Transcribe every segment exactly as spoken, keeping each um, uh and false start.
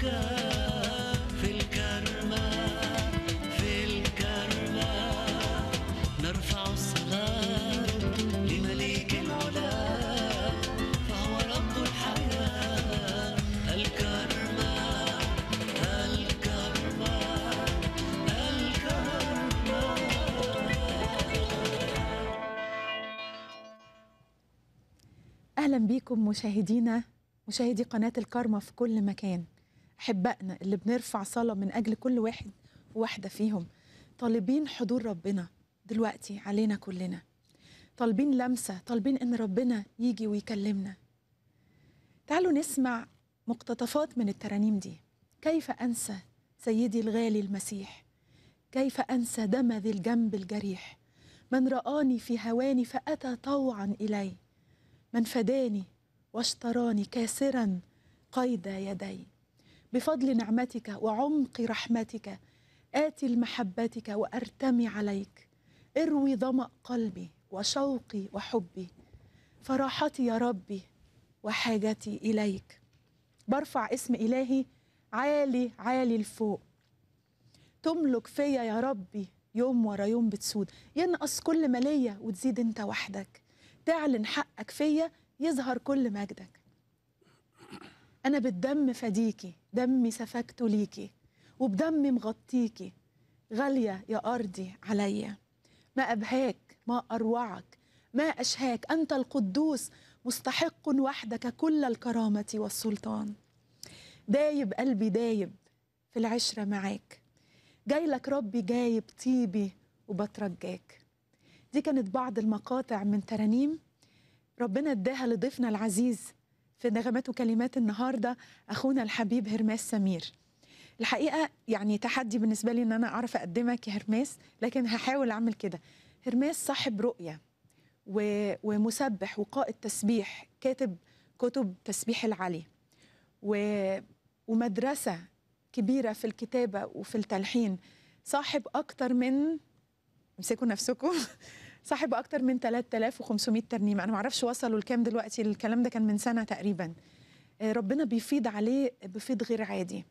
في الكرمة في الكرمة نرفع الصلاة لمليك العلا فهو رب الحياة. الكرمة الكرمة الكرمة. أهلا بيكم مشاهدينا مشاهدي قناة الكرمة في كل مكان، أحبائنا اللي بنرفع صلاة من أجل كل واحد وواحدة فيهم، طالبين حضور ربنا دلوقتي علينا كلنا، طالبين لمسة، طالبين إن ربنا يجي ويكلمنا. تعالوا نسمع مقتطفات من الترانيم دي. كيف أنسى سيدي الغالي المسيح، كيف أنسى دم ذي الجنب الجريح، من رآني في هواني فأتى طوعا إلي، من فداني واشتراني كاسرا قيد يدي. بفضل نعمتك وعمق رحمتك آتي لمحبتك وأرتمي عليك، اروي ظمأ قلبي وشوقي وحبي، فراحتي يا ربي وحاجتي إليك. برفع اسم إلهي عالي عالي لفوق، تملك فيا يا ربي يوم ورا يوم بتسود، ينقص كل ما ليا وتزيد انت وحدك، تعلن حقك فيا يظهر كل مجدك. أنا بالدم فديكي، دمي سفكته ليكي، وبدمي مغطيكي، غالية يا أرضي عليا. ما أبهاك ما أروعك ما أشهاك، أنت القدوس مستحق وحدك كل الكرامة والسلطان. دايب قلبي دايب في العشرة معاك، جاي لك ربي جايب طيبي وبترجاك. دي كانت بعض المقاطع من ترانيم ربنا اداها لضيفنا العزيز في نغمات وكلمات النهارده اخونا الحبيب هرماس سمير. الحقيقه يعني تحدي بالنسبه لي ان انا اعرف اقدمك يا هرماس، لكن هحاول اعمل كده. هرماس صاحب رؤيه و... ومسبح وقائد تسبيح، كاتب كتب تسبيح العلي و... ومدرسه كبيره في الكتابه وفي التلحين، صاحب اكتر من امسكوا نفسكم صاحب اكتر من ثلاثة آلاف وخمسمائة ترنيمه، انا ما اعرفش وصلوا لكام دلوقتي، الكلام ده كان من سنه تقريبا. ربنا بيفيض عليه بفيض غير عادي.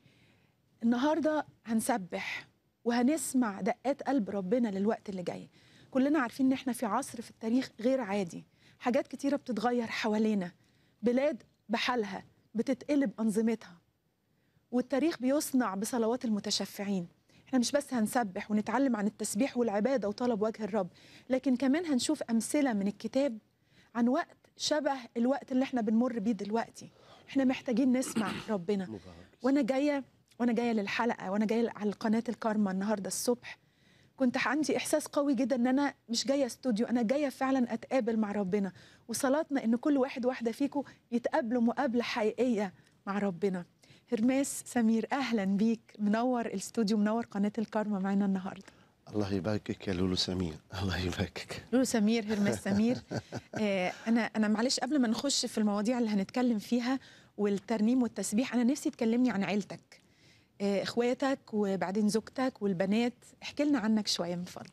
النهارده هنسبح وهنسمع دقات قلب ربنا للوقت اللي جاي. كلنا عارفين ان احنا في عصر في التاريخ غير عادي، حاجات كتيره بتتغير حوالينا، بلاد بحالها بتتقلب انظمتها، والتاريخ بيصنع بصلوات المتشفعين. احنا مش بس هنسبح ونتعلم عن التسبيح والعبادة وطلب وجه الرب، لكن كمان هنشوف أمثلة من الكتاب عن وقت شبه الوقت اللي احنا بنمر بيه دلوقتي. احنا محتاجين نسمع ربنا. وانا جاية وانا جاية للحلقة، وانا جاية على قناة الكارما النهاردة الصبح، كنت عندي إحساس قوي جدا ان انا مش جاية استوديو، انا جاية فعلا اتقابل مع ربنا، وصلاتنا ان كل واحد واحدة فيكم يتقابلوا مقابلة حقيقية مع ربنا. هرماس سمير اهلا بيك، منور الاستوديو، منور قناه الكارما معانا النهارده. الله يباركك يا لولو سمير، الله يباركك. لولو سمير، هرماس سمير. آه انا انا معلش قبل ما نخش في المواضيع اللي هنتكلم فيها والترنيم والتسبيح، انا نفسي تكلمني عن عيلتك، آه اخواتك وبعدين زوجتك والبنات، احكي لنا عنك شويه من فضلك.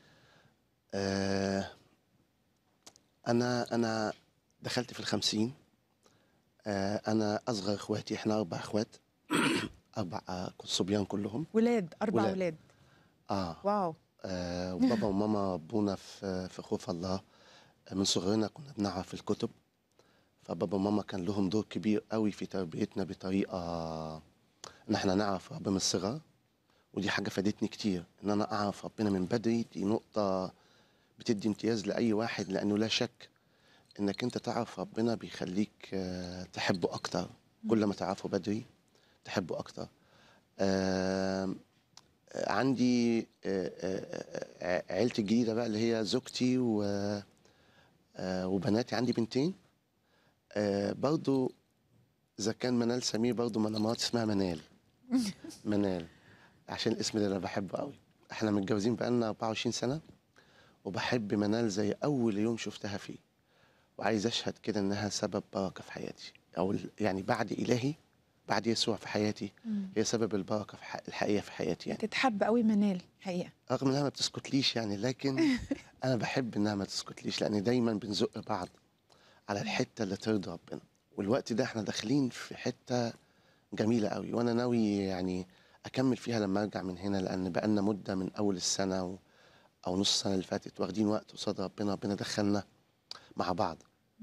آه انا انا دخلت في الخمسين. آه انا اصغر اخواتي، احنا اربع اخوات اربع آه صبيان كلهم ولاد، اربع ولاد. ولاد. اه واو. آه وبابا وماما ربونا في في خوف الله. من صغرنا كنا بنعرف الكتب، فبابا وماما كان لهم دور كبير قوي في تربيتنا بطريقه ان احنا نعرف ربنا من الصغر، ودي حاجه فادتني كتير ان انا اعرف ربنا من بدري. دي نقطه بتدي امتياز لاي واحد، لانه لا شك انك انت تعرف ربنا بيخليك آه تحبه اكتر، كل ما تعرفه بدري تحبه اكتر. آه عندي آه آه عيلتي الجديده بقى اللي هي زوجتي و آه وبناتي، عندي بنتين. آه برضو اذا كان منال سمير، برضو من مراتي اسمها منال منال عشان الاسم اللي انا بحبه قوي. احنا متجوزين بقالنا أربعة وعشرين سنه، وبحب منال زي اول يوم شفتها فيه، وعايز اشهد كده انها سبب بركه في حياتي، او يعني بعد الهي بعد يسوع في حياتي. مم. هي سبب البركه في ح... الحقيقيه في حياتي يعني. تتحب قوي منال حقيقه، رغم انها ما بتسكتليش يعني، لكن انا بحب انها ما تسكتليش، لان دايما بنزق بعض على الحته اللي ترضي ربنا. والوقت ده احنا داخلين في حته جميله قوي، وانا ناوي يعني اكمل فيها لما ارجع من هنا، لان بقالنا مده من اول السنه و... او نص السنه اللي فاتت واخدين وقت قصاد ربنا. ربنا دخلنا مع بعض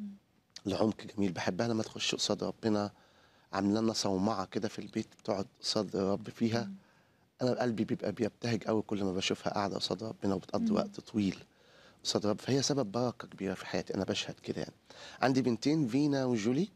لعمق جميل. بحبها لما تخش قصاد ربنا، عامله لنا صومعه كده في البيت بتقعد قصاد الرب فيها. مم. انا قلبي بيبقى بيبتهج قوي كل ما بشوفها قاعده قصاد ربنا وبتقضي مم. وقت طويل قصاد رب. فهي سبب بركه كبيره في حياتي، انا بشهد كده يعني. عندي بنتين، فينا وجولي.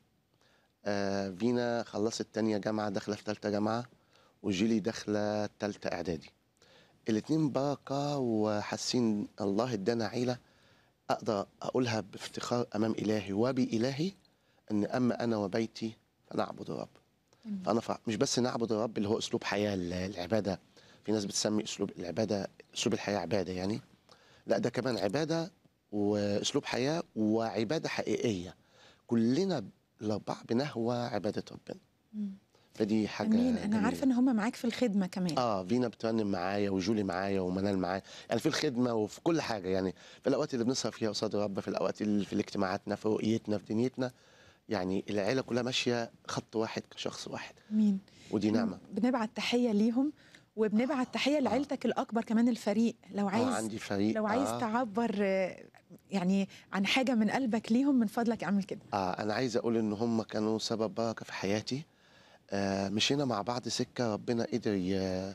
آه فينا خلصت تانية جامعه، داخله في تالتة جامعه، وجولي داخله تالتة اعدادي. الاتنين بركه، وحاسين الله ادانا عيله اقدر اقولها بافتخار امام الهي وبالهي ان اما انا وبيتي فنعبد الرب. مم. فانا ف... مش بس نعبد الرب اللي هو اسلوب حياه ال- العباده. في ناس بتسمي اسلوب العباده اسلوب الحياه عباده يعني. لا، ده كمان عباده واسلوب حياه وعباده حقيقيه. كلنا الاربعه بنهوى عباده ربنا. مم. فدي حاجه امين. انا عارفه جميله. ان هم معاك في الخدمه كمان. اه فينا بترنم معايا، وجولي معايا، ومنال معايا، يعني في الخدمه وفي كل حاجه يعني. في الاوقات اللي بنسهر فيها قصاد الرب، في الاوقات اللي في الاجتماعاتنا، في رؤيتنا، في دنيتنا، يعني العيله كلها ماشيه خط واحد كشخص واحد. امين. ودي احنا نعمه. بنبعت تحيه ليهم، وبنبعت تحيه اه لعيلتك الاكبر كمان، الفريق. لو اه عايز عندي فريق. لو عايز اه تعبر آه، يعني عن حاجه من قلبك ليهم، من فضلك اعمل كده. اه انا عايز اقول ان هم كانوا سبب بركه في حياتي. آه مشينا مع بعض سكه، ربنا قدر ي-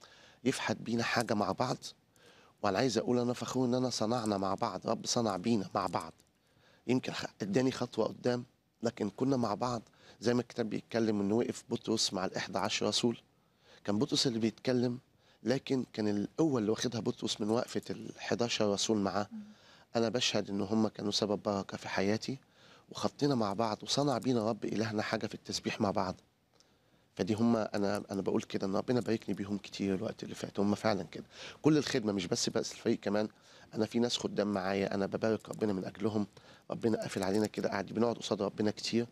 يفحت بينا حاجه مع بعض. وانا عايز اقول انا فخور ان انا صنعنا مع بعض، رب صنع بينا مع بعض. يمكن خ- اداني خطوه قدام، لكن كنا مع بعض. زي ما الكتاب بيتكلم انه وقف بطرس مع الاحدى عشر رسول. كان بطرس اللي بيتكلم، لكن كان القوه اللي واخدها بطرس من وقفه ال حداشر رسول معاه. انا بشهد ان هم كانوا سبب بركه في حياتي، وخطينا مع بعض، وصنع بينا رب الهنا حاجه في التسبيح مع بعض. فدي هم، انا انا بقول كده ان ربنا باركني بيهم كتير الوقت اللي فات. هم فعلا كده. كل الخدمه، مش بس بس الفريق كمان. انا في ناس خدام معايا انا ببارك ربنا من اجلهم. ربنا قافل علينا كده، قاعد بنقعد قصاد ربنا كتير.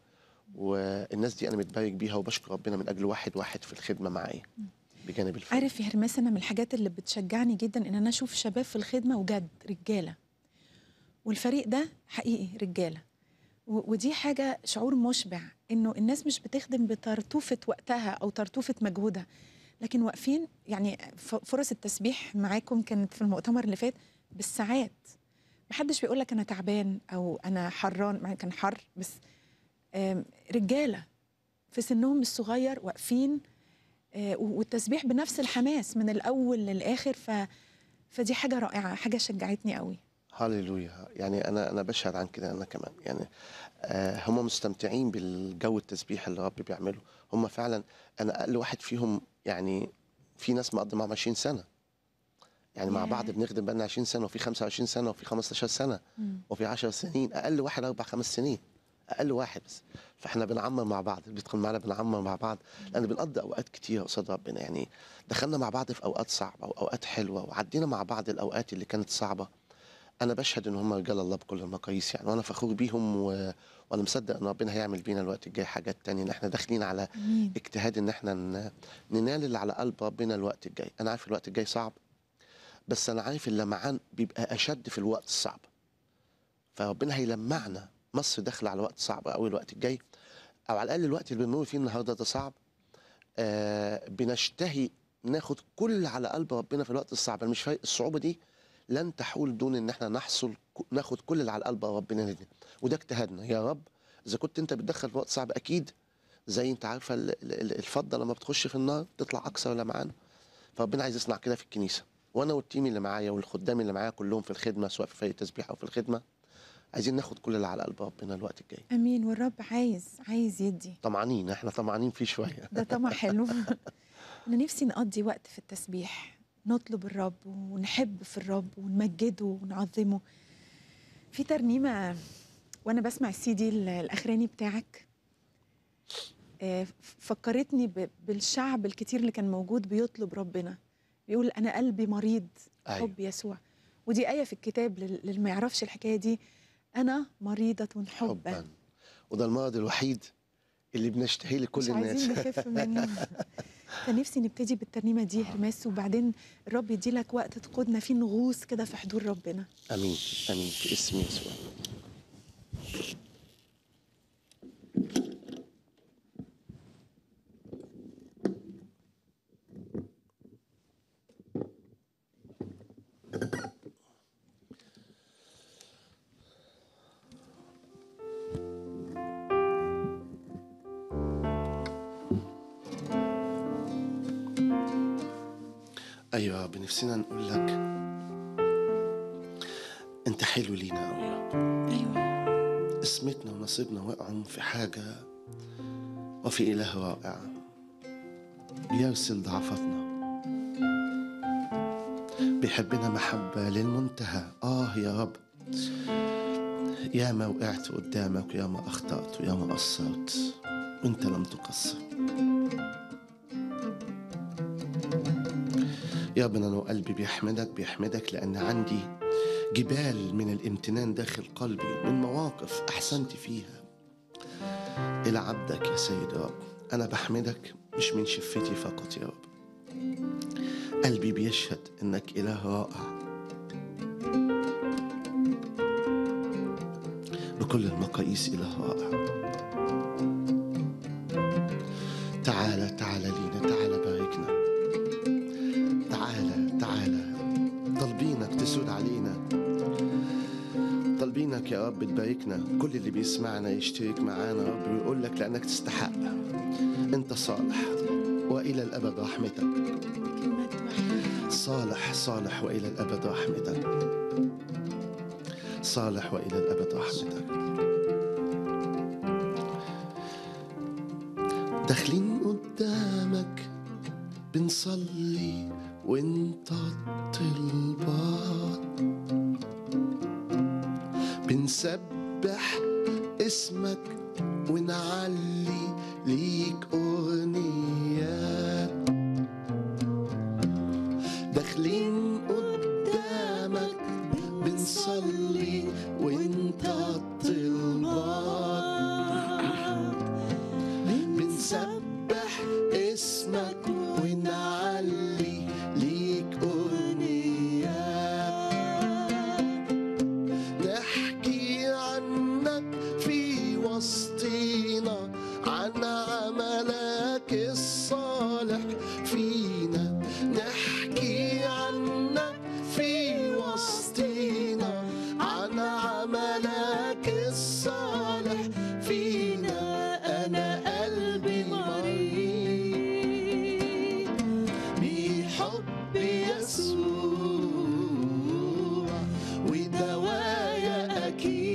والناس دي انا متبارك بيها، وبشكر ربنا من اجل واحد واحد في الخدمه معايا بجانب الفريق. عارف يا هرمس، انا من الحاجات اللي بتشجعني جدا ان انا اشوف شباب في الخدمه وجد رجاله، والفريق ده حقيقي رجاله. و- ودي حاجه شعور مشبع، انه الناس مش بتخدم بترتوفه وقتها او ترتوفه مجهودها، لكن واقفين. يعني ف- فرص التسبيح معاكم كانت في المؤتمر اللي فات بالساعات. محدش بيقول لك انا تعبان او انا حران، مع كان حر بس. آم، رجاله في سنهم الصغير واقفين، آه، والتسبيح بنفس الحماس من الاول للاخر. ف فدي حاجه رائعه، حاجه شجعتني قوي. هللويا. يعني انا انا بشهد عن كده انا كمان يعني. آه هم مستمتعين بالجو التسبيح اللي الرب بيعمله. هم فعلا. انا اقل واحد فيهم يعني. في ناس مقضي معاهم عشرين سنه، يعني مع بعض ياه. بنخدم بقالنا عشرين سنه، وفي خمسة وعشرين سنه، وفي خمستاشر سنه، مم. وفي عشر سنين. اقل واحد اربع خمس سنين، اقل واحد بس. فاحنا بنعمر مع بعض، اللي بيدخل معانا بنعمر مع بعض، لان بنقضي اوقات كتير قصاد ربنا يعني. دخلنا مع بعض في اوقات صعبه واوقات حلوه، وعدينا مع بعض الاوقات اللي كانت صعبه. انا بشهد ان هم رجال الله بكل المقاييس يعني، وانا فخور بيهم و... وانا مصدق ان ربنا هيعمل بينا الوقت الجاي حاجات تانية، ان احنا داخلين على امين. اجتهاد ان احنا ن... ننال اللي على قلب ربنا الوقت الجاي. انا عارف الوقت الجاي صعب، بس انا عارف اللمعان بيبقى اشد في الوقت الصعب. فربنا هيلمعنا. مصر داخله على وقت صعب قوي الوقت الجاي، او على الاقل الوقت اللي بنمر فيه النهارده ده صعب. آه بنشتهي ناخد كل اللي على قلب ربنا في الوقت الصعب. انا مش فاهم الصعوبه دي لن تحول دون ان احنا نحصل ناخد كل اللي على قلب ربنا لنا. وده اجتهادنا يا رب. اذا كنت انت بتدخل في وقت صعب، اكيد زي انت عارفه ال- ال- الفضه لما بتخش في النار تطلع اكثر لمعان. فربنا عايز يصنع كده في الكنيسه. وانا والتيم اللي معايا والخدام اللي معايا كلهم في الخدمه، سواء في فريق التسبيح او في الخدمه، عايزين ناخد كل اللي على قلب ربنا الوقت الجاي. امين. والرب عايز عايز يدي. طمعانين، احنا طمعانين فيه شويه. ده طمع حلو. انا نفسي نقضي وقت في التسبيح، نطلب الرب ونحب في الرب ونمجده ونعظمه. في ترنيمه وانا بسمع السي دي الاخراني بتاعك، آه، فكرتني ب- بالشعب الكتير اللي كان موجود بيطلب ربنا، بيقول أنا قلبي مريض ايوه. حب يسوع. ودي آية في الكتاب لل- للي ما يعرفش الحكاية دي. أنا مريضة حبا. حبا. وده المرض الوحيد اللي بنشتهيه مش لكل عايزين الناس. نخف منه. فنفسي نبتدي بالترنيمة دي هرماس، وبعدين الرب يديلك وقت تقودنا فيه نغوص كده في حضور ربنا. امين امين في اسم يسوع. ايوه بنفسنا نقول لك انت حلو لينا قوي يا رب. ايوه اسمتنا ونصيبنا وقعوا في حاجه وفي اله رائع بيرسل ضعفتنا، بيحبنا محبه للمنتهى. اه يا رب، يا ما وقعت قدامك ويا ما اخطات ويا ما قصرت وانت لم تقصر. يا رب انا قلبي بيحمدك بيحمدك لان عندي جبال من الامتنان داخل قلبي من مواقف احسنت فيها الى عبدك يا سيد رب. انا بحمدك مش من شفتي فقط يا رب، قلبي بيشهد انك اله رائع بكل المقاييس، اله رائع. تعالى تعالى لينا، تعالى باركنا، تعالى تعالى طالبينك تسود علينا، طالبينك يا رب تباركنا. كل اللي بيسمعنا يشترك معانا يا رب ويقول لك لأنك تستحق، أنت صالح وإلى الأبد رحمتك، صالح صالح وإلى الأبد رحمتك، صالح وإلى الأبد رحمتك. داخلين قدامك بنصلي وانت الطلبات، بنسبح اسمك ونعلي ليك أغنيات. داخلين قدامك بنصلي وانت الطلبات، بنسبح اسمك ونعلي ليك أغنيات. نحكي عنك في وسطينا، عن عملك الصالح فينا. نحكي عنك في وسطينا، عن عملك الصالح فينا. أنا قلبي مريض بحب يسوع، ودوايا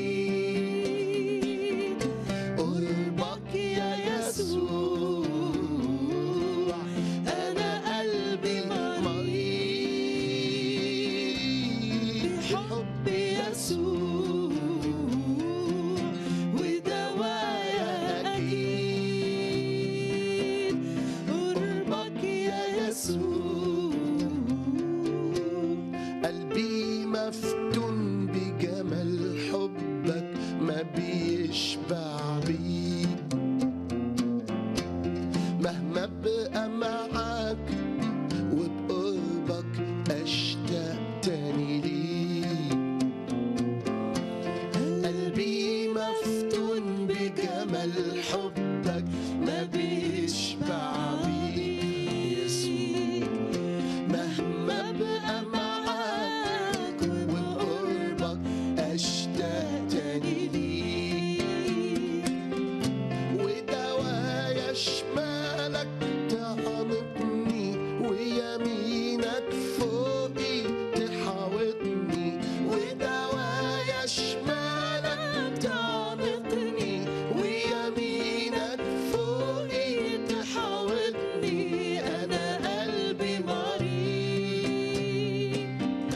أكيد قربك يا يسوع. أنا قلبي مريض بحب يسوع، ودوايا أكيد قربك يا يسوع. قلبي مفتون بجمال حبك ما بيشبع بيه، مهما بقى معاك وبقربك أشتاق تاني ليه. قلبي مفتون بجمال حبك ما بيشبع بيه يسوع، مهما بقى معاك وبقربك أشتاق تاني ليه. ودوايا شمالك تعانقني، ويمينك فوقي تحاوطني. ودوايا شمالك تعانقني، ويمينك فوقي تحاوطني. أنا قلبي مريض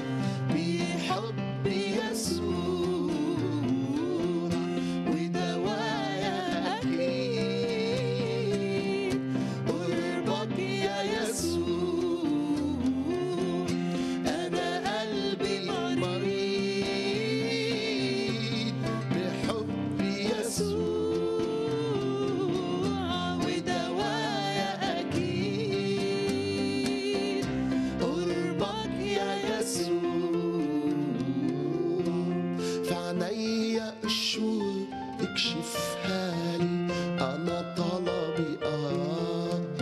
بحب يسوع، ودوايا أكيد قربك يا يسوع. أنا قلبي مريض بحب يسوع، ودوايا أكيد قربك يا يسوع. فعنيا الشور اكشفها لي، أنا طلبي أراك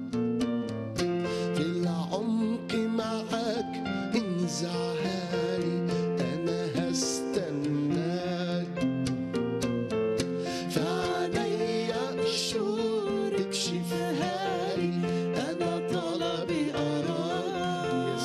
في العمق معاك، انزعها لي أنا هستناك. فعنيا الشور اكشفها لي، أنا طلبي أراك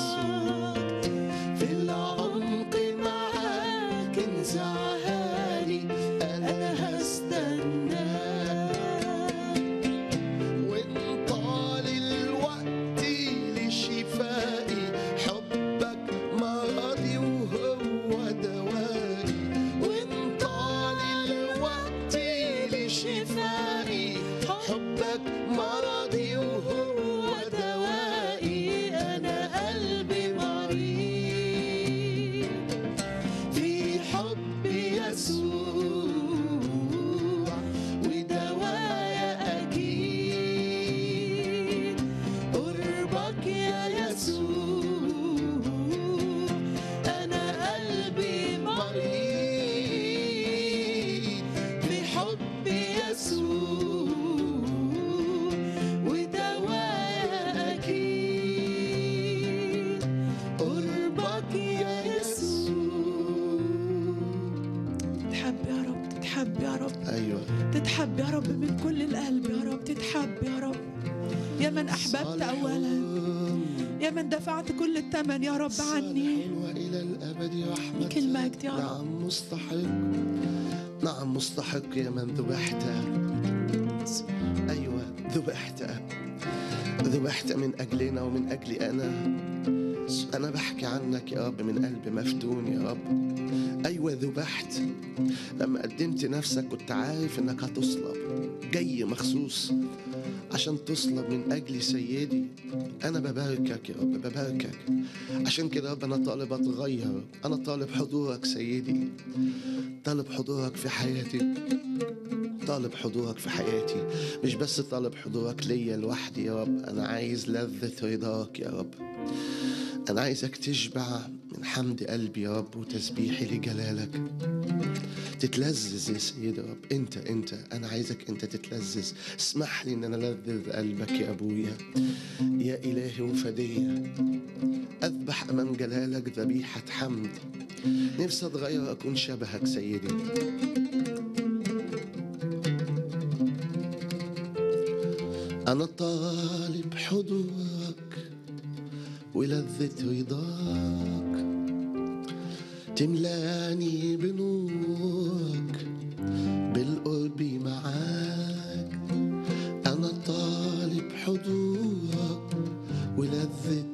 يسوع ودوايا أكيد قربك يا يسوع أنا قلبي مريض في حب يسوع ودوايا أكيد قربك يا يسوع. تتحب يا رب، تتحب يا رب، أيوة تتحب يا رب من كل القلب يا رب، تتحب يا رب يا من أحببت أولا، يا من دفعت كل الثمن يا رب عني. حلوة إلى الأبد رحمتك لك المجد يا رب. نعم مستحق، نعم مستحق يا من ذبحت. أيوة ذبحت، ذبحت من أجلنا ومن أجلي أنا. أنا بحكي عنك يا رب من قلب مفتون يا رب. أيوة ذبحت لما قدمت نفسك، كنت عارف إنك هتصلب، جاي مخصوص عشان تصلب من أجلي سيدي. أنا بباركك يا رب، بباركك. عشان كده يا رب أنا طالب أتغير، أنا طالب حضورك سيدي، طالب حضورك في حياتي، طالب حضورك في حياتي. مش بس طالب حضورك ليا لوحدي يا رب، أنا عايز لذة رضاك يا رب. أنا عايزك تشبع من حمد قلبي يا رب وتسبيحي لجلالك، تتلذذ يا سيد رب. انت انت انا عايزك انت تتلذذ. اسمح لي ان انا لذذ قلبك يا ابويا يا الهي وفدية. اذبح امام جلالك ذبيحة حمد. نفسي اتغير اكون شبهك سيدي. انا طالب حضورك ولذة رضاك، تملاني بنورك بالقرب معاك. أنا طالب حضورك ولذة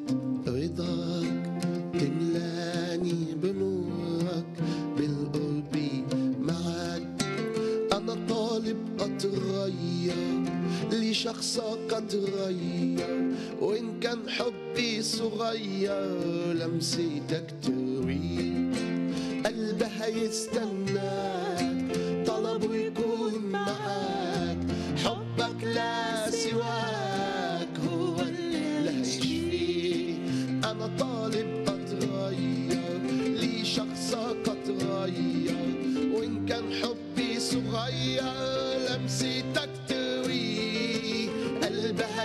رضاك، تملاني بنورك بالقرب معاك. أنا طالب أتغير لشخصك، أتغير وإن كان حبي صغير. لمستك تروي قلبها يستناك، طلبه يكون معاك. حبك لا سواك هو اللي هيشفيك. أنا طالب أتغير لشخصك، أتغير وإن كان حبي صغير. لمستك تروي قلبها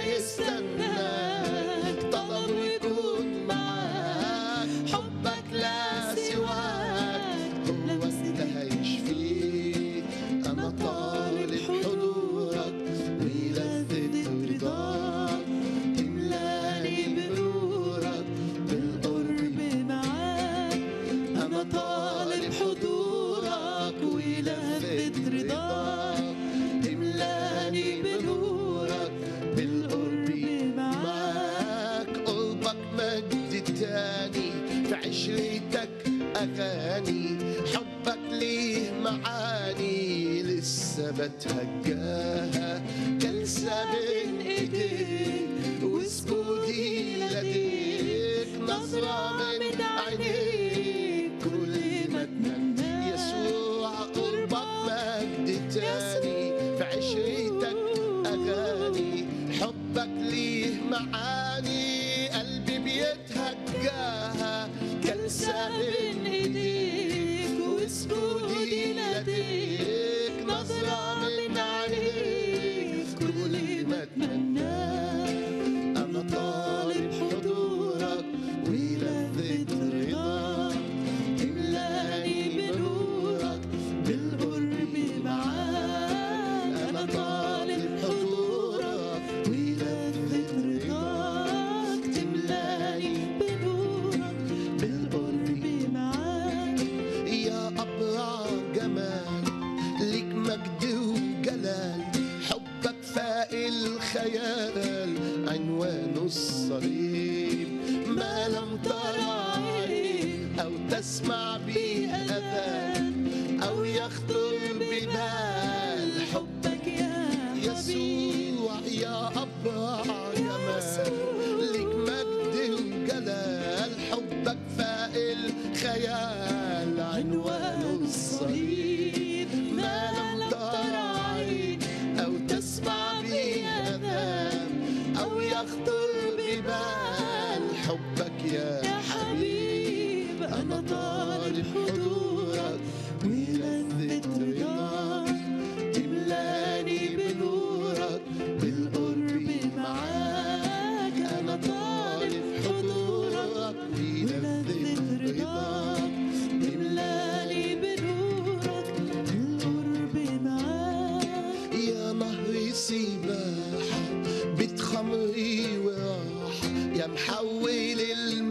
يستناك، طلبه يكون معاك. حبك لا سواك هو اللي هيشفيك. أنا طالب حضورك ولذة رضاك، تملاني بنورك بالقرب معاك. أنا طالب حضورك ولذة رضاك، تملاني بنورك بالقرب معاك. قربك مجد تاني في عشرتك أغاني. حبك ليه معاني لسه بتهجاها. جلسة بين إيديك وسجودي لديك، نظرة من عينيك كل ما أتمنى. يسوع قربك مجد تاني في عشرتك أغاني. حبك ليه معاني قلبي بيتهجاها. جلسة بين إيديك وسجودي لديك، نظرة من عينيك كل ما أتمنى. أنا طالب حضورك ولذة رضاك، تملاني بنورك بالقرب معاك. أنا طالب حضورك ولذة رضاك، تملاني بنورك بالقرب معاك. يا أبرع جمال لك مجد وجلال. حبك فاق الخيال عنوانه الصليب. ما لم ترى عين أو تسمع به أذان أو يخطر ببال. حبك يا يسوع يا أبرع جمال لك مجد وجلال. حبك فاق الخيال عنوانه الصليب.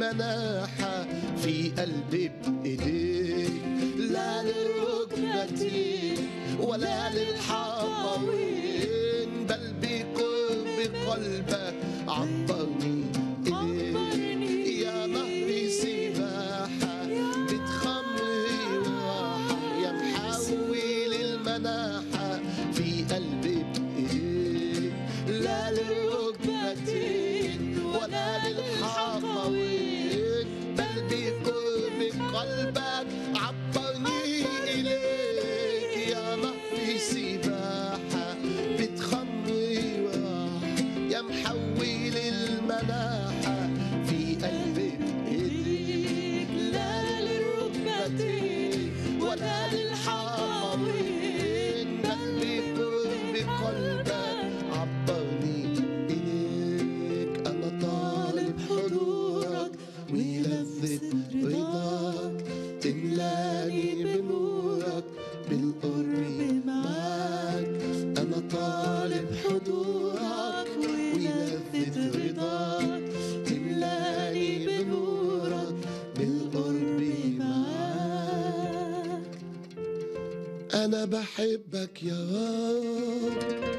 المناحة في قلبي بإيديك، لا للركبتين ولا للحقوين، بل بقرب قلبك عبرني إليك. يا نهر سباحة بتخمري راحة، يا محول المناحة في قلبي بإيديك، لا للركبتين ولا للحقوين، بل بقرب قلبك عبرني إليك. يا نهر سباحة بتخمري راحة، يا محول المناحة في قلبي بإيديك، لا للركبتين ولا للحقوين، بل بقرب قلبك عبرني إليك. أنا طالب حضورك ولذة رضاك، تملاني بنورك بالقرب معاك. أنا طالب حضورك ولذة رضاك، تملاني بنورك بالقرب معاك. أنا بحبك يا رب،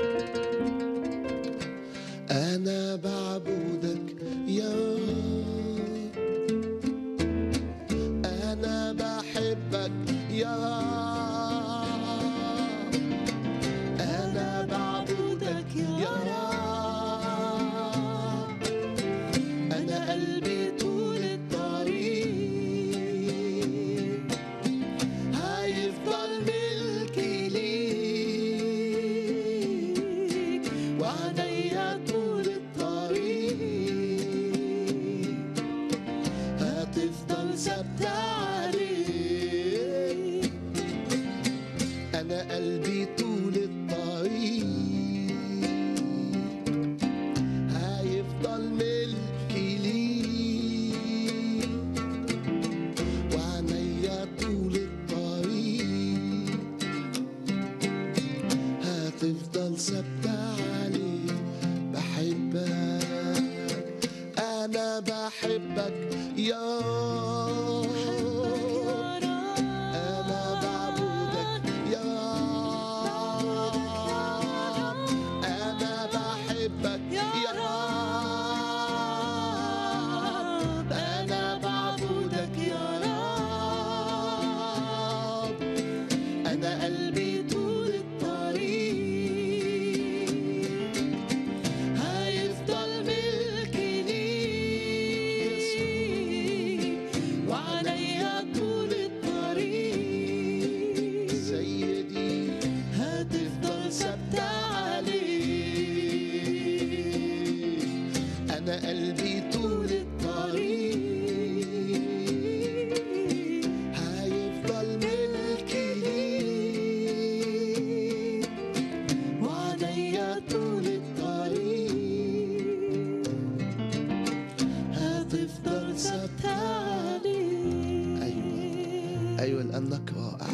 أنا بعبدك يا رب، أنا بحبك يا رب، أنا بعبدك يا رب. أنا قلبي طول الطريق هيفضل ملكي ليك، وعينيا طول الطريق هتفضل ثابتة عليك. أنا قلبي طول الطريق هيفضل ملكي ليك، وعينيا طول الطريق هتفضل ثابتة عليك. بحبك، أنا بحبك يا رب، أنا بعبدك يا رب، أنا بحبك يا رب، أنا بعبدك يا رب. أنا قلبي طول الطريق هيفضل ملكي ليك، وعليا طول الطريق سيدي هتفضل ثابتة عليك. أنا قلبي طول الطريق هيفضل ملكي ليك، وعليا طول الطريق هتفضل ثابتة عليك. أيوة أيوة، لأنك رائع،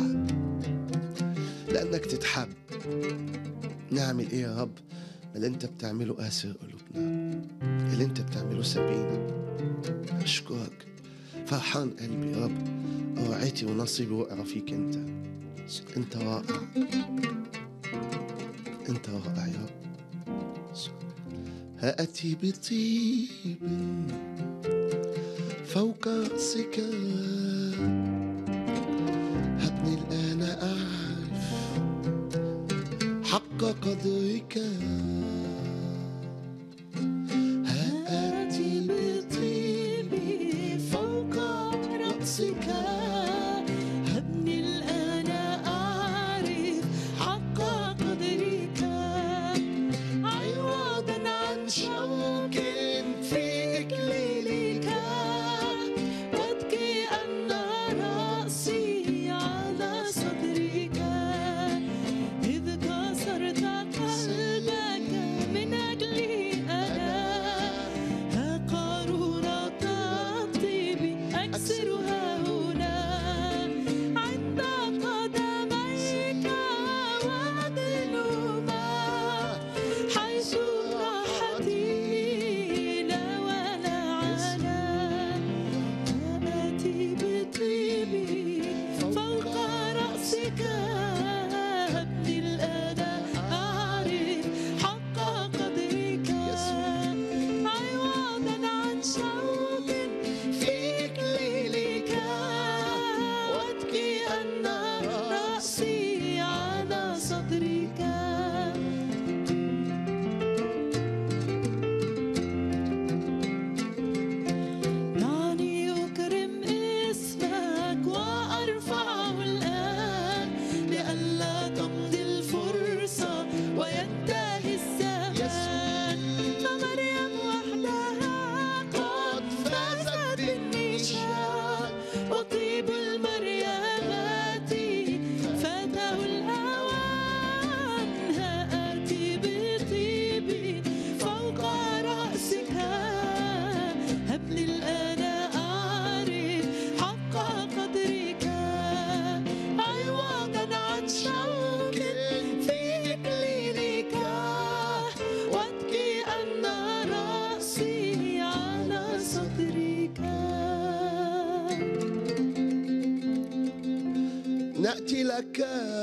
لأنك تتحب. نعمل إيه يا رب؟ اللي أنت بتعمله قاسر قلوبنا، اللي أنت بتعمله سبينا. أشكرك، فرحان قلبي يا رب، رعيتي ونصيبي وقع فيك. أنت أنت رائع، أنت رائع يا رب. هأتي بطيب فوق رأسك، هبني الآن أعرف حق قدرك. هآتي بطيب فوق رأسك، هبني الآن أعرف حق قدرك، عوضا عن شوك في إكليلك، وابكي أن رأسي على صدرك، إذ كسرت قلبك نأتي لك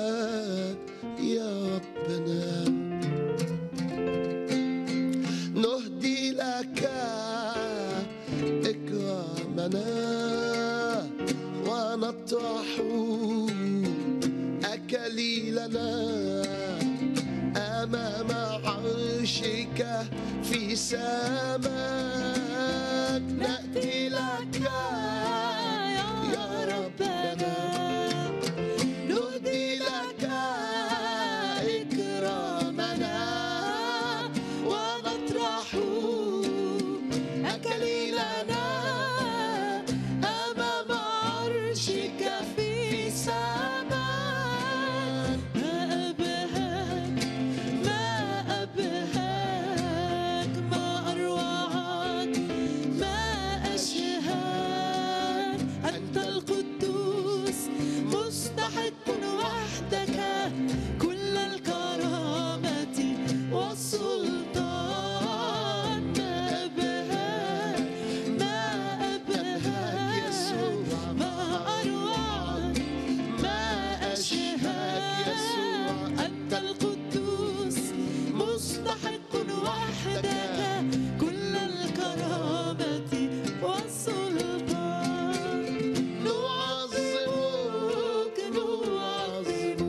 يا ربنا، نهدي لك إكرامنا، ونطرح أكاليلنا أمام عرشك في سماك. نأتي لك يا ربنا، نهدي لك إكرامنا، ونطرح أكاليلنا أمام عرشك في سماك. ما أبهاك ما أبهاك، ما أروعك ما أشهاك. أنت القدوس مستحق وحدك كل الكرامة والسلطان. ما أبهاك ما أبهاك، ما أروعك ما أشهاك. أنت القدوس مستحق وحدك كل الكرامة والسلطان. نعظمك نعظمك،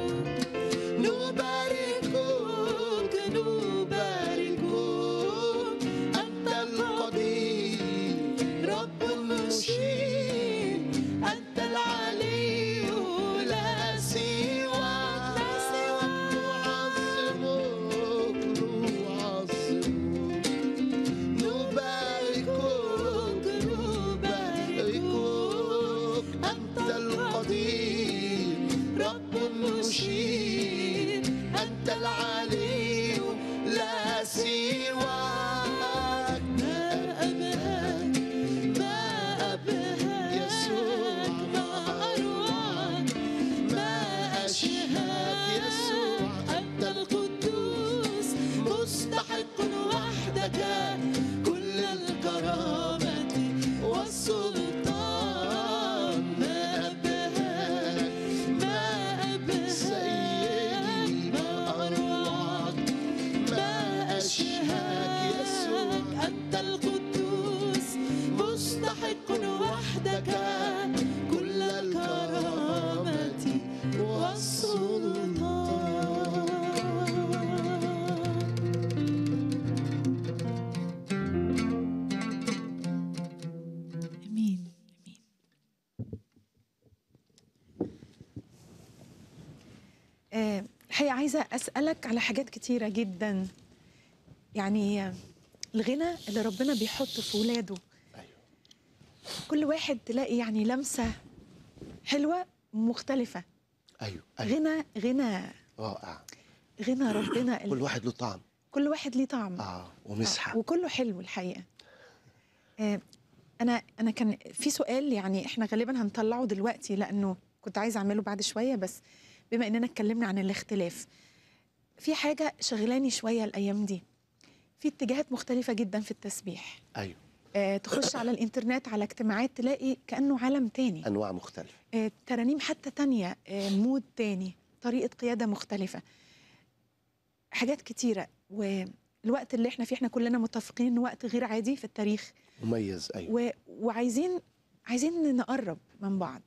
نباركك نباركك. أنت القدير رب المشير، أنت العلي لا سواك لا سواك. نعظمك نعظمك، نباركك نباركك. أنت القدير رب المشير، أنت العلي لا سواك. ما أبهاك ما أبهاك يسوع، ما أروعك ما أشهاك يسوع. أنت القدوس مستحق وحدك كل الكرامة والسلطان. ما أبهاك ما أبهاك سيدي، ما أروعك ما أشهاك يسوع. أنت القدوس مستحق وحدك كل الكرامة والسلطان. امين امين. آه، الحقيقه عايزه اسالك على حاجات كتيره جدا. يعني آه، الغنى اللي ربنا بيحطه في ولاده، أيوه كل واحد تلاقي يعني لمسه حلوه مختلفه. أيوه أيوه، غنى غنى رائع. غنى ربنا كل ال- واحد له طعم، كل واحد ليه طعم. آه ومسحة. وكله حلو الحقيقه. آه، انا انا كان في سؤال، يعني احنا غالبا هنطلعه دلوقتي لانه كنت عايزه اعمله بعد شويه، بس بما اننا اتكلمنا عن الاختلاف، في حاجه شغلاني شويه الايام دي. في اتجاهات مختلفه جدا في التسبيح. أيوه، آه، تخش على الانترنت على اجتماعات تلاقي كانه عالم تاني. أنواع مختلفة. آه، ترانيم حتى تانية، آه، مود تاني، طريقه قياده مختلفه، حاجات كتيره. والوقت اللي احنا فيه احنا كلنا متفقين انه وقت غير عادي في التاريخ، مميز. أيوه و... وعايزين عايزين نقرب من بعض.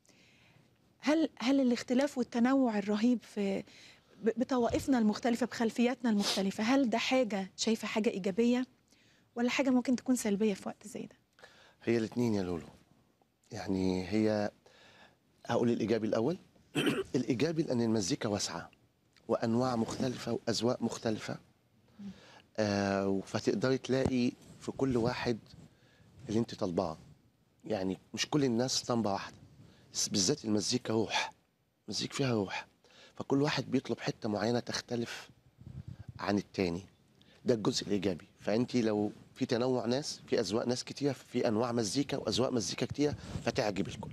هل هل الاختلاف والتنوع الرهيب في ب- بطوائفنا المختلفة، بخلفياتنا المختلفة، هل ده حاجة شايفة حاجة إيجابية ولا حاجة ممكن تكون سلبية في وقت زي ده؟ هي الاثنين يا لولو. يعني هي هقول الإيجابي الأول. الإيجابي لأن المزيكا واسعة وأنواع مختلفة وأذواق مختلفة، آه فتقدري تلاقي في كل واحد اللي أنت طالباه. يعني مش كل الناس طنبة واحدة، بس بالذات المزيكا روح، المزيكا فيها روح، فكل واحد بيطلب حتة معينة تختلف عن التاني. ده الجزء الإيجابي. فأنت لو في تنوع ناس، في أذواق ناس كتير، في أنواع مزيكا وأذواق مزيكا كتير، فتعجب الكل.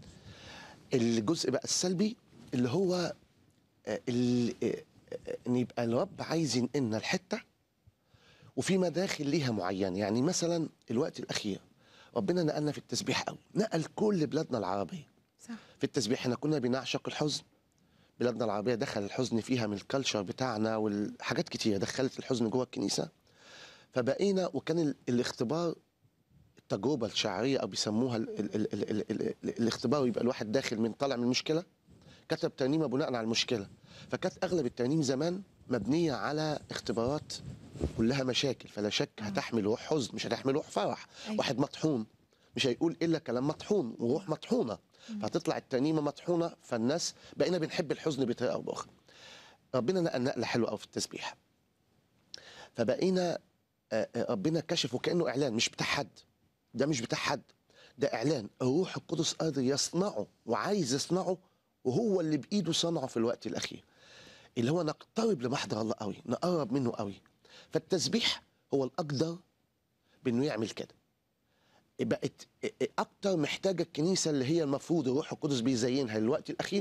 الجزء بقى السلبي اللي هو آه، ال- آه، آه، ان يبقى الرب عايز ينقلنا الحته وفي مداخل ليها معينه. يعني مثلا الوقت الاخير ربنا نقلنا في التسبيح قوي، نقل كل بلادنا العربيه، صح. في التسبيح احنا كنا بنعشق الحزن. بلادنا العربيه دخل الحزن فيها من الكالتشر بتاعنا، والحاجات كتيره دخلت الحزن جوه الكنيسه. فبقينا وكان ال- الاختبار، التجربه الشعريه او بيسموها ال ال ال ال ال ال ال الاختبار، يبقى الواحد داخل من طالع من المشكله كتب ترنيمه بناء على المشكله. فكانت اغلب الترانيم زمان مبنيه على اختبارات كلها مشاكل، فلا شك هتحمل روح حزن مش هتحمل روح فرح. أيوة. واحد مطحون مش هيقول الا كلام مطحون وروح مطحونه، فهتطلع الترنيمه مطحونه. فالناس بقينا بنحب الحزن بطريقه او باخرى. ربنا نقل نقله حلوه قوي في التسبيح. فبقينا آه، آه، ربنا كشف وكانه اعلان مش بتاع حد. ده مش بتاع حد، ده اعلان الروح القدس قادر يصنعه وعايز يصنعه، وهو اللي بايده صنعه في الوقت الاخير، اللي هو نقترب لمحضر الله قوي، نقرب منه قوي. فالتسبيح هو الاقدر بانه يعمل كده. بقت اكتر محتاجه الكنيسه اللي هي المفروض الروح القدس بيزينها للوقت الاخير.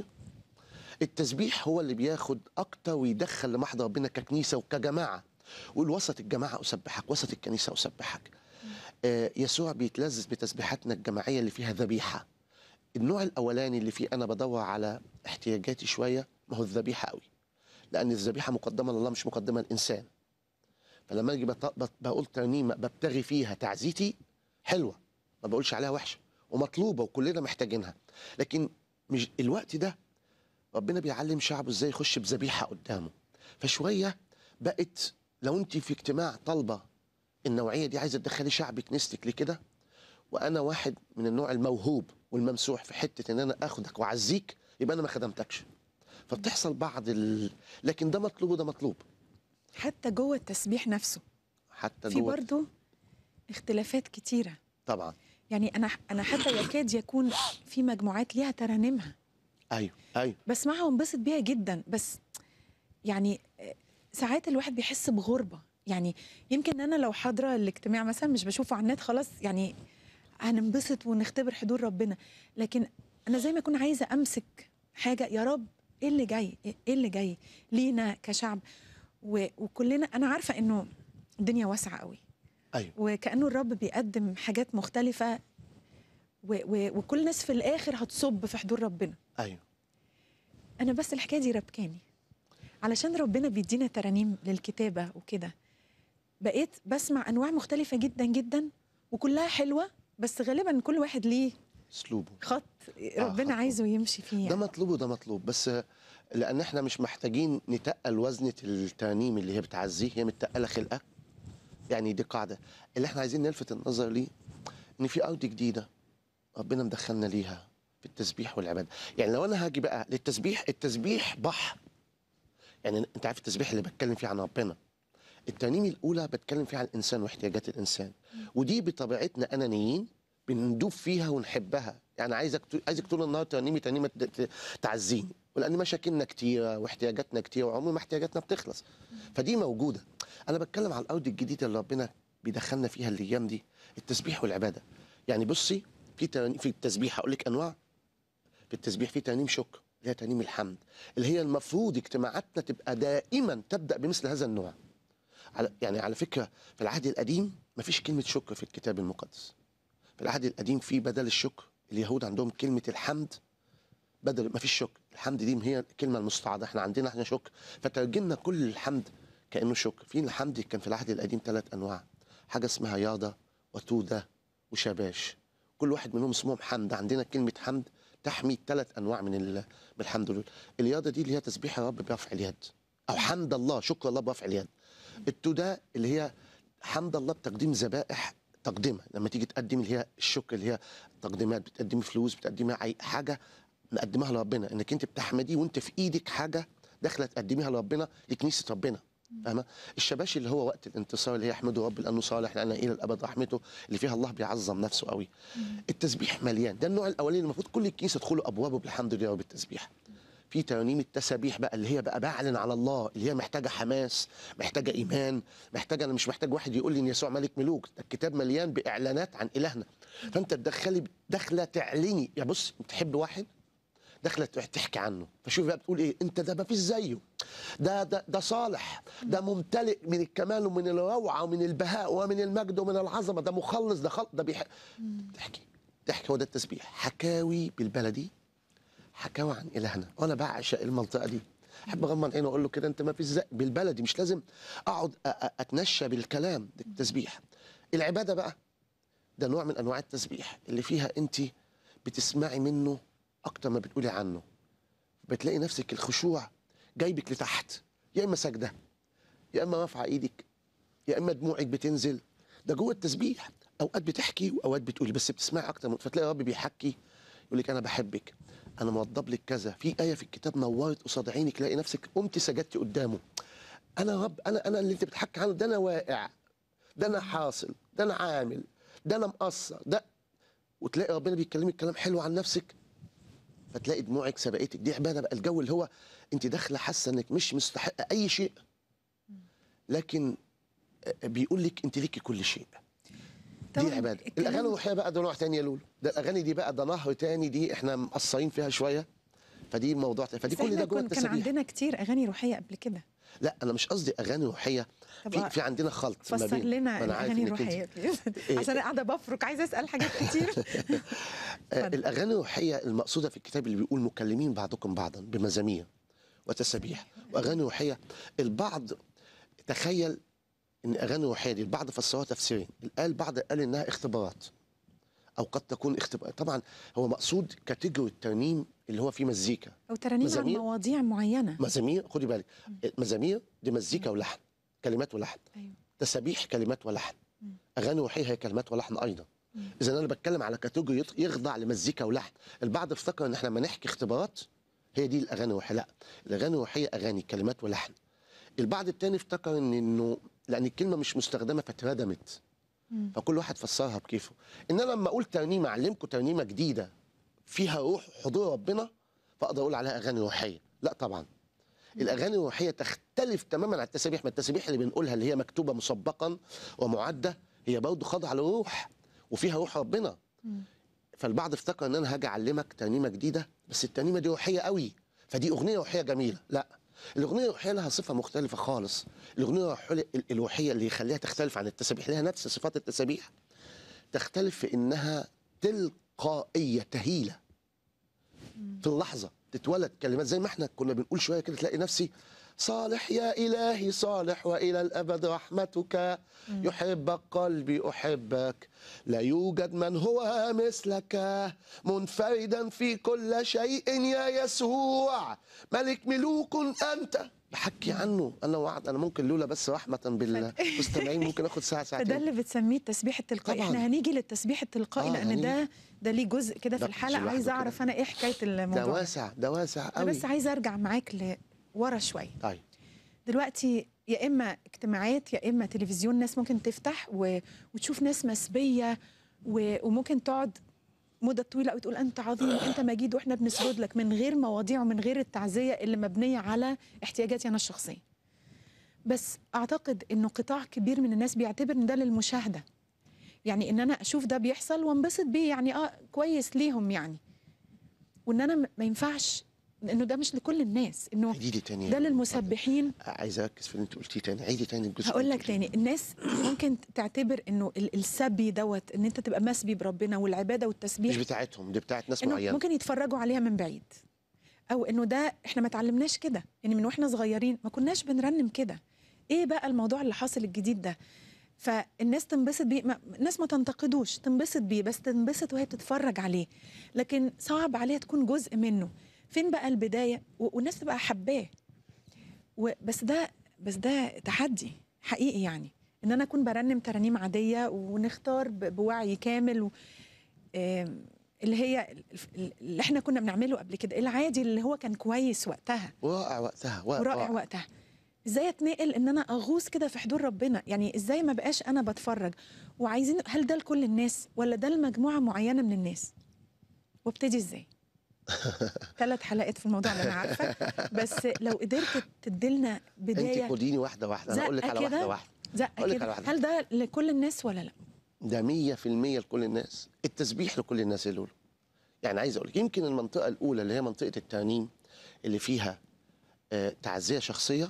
التسبيح هو اللي بياخد اكتر ويدخل لمحضر ربنا ككنيسه وكجماعه. ويقول وسط الجماعه اسبحك، وسط الكنيسه اسبحك. آه يسوع بيتلذذ بتسبيحاتنا الجماعيه اللي فيها ذبيحه. النوع الاولاني اللي فيه انا بدور على احتياجاتي شويه، ما هو الذبيحه قوي، لان الذبيحه مقدمه لله مش مقدمه للانسان. فلما اجي بط- بط- بقول ترنيمه ببتغي فيها تعزيتي، حلوه ما بقولش عليها وحشه ومطلوبه وكلنا محتاجينها، لكن مش الوقت ده ربنا بيعلم شعبه ازاي يخش بذبيحه قدامه. فشويه بقت لو انت في اجتماع طالبه النوعيه دي، عايزه تدخلي شعب كنيستك لكده، وانا واحد من النوع الموهوب والممسوح في حته ان انا اخدك واعزيك، يبقى انا ما خدمتكش. فبتحصل بعض ال... لكن ده مطلوب وده مطلوب. حتى جوه التسبيح نفسه حتى في جوه برضو اختلافات كتيرة. طبعا. يعني أنا أنا حتى يكاد يكون في مجموعات ليها ترانيمها ايوه ايوه بسمعها وانبسط بيها جدا، بس يعني آه، ساعات الواحد بيحس بغربة. يعني يمكن أنا لو حاضرة الاجتماع مثلا مش بشوفه على النت، خلاص يعني هننبسط ونختبر حضور ربنا، لكن أنا زي ما أكون عايزة أمسك حاجة، يا رب إيه اللي جاي، إيه اللي جاي لينا كشعب. و- وكلنا أنا عارفة إنه الدنيا واسعة قوي، ايوه وكأنه الرب بيقدم حاجات مختلفة، و و وكل الناس في الآخر هتصب في حضور ربنا. ايوه أنا بس الحكاية دي ربكاني، علشان ربنا بيدينا ترانيم للكتابة وكده، بقيت بسمع أنواع مختلفة جدا جدا وكلها حلوة، بس غالبا كل واحد ليه اسلوبه. خط ربنا خط. عايزه يمشي فيه ده يعني. مطلوب وده مطلوب، بس لان احنا مش محتاجين نتقل وزنه الترانيم اللي هي بتعزيه، هي متقله خلقه. يعني دي قاعده اللي احنا عايزين نلفت النظر ليه، ان في ارض جديده ربنا مدخلنا ليها في التسبيح والعباده. يعني لو انا هاجي بقى للتسبيح، التسبيح بحر. يعني انت عارف التسبيح اللي بتكلم فيه عن ربنا، الترنيم الاولى بتكلم فيها عن الانسان واحتياجات الانسان، ودي بطبيعتنا انانيين بندوب فيها ونحبها. يعني عايزك عايزك طول النهار ترنيمي ترنيمه ت- ت- تعزيني، ولان مشاكلنا كتيره واحتياجاتنا كتيره وعمر ما احتياجاتنا بتخلص، فدي موجوده. انا بتكلم على الارض الجديده اللي ربنا بيدخلنا فيها الايام دي، التسبيح والعباده. يعني بصي، في ترانيم في التسبيح هقول لك انواع. في التسبيح في ترنيم شكر اللي هي ترنيم الحمد، اللي هي المفروض اجتماعاتنا تبقى دائما تبدا بمثل هذا النوع. على يعني على فكره في العهد القديم ما فيش كلمه شكر في الكتاب المقدس. في العهد القديم في بدل الشكر، اليهود عندهم كلمه الحمد بدل، ما فيش شكر. الحمد دي هي الكلمه المستعاضه، احنا عندنا احنا شكر، فترجمنا كل الحمد كانه شكر. في الحمد كان في العهد القديم ثلاث انواع، حاجه اسمها ياضه وتوده وشباش، كل واحد منهم اسمهم حمد. عندنا كلمه حمد تحمي ثلاث انواع من ال- من الحمد لله. الياضه دي اللي هي تسبيح الرب برفع اليد، او حمد الله شكر الله برفع اليد. التوده اللي هي حمد الله بتقديم ذبائح تقدمه، لما تيجي تقدم اللي هي الشكر اللي هي تقديمات، بتقدمي فلوس، بتقدمي اي حاجه نقدمها لربنا، انك انت بتحمديه وانت في ايدك حاجه داخله تقدميها لربنا لكنيسه ربنا. فاهمه؟ الشباشي اللي هو وقت الانتصار، اللي هي احمدوا رب لانه صالح لان الى الابد رحمته، اللي فيها الله بيعظم نفسه قوي. التسبيح مليان، ده النوع الاولاني المفروض كل الكنيسه تدخلوا ابوابه بالحمد لله وبالتسبيح. في ترانيم التسابيح بقى اللي هي بقى بعلن على الله، اللي هي محتاجه حماس، محتاجه ايمان، محتاجه، انا مش محتاج واحد يقول لي ان يسوع ملك ملوك، ده الكتاب مليان باعلانات عن الهنا. فانت تدخلي داخله تعلني، يا بص تحب واحد داخله تحكي عنه، فشوف بقى بتقول ايه، انت ده ما فيش زيه، ده ده ده صالح، ده ممتلئ من الكمال ومن الروعه ومن البهاء ومن المجد ومن العظمه، ده مخلص، ده خلق، ده بيح... تحكي تحكي هو ده التسبيح. حكاوي بالبلدي حكاوى عن الهنا، وانا بعشق المنطقه دي. احب اغمض عيني واقول له كده انت ما فيش زق بالبلدي، مش لازم اقعد أ- أ- اتنشى بالكلام. ده التسبيح. العباده بقى ده نوع من انواع التسبيح اللي فيها انت بتسمعي منه اكتر ما بتقولي عنه. بتلاقي نفسك الخشوع جايبك لتحت، يا اما سجده، يا اما رافعه ايدك، يا اما دموعك بتنزل. ده جوه التسبيح. اوقات بتحكي واوقات بتقولي، بس بتسمعي اكتر من- فتلاقي رب بيحكي يقول لك انا بحبك، انا موضب لك كذا، في ايه في الكتاب نورت قصاد عينك، تلاقي نفسك قمت سجدتي قدامه. انا يا رب، انا انا اللي انت بتحكي عنه ده، انا واقع، ده انا حاصل، ده انا عامل، ده انا مقصر، ده. وتلاقي ربنا بيتكلمك كلام حلو عن نفسك، فتلاقي دموعك سبقتك. دي عباده بقى، الجو اللي هو انت داخله حاسه انك مش مستحقه اي شيء، لكن بيقول لك انت ليكي كل شيء. دي طبعاً العباده. الكلام- الاغاني الروحيه بقى ده نوع تاني يا لولو. ده الاغاني دي بقى ده نهر تاني، دي احنا مقصرين فيها شويه، فدي موضوع تاني. فدي بس كل احنا ده جوه كن- كان التسابيح. عندنا كتير اغاني روحيه قبل كده. لا انا مش قصدي اغاني روحيه، طب في في عندنا خلط ما فسر بين. لنا ما انا عارف الاغاني انك انت الروحيه إيه؟ عشان انا قاعده بفرك، عايزه اسال حاجات كتير. آه، اتفضل. الاغاني الروحيه المقصوده في الكتاب اللي بيقول مكلمين بعضكم بعضا بمزامير وتسابيح واغاني روحيه. البعض تخيل ان اغاني روحيه دي البعض فسروها تفسيرين. قال بعض قال انها اختبارات، او قد تكون اختبار. طبعا هو مقصود كاتيجوري الترنيم اللي هو فيه مزيكا، او ترانيم عن مزامير. مواضيع معينه. مزامير، خدي بالك، مزامير دي مزيكا ولحن، كلمات ولحن. ايوه. تسابيح كلمات ولحن. مم. اغاني روحيه هي كلمات ولحن ايضا. مم. اذا انا بتكلم على كاتيجوري يط- يخضع لمزيكا ولحن. البعض افتكر ان احنا لما نحكي اختبارات هي دي الاغاني الروحيه. لا، الاغاني الروحيه اغاني كلمات ولحن. البعض التاني افتكر ان انه لان الكلمه مش مستخدمه فاتردمت، مم. فكل واحد فسرها بكيفه. ان انا لما اقول ترنيمه اعلمكم ترنيمه جديده فيها روح حضور ربنا فاقدر اقول عليها اغاني روحيه؟ لا طبعا. الاغاني الروحيه تختلف تماما عن التسابيح. ما التسابيح اللي بنقولها اللي هي مكتوبه مسبقا ومعده هي برضه خاضعه للروح وفيها روح ربنا. مم. فالبعض افتكر ان انا هاجي اعلمك ترنيمه جديده بس الترنيمه دي روحيه قوي، فدي اغنيه روحيه جميله. لا، الاغنيه الروحيه لها صفه مختلفه خالص. الاغنيه الروحية- الروحيه اللي يخليها تختلف عن التسابيح لها نفس صفات التسابيح، تختلف في انها تلقائيه تهيله في اللحظه، تتولد كلمات زي ما احنا كنا بنقول شويه كده. تلاقي نفسي صالح يا الهي صالح والى الابد رحمتك، يحبك قلبي احبك، لا يوجد من هو مثلك، منفردا في كل شيء يا يسوع، ملك ملوك انت. بحكي عنه انا وعد. انا ممكن لولا بس رحمه بالمستمعين ممكن اخد ساعه فده ساعتين. اللي بتسميه التسبيح التلقائي. طبعاً. احنا هنيجي للتسبيح التلقائي آه، لان هنيجي. ده ده ليه جزء كده في ده الحلقه. لوحده عايزه كده. اعرف انا ايه حكايه الموضوع ده ده. واسع، ده واسع انا قوي. بس عايزه ارجع معاك لورا شويه. طيب دلوقتي يا اما اجتماعات يا اما تلفزيون، ناس ممكن تفتح و... وتشوف ناس مسبيه و... وممكن تقعد مده طويله وتقول انت عظيم وانت مجيد واحنا بنسجد لك، من غير مواضيع ومن غير التعزيه اللي مبنيه على احتياجاتي انا الشخصيه. بس اعتقد انه قطاع كبير من الناس بيعتبر ان ده للمشاهده، يعني ان انا اشوف ده بيحصل وانبسط بيه، يعني اه كويس ليهم يعني، وان انا م- ما ينفعش، انه ده مش لكل الناس، انه عيدي لي تاني. ده للمسبحين. عايز اركز في اللي انت قلتيه تاني. عيدي تاني الجزء. هقول اللي لك انت قلتيه. تاني، الناس ممكن تعتبر انه ال- السبي دوت ان انت تبقى مسبي بربنا والعباده مش والتسبيح بتاعتهم، دي بتاعت ناس انه معينه. ممكن يتفرجوا عليها من بعيد، او انه ده احنا ما اتعلمناش كده، يعني من واحنا صغيرين ما كناش بنرنم كده. ايه بقى الموضوع اللي حاصل الجديد ده؟ فالناس تنبسط بيه، ما الناس ما تنتقدوش، تنبسط بيه، بس تنبسط وهي بتتفرج عليه، لكن صعب عليها تكون جزء منه. فين بقى البدايه؟ و- والناس تبقى حباه. بس ده بس ده تحدي حقيقي، يعني ان انا اكون برنم ترانيم عاديه ونختار ب- بوعي كامل و... آم، اللي هي ال- اللي احنا كنا بنعمله قبل كده، العادي اللي هو كان كويس وقتها ورائع وقتها. ورائع وقتها. ازاي اتنقل ان انا اغوص كده في حضور ربنا؟ يعني ازاي ما بقاش انا بتفرج وعايزين، هل ده لكل الناس ولا ده لمجموعه معينه من الناس؟ وابتدي ازاي؟ ثلاث حلقات في الموضوع ده انا عارفه، بس لو قدرت تديلنا انت بدايه خديني واحده واحده، انا اقول لك على زقة كده، واحده واحده. زقه أقول لك كده، على واحدة. هل ده لكل الناس ولا لا؟ ده مية في المية لكل الناس. التسبيح لكل الناس اللي يقولوا. يعني عايز اقول لك يمكن المنطقه الاولى اللي هي منطقه الترنيم اللي فيها آه تعزيه شخصيه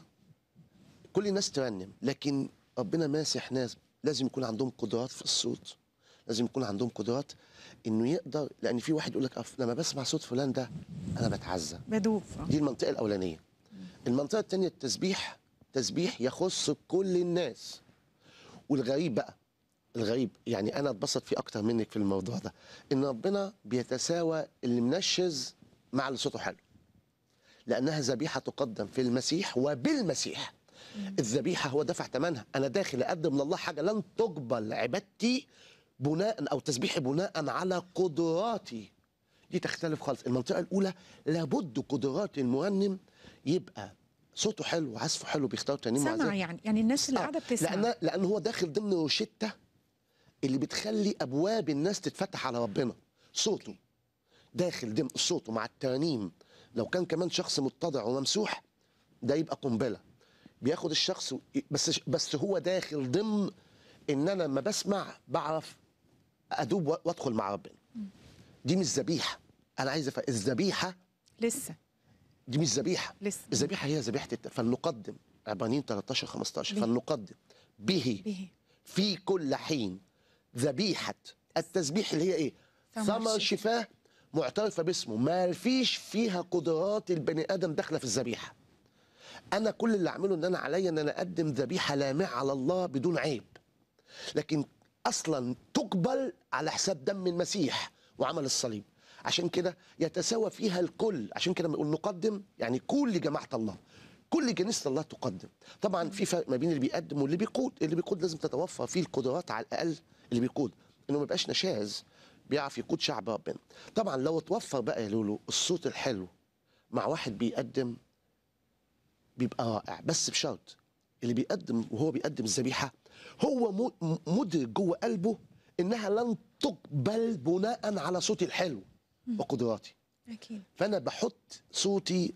كل الناس ترنم، لكن ربنا ماسح ناس لازم يكون عندهم قدرات في الصوت، لازم يكون عندهم قدرات انه يقدر، لان في واحد يقول لك أف- لما بسمع صوت فلان ده انا بتعزى. بدوب. آه. دي المنطقه الاولانيه. المنطقه الثانيه التسبيح، تسبيح يخص كل الناس. والغريب بقى، الغريب يعني انا اتبسط فيه اكتر منك في الموضوع ده، ان ربنا بيتساوى اللي منشز مع اللي صوته حلو، لانها ذبيحه تقدم في المسيح وبالمسيح. الذبيحه هو دفع ثمنها، انا داخل اقدم لله حاجه لن تقبل عبادتي بناء او تسبيحي بناء على قدراتي. دي تختلف خالص. المنطقه الاولى لابد قدرات المرنم يبقى صوته حلو وعزفه حلو، بيختار ترنيم سمع وعزف. يعني يعني الناس اللي آه، قاعده بتسمع. لان لان هو داخل ضمن روشته اللي بتخلي ابواب الناس تتفتح على ربنا. صوته داخل ضمن صوته مع الترانيم، لو كان كمان شخص متضع وممسوح ده يبقى قنبله، بياخد الشخص و- بس بس هو داخل ضمن ان انا لما بسمع بعرف ادوب و- وادخل مع ربنا. دي مش ذبيحه. انا عايز أف... الذبيحه لسه دي مش ذبيحه. لسه الذبيحه هي ذبيحه الت... فلنقدم عبرانيين تلتاشر خمستاشر به. فلنقدم به به في كل حين ذبيحه التسبيح اللي هي ايه؟ ثمر ثمر شفاء. شفاه معترفه باسمه، ما فيش فيها قدرات البني ادم داخله في الذبيحه. انا كل اللي اعمله ان انا عليا ان انا اقدم ذبيحه لامعه على الله بدون عيب، لكن اصلا تقبل على حساب دم المسيح وعمل الصليب. عشان كده يتساوى فيها الكل. عشان كده بنقول نقدم يعني كل جماعه الله، كل كنيسه الله تقدم. طبعا في فرق ما بين اللي بيقدم واللي بيقود. اللي بيقود لازم تتوفر فيه القدرات على الاقل اللي بيقود، انه ما يبقاش نشاز، بيعرف يقود شعب ربنا. طبعا لو توفر بقى يا لولو الصوت الحلو مع واحد بيقدم بيبقى رائع، بس بشرط اللي بيقدم وهو بيقدم الذبيحه هو م- مدرك جوه قلبه انها لن تقبل بناء على صوتي الحلو وقدراتي. اكيد. فانا بحط صوتي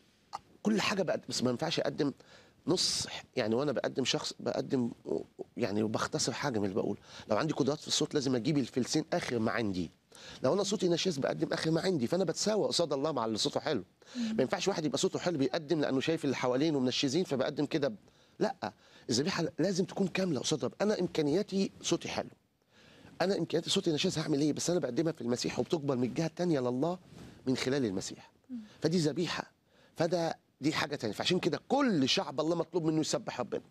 كل حاجه بقدم، بس ما ينفعش اقدم نص يعني. وانا بقدم شخص بقدم يعني وبختصر حاجه من اللي بقول. لو عندي قدرات في الصوت لازم اجيب الفلسين اخر ما عندي. لو انا صوتي نشاز بقدم اخر ما عندي، فانا بتساوى قصاد الله مع اللي صوته حلو. ما ينفعش واحد يبقى صوته حلو بيقدم لانه شايف اللي حوالينه منشزين فبقدم كده ب... لا، الذبيحه لازم تكون كامله قصاد رب. انا امكانياتي صوتي حلو، انا امكانياتي صوتي نشاز، هعمل ايه؟ بس انا بقدمها في المسيح وبتقبل من الجهه الثانيه لله من خلال المسيح. فدي ذبيحه، فده دي حاجه ثانيه. فعشان كده كل شعب الله مطلوب منه يسبح ربنا،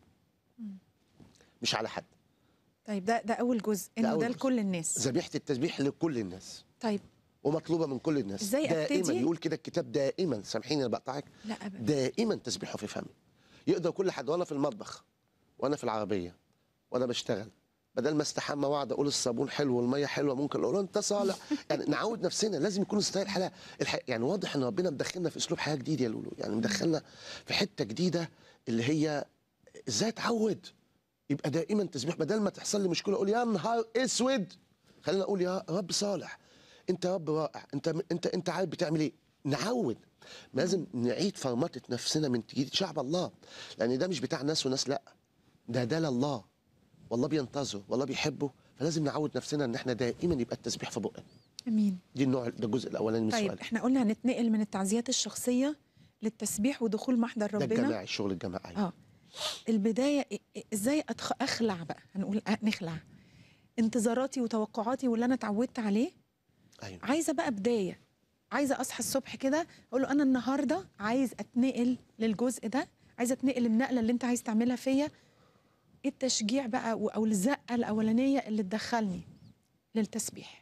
مش على حد. طيب ده ده اول جزء ده انه أول ده جزء. لكل الناس. ذبيحه التسبيح لكل الناس طيب ومطلوبه من كل الناس إزاي دائما. أبتدي؟ يقول كده الكتاب دائما، سامحيني انا بقطعك، لا ابدا. دائما تسبيحه في فمي. يقدر كل حد وانا في المطبخ وانا في العربيه وانا بشتغل، بدل ما استحمى واقعد اقول الصابون حلو والميه حلوه ممكن اقول له انت صالح. يعني نعود نفسنا، لازم يكون ستايل الحياه الح... يعني واضح ان ربنا مدخلنا في اسلوب حياه جديد يا لولو، يعني مدخلنا في حته جديده اللي هي ازاي اتعود يبقى دائما تسبيح. بدل ما تحصل لي مشكله اقول يا نهار اسود، خلينا اقول يا رب صالح، انت يا رب رائع، انت انت انت عارف بتعمل ايه. نعود، لازم نعيد فرمطه نفسنا من جديد شعب الله، لان ده مش بتاع ناس وناس، لا ده ده لله، والله بينتظر والله بيحبه. فلازم نعود نفسنا ان احنا دائما يبقى التسبيح في بقنا. امين. دي النوع ده الجزء الاولاني من طيب السؤال. احنا قلنا هنتنقل من التعزيات الشخصيه للتسبيح ودخول محضر ده ربنا. الجماعي، الشغل الجماعي. اه البدايه إ- إ- ازاي أدخ... اخلع بقى، هنقول أ- نخلع انتظاراتي وتوقعاتي واللي انا اتعودت عليه. ايوه. عايزه بقى بدايه، عايزه اصحى الصبح كده اقول له انا النهارده عايز اتنقل للجزء ده، عايزه اتنقل النقله اللي انت عايز تعملها فيا. ايه التشجيع بقى و- او الزقه الاولانيه اللي تدخلني للتسبيح؟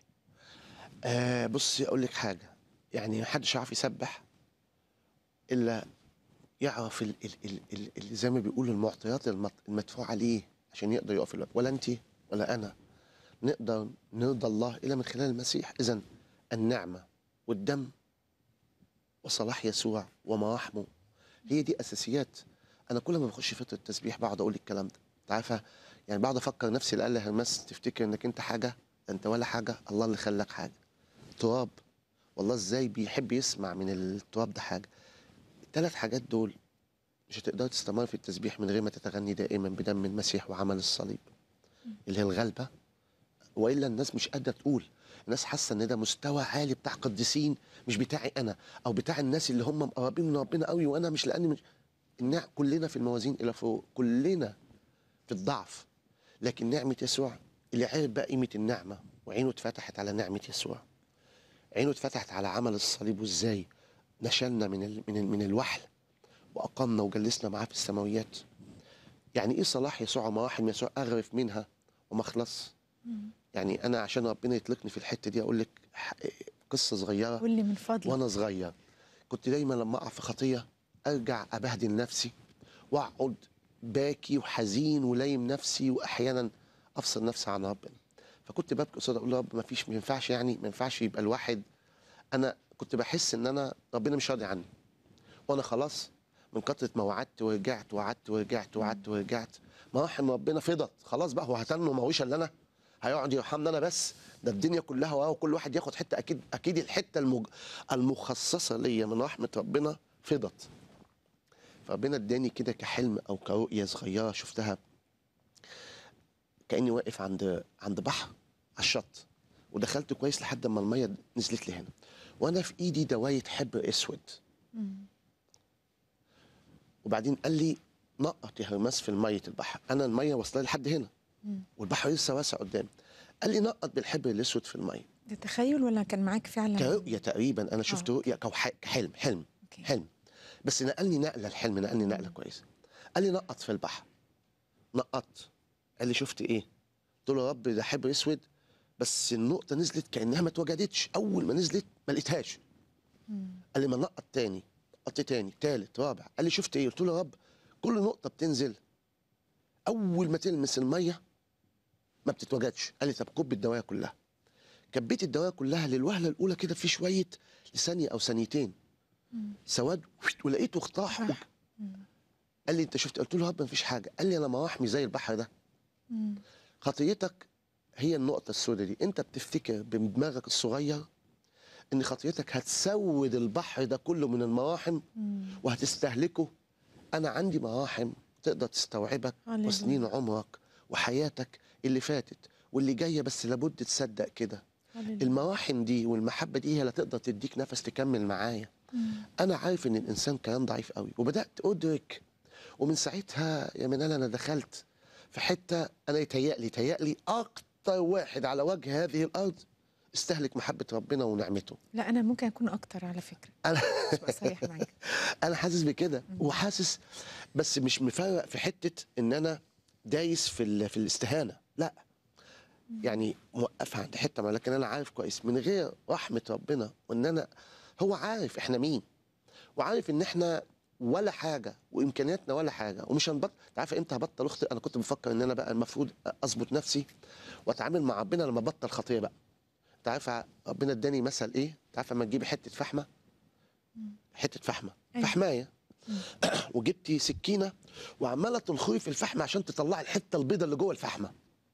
آه بصي اقول لك حاجه، يعني محدش يعرف يسبح الا يعرف ال ال ال ال ال زي ما بيقولوا المعطيات المط- المدفوع عليه عشان يقدر يقف الوقت. ولا انت ولا انا نقدر نرضى الله الا من خلال المسيح. اذا النعمه والدم وصلاح يسوع ومراحمه هي دي اساسيات. انا كل ما بخش فتره التسبيح بقعد اقول الكلام ده، انت عارفه يعني بقعد افكر نفسي لألا هرمس تفتكر انك انت حاجه، انت ولا حاجه، الله اللي خلاك حاجه. تراب، والله ازاي بيحب يسمع من التراب ده حاجه. الثلاث حاجات دول مش هتقدر تستمر في التسبيح من غير ما تتغني دائما بدم المسيح وعمل الصليب اللي هي الغلبه. والا الناس مش قادره تقول، الناس حاسه ان ده مستوى عالي بتاع قديسين مش بتاعي انا، او بتاع الناس اللي هم مقربين من ربنا قوي وانا مش، لاني مش. النع... كلنا في الموازين الى فوق، كلنا في الضعف، لكن نعمه يسوع اللي عرف بقى قيمه النعمه وعينه اتفتحت على نعمه يسوع، عينه اتفتحت على عمل الصليب وازاي نشلنا من ال من ال من الوحل واقمنا وجلسنا معاه في السماويات. يعني ايه صلاح يسوع ومراحم يسوع اغرف منها وما اخلص؟ يعني انا عشان ربنا يطلقني في الحته دي اقول لك ح- قصه صغيره. قول لي من فضلك. وانا صغير كنت دايما لما اقع في خطيه ارجع ابهدل نفسي واقعد باكي وحزين ولايم نفسي، واحيانا افصل نفسي عن ربنا. فكنت ببكي قصاد اقول له رب ما فيش، ما ينفعش، يعني ما ينفعش يبقى الواحد، انا كنت بحس ان انا ربنا مش راضي عني، وانا خلاص من كتره ما وعدت ورجعت وعدت ورجعت وعدت ورجعت مراحم ربنا فضت خلاص بقى. هو هتنه ما هوش الا انا، هيقعد يرحمني انا بس؟ ده الدنيا كلها وراه وكل واحد ياخد حته، اكيد اكيد الحته المج... المخصصه ليا من رحمه ربنا فضت. فربنا اداني كده كحلم او كرؤيه صغيره شفتها، كاني واقف عند عند بحر على الشط، ودخلت كويس لحد ما الميه نزلت لي هنا، وانا في ايدي دوايه حبر اسود. وبعدين قال لي نقط يا هرمس في الميه البحر، انا الميه واصله لحد هنا والبحر لسه واسع قدامي. قال لي نقط بالحبر الاسود في الميه. ده تخيل ولا كان معاك فعلا؟ كرؤيه تقريبا، انا شفت آه. رؤيه كوح- كحلم، حلم أوكي. حلم، بس نقلني نقله، الحلم نقلني نقله كويسه. قال لي نقط في البحر، نقط. قال لي شفت ايه؟ قلت له يا رب ده حبر اسود، بس النقطه نزلت كانها ما اتوجدتش، اول ما نزلت ما لقيتهاش. قال لي ما نقط تاني، نقط تاني، تالت، رابع. قال لي شفت ايه؟ قلت له يا رب كل نقطه بتنزل اول ما تلمس الميه ما بتتوجدش. قال لي طب كب الدوايه كلها. كبيت الدوايه كلها، للوهله الاولى كده في شويه لثانيه او ثانيتين سواد، ولقيته اختاح. راح. قال لي انت شفت؟ قلت له يا رب مفيش حاجه. قال لي انا مراحمي زي البحر ده. خطيتك هي النقطه السوداء دي، انت بتفتكر بدماغك الصغير ان خطيتك هتسود البحر ده كله من المراحم وهتستهلكه. انا عندي مراحم تقدر تستوعبك هللويا. وسنين عمرك وحياتك اللي فاتت واللي جايه، بس لابد تصدق كده. هللويا. المراحم دي والمحبه دي هي اللي تقدر تديك نفس تكمل معايا. انا عارف ان الانسان كيان ضعيف قوي، وبدات ادرك، ومن ساعتها يا منال انا دخلت في حته انا يتهيألي يتهيألي اكتر واحد على وجه هذه الارض استهلك محبه ربنا ونعمته. لا انا ممكن اكون اكتر على فكره، انا مش بقى صريح معاك. انا حاسس بكده وحاسس، بس مش مفرق في حته ان انا دايس في ال... في الاستهانه، لا، يعني موقفها عند حته ما. لكن انا عارف كويس من غير رحمه ربنا، وان انا هو عارف احنا مين، وعارف ان احنا ولا حاجه وامكانياتنا ولا حاجه، ومش هنبطل. انت عارف امتى هبطل اخطئ؟ انا كنت بفكر ان انا بقى المفروض اظبط نفسي واتعامل مع ربنا لما ابطل خطيه بقى. انت عارف ربنا اداني مثل ايه؟ انت عارف لما تجيبي حته فحمه، حته فحمه، أيوة. فحمايه، وجبتي سكينه وعماله تنخري في الفحمه عشان تطلعي الحته البيضاء اللي جوه الفحمه،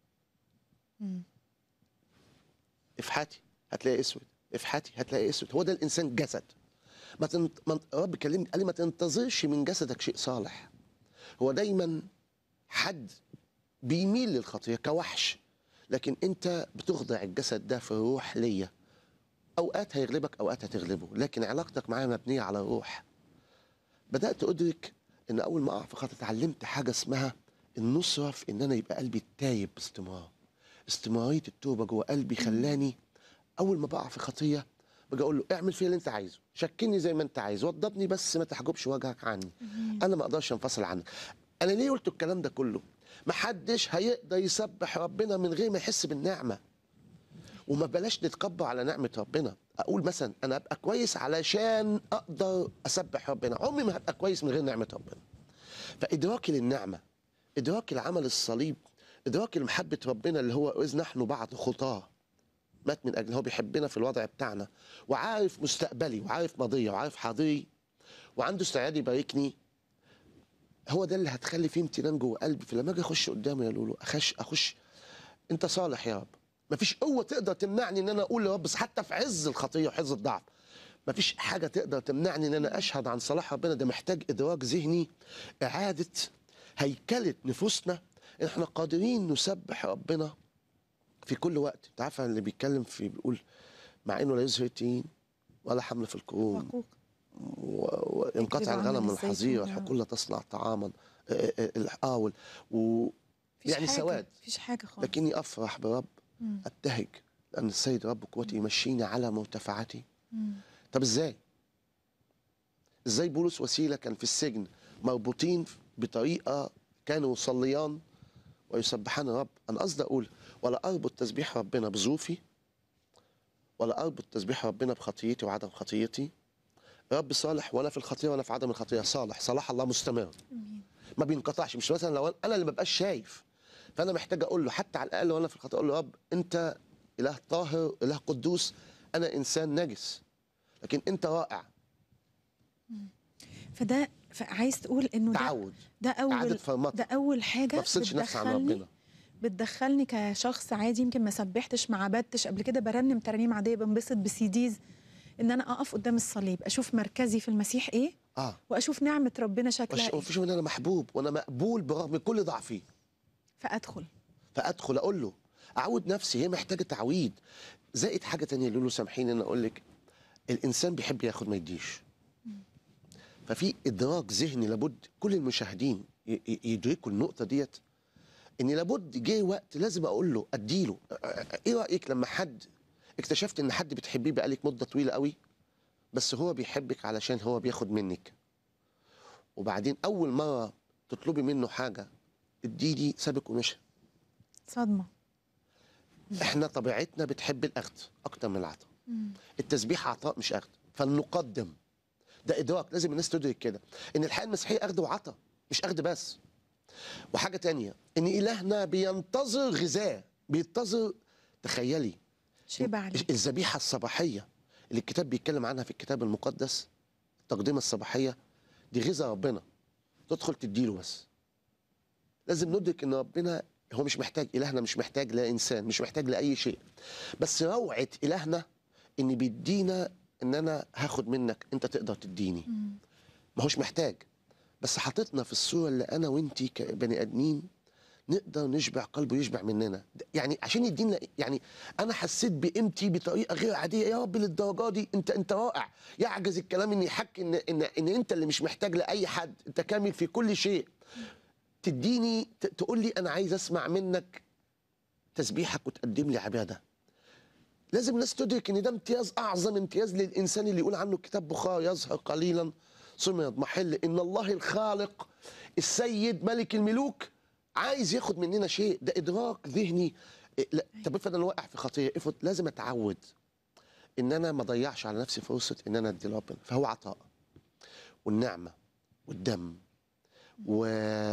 افحتي هتلاقي اسود، افحتي هتلاقي اسود. هو ده الانسان جسد. ما تنت... ما... رب كلمني قال لي ما تنتظرش من جسدك شيء صالح. هو دايما حد بيميل للخطيه كوحش، لكن انت بتخضع الجسد ده في الروح ليا. اوقات هيغلبك، اوقات هتغلبه، لكن علاقتك معاه مبنيه على الروح. بدات ادرك ان اول ما اقع في خطأ اتعلمت حاجه اسمها النصره، في ان انا يبقى قلبي تايب باستمرار. استمراريه التوبه جوه قلبي خلاني اول ما بقع في خطيه باجي اقول له اعمل فيا اللي انت عايزه، شكلني زي ما انت عايز، وضبني، بس ما تحجبش وجهك عني. انا ما اقدرش انفصل عنك. انا ليه قلت الكلام ده كله؟ ما حدش هيقدر يسبح ربنا من غير ما يحس بالنعمه. وما بلاش نتكبر على نعمه ربنا. اقول مثلا انا ابقى كويس علشان اقدر اسبح ربنا، عمري ما هبقى كويس من غير نعمه ربنا. فادراكي للنعمه، ادراكي لعمل الصليب، ادراكي لمحبه ربنا اللي هو اذ نحن بعد خطاه مات من اجل، هو بيحبنا في الوضع بتاعنا، وعارف مستقبلي وعارف ماضي وعارف حاضري، وعنده استعداد يباركني. هو ده اللي هتخلي فيه امتنان جوه قلبي، فلما اجي اخش قدامه يا لولو اخش اخش انت صالح يا رب. مفيش قوه تقدر تمنعني ان انا اقول يا رب، بس حتى في عز الخطيه وعز الضعف مفيش حاجه تقدر تمنعني ان انا اشهد عن صلاح ربنا. ده محتاج ادراك ذهني، اعاده هيكله نفوسنا. احنا قادرين نسبح ربنا في كل وقت. انت عارفه اللي بيتكلم في بيقول مع انه لا يزهر التين ولا حمل في الكروم، وقوق. و- وانقطع يكتب الغنم عمل من الحظيره الزيتون. والحقول لا تصنع طعاما. اه وال- و- مفيش يعني حاجة. سواد. مفيش حاجه خالص. لكني افرح برب، مم. ابتهج لان السيد رب قوتي يمشيني على مرتفعاتي. مم. طب ازاي؟ ازاي بولس وسيله كان في السجن مربوطين بطريقه كانوا يصليان ويسبحان الرب؟ انا قصدي اقول ولا اربط تسبيح ربنا بظروفي، ولا اربط تسبيح ربنا بخطيتي وعدم خطيتي. رب صالح ولا في الخطيه ولا في عدم الخطيه، صالح، صلاح الله مستمر امين. ما بينقطعش. مش مثلا لو انا اللي مبقاش شايف، فانا محتاج اقول له حتى على الاقل وانا في الخطيه، اقول له رب انت اله طاهر، اله قدوس، انا انسان نجس، لكن انت رائع. فده عايز تقول انه ده تعود، ده اعاده اول فرمطه، ده اول حاجه ما افصلش نفسي عن بتدخلني ربنا. بتدخلني كشخص عادي، يمكن ما سبحتش ما عبدتش قبل كده، برنم ترانيم عاديه، بنبسط بسيديز، ان انا اقف قدام الصليب اشوف مركزي في المسيح ايه، اه واشوف نعمه ربنا شكلها ايه، مفيش ان انا محبوب وانا مقبول برغم كل ضعفي، فادخل. فادخل اقول له، اعود نفسي. هي محتاجه تعويد. زائد حاجه تانية، لولو سامحيني ان اقول لك، الانسان بيحب ياخد ما يديش. ففي ادراك ذهني لابد كل المشاهدين ي- ي- يدركوا النقطه ديت، ان لابد جه وقت لازم اقول له اديله. ايه رايك لما حد اكتشفت ان حد بتحبيه بقالك مده طويله قوي، بس هو بيحبك علشان هو بياخد منك، وبعدين اول مره تطلبي منه حاجه اديني سابك ومشى. صدمه. احنا طبيعتنا بتحب الاخذ اكتر من العطاء. التسبيح عطاء مش اخذ، فلنقدم. ده ادراك لازم الناس تدرك كده، ان الحياه المسيحيه اخذ وعطاء، مش اخذ بس. وحاجه تانية، ان الهنا بينتظر غذاء، بينتظر. تخيلي شبع عليه. الذبيحه الصباحيه اللي الكتاب بيتكلم عنها في الكتاب المقدس، التقدمه الصباحيه دي غذاء ربنا، تدخل تديله. بس لازم ندرك ان ربنا هو مش محتاج، الهنا مش محتاج لا انسان، مش محتاج لاي شيء، بس روعه الهنا ان بيدينا ان انا هاخد منك انت تقدر تديني. ما هوش محتاج، بس حاططنا في الصوره اللي انا وانتي كبني ادمين نقدر نشبع قلبه، يشبع مننا. يعني عشان يدينا، يعني انا حسيت بقيمتي بطريقه غير عاديه. يا رب للدرجه دي انت انت رائع. يعجز الكلام ان يحكي ان ان ان انت اللي مش محتاج لاي حد، انت كامل في كل شيء. تديني ت- تقول لي انا عايز اسمع منك تسبيحك وتقدم لي عباده. لازم الناس تدرك ان ده امتياز، اعظم امتياز للانسان اللي يقول عنه الكتاب بخار يظهر قليلا ثم يضمحل. ان الله الخالق السيد ملك الملوك عايز ياخد مننا شيء. ده ادراك ذهني. إيه، لا، طب افرض انا واقع في خطيه، افرض لازم اتعود ان انا ما اضيعش على نفسي فرصه ان انا ادي لربنا. فهو عطاء والنعمه والدم. و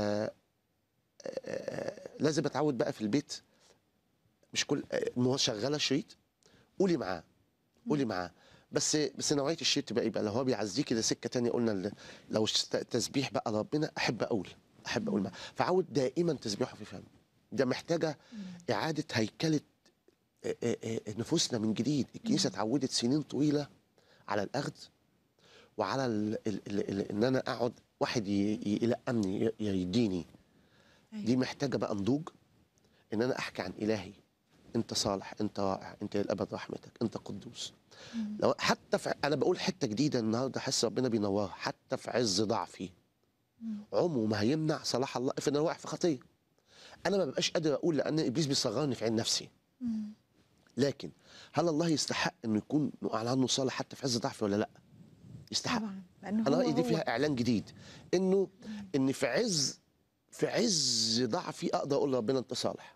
آه، لازم اتعود بقى في البيت، مش كل آه، شغاله شريط قولي معاه، قولي معاه. بس بس نوعيه الشيء تبقى ايه بقى؟ لو هو بيعزيكي ده سكه تانية. قلنا ال- لو الت- التسبيح بقى لربنا، احب اقول احب اقول معاه، فعود دائما تسبيحه في فمي. ده محتاجه اعاده هيكله آه، آه، آه، نفوسنا من جديد. الكنيسه اتعودت سنين طويله على الاخذ وعلى ال ال ال ال ان انا اقعد واحد ي- ي- يلقمني ي- يديني. دي محتاجه بقى نضوج، ان انا احكي عن الهي. انت صالح، انت رائع، انت للابد رحمتك، انت قدوس. لو حتى في، انا بقول حته جديده النهارده حس ربنا بينورها، حتى في عز ضعفي عمره ما هيمنع صلاح الله. افرض انا واقع في خطيه، انا ما ببقاش قادر اقول لان ابليس بيصغرني في عين نفسي. لكن هل الله يستحق انه يكون نقول عنه صالح حتى في عز ضعفي ولا لا؟ يستحق. طبعا، لانه انا هو رايي دي هو فيها اعلان جديد، انه ان في عز في عز ضعفي اقدر اقول لربنا انت صالح.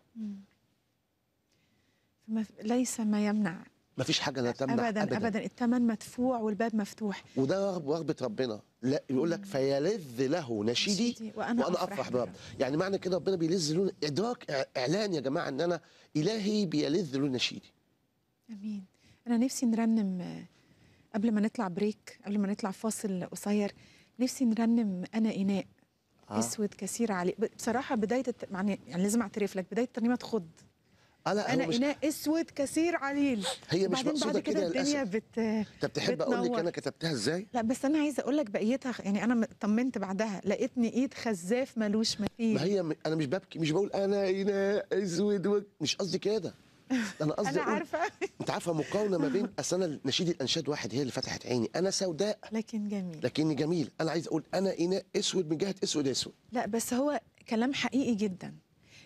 ما- ليس ما يمنع ما فيش حاجه لا تمنع ابدا ابدا, ابدا. الثمن مدفوع والباب مفتوح. وده رغب- رغبه ربنا. لا يقول لك فيلذ له نشيدي نشيدي وأنا وانا أفرح افرح برب. بالرب. يعني معنى كده ربنا بيلذ له، ادراك إع- اعلان يا جماعه ان انا الهي بيلذ له نشيدي. امين. انا نفسي نرنم آه، قبل ما نطلع بريك، قبل ما نطلع فاصل قصير، نفسي نرنم انا اناء آه. اسود كثير عليه. ب- بصراحه بدايه الت... يعني يعني لازم اعترف لك، بدايه الترنيمه تخض. آه لا انا هو مش، اناء اسود كثير عليل. هي مش وبعدين بعد مقصوده كده كده الدنيا للاسف. بت طب تحب اقول لك بتنور. انا كتبتها ازاي؟ لا بس انا عايزه اقول لك بقيتها، يعني انا طمنت بعدها لقيتني ايد خزاف ملوش مثيل. ما هي م- انا مش ببكي، مش بقول انا اناء اسود و- مش قصدي كده. انا قصدي انا اقول، عارفه. انت عارفه مقارنه ما بين، اصل انا نشيد الانشاد واحد هي اللي فتحت عيني. انا سوداء لكن جميل. لكني جميل. انا عايز اقول انا اناء اسود من جهه اسود اسود. لا بس هو كلام حقيقي جدا،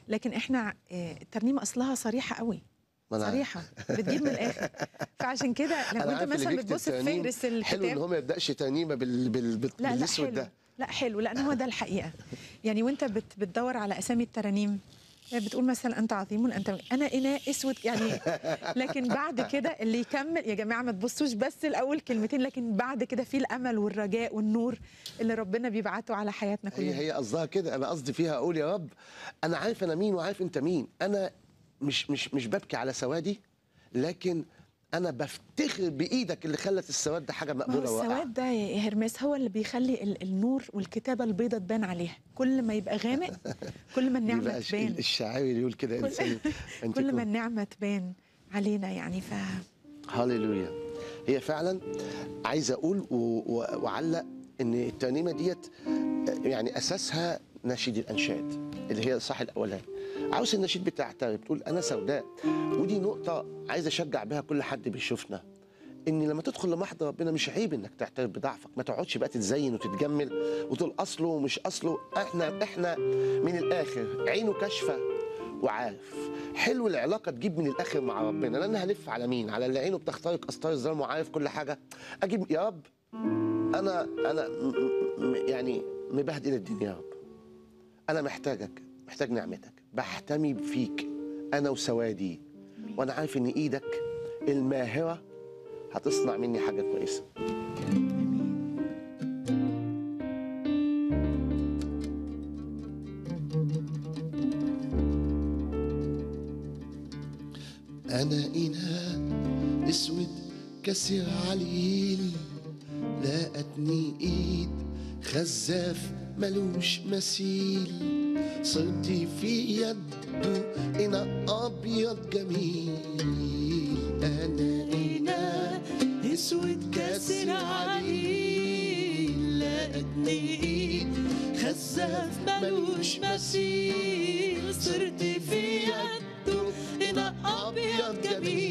لكن احنا آه، الترنيمه اصلها صريحه قوي، ما أنا- صريحه بتجيب من الاخر. فعشان كده لو أنا انت عارف اللي مثلا بيكتب بتبص في ترانيم فهرس حلو ان الكتاب، هو ما يبداش ترنيمه بال... بال... بال... لا لا بالاسود حلو، ده. لا حلو، لان هو ده الحقيقه. يعني وانت بت بتدور على اسامي الترانيم بتقول مثلا انت عظيم انت انا اناء اسود يعني، لكن بعد كده اللي يكمل يا جماعه ما تبصوش بس الاول كلمتين، لكن بعد كده في الامل والرجاء والنور اللي ربنا بيبعته على حياتنا هي كلنا. هي قصدها كده، انا قصدي فيها اقول يا رب انا عارف انا مين وعارف انت مين، انا مش مش مش ببكي على سوادي، لكن انا بفتخر بايدك اللي خلت السواد ده حاجه ما هو مقبوله ورائعه. السواد ده يا هرمس هو اللي بيخلي ال- النور والكتابه البيضاء تبان عليها، كل ما يبقى غامق كل ما دي النعمه بقى الش- تبان، الشاعري اللي يقول كده كل, انسان انت كل ما كون. النعمه تبان علينا يعني. ف هاليلويا. هي فعلا عايز اقول و- و- واعلق ان الترنيمه ديت يعني اساسها نشيد الانشاد اللي هي الصح الاولاني. عاوز النشيد بتاعتها بتقول انا سوداء، ودي نقطه عايز اشجع بها كل حد بيشوفنا، ان لما تدخل لمحضر ربنا مش عيب انك تعترف بضعفك، ما تقعدش بقى تتزين وتتجمل وتقول اصله ومش اصله. احنا احنا من الاخر عينه كاشفه وعارف. حلو العلاقه تجيب من الاخر مع ربنا، لان هلف على مين؟ على اللي عينه بتخترق استار الظلام وعارف كل حاجه. اجيب يا رب انا انا م- م- يعني مبهدل الدنيا يا رب، انا محتاجك، محتاج نعمتك، بحتمي فيك انا وسوادي، وانا عارف ان ايدك الماهره هتصنع مني حاجه كويسه. أنا إناء أسود كسر عليل، لاقتني إيد خزاف ملوش مثيل، صرت في يده إناء أبيض جميل. أنا إناء أسود كسر عليل، لاقتني إيد خزاف ملوش مثيل، صرت في يده إناء أبيض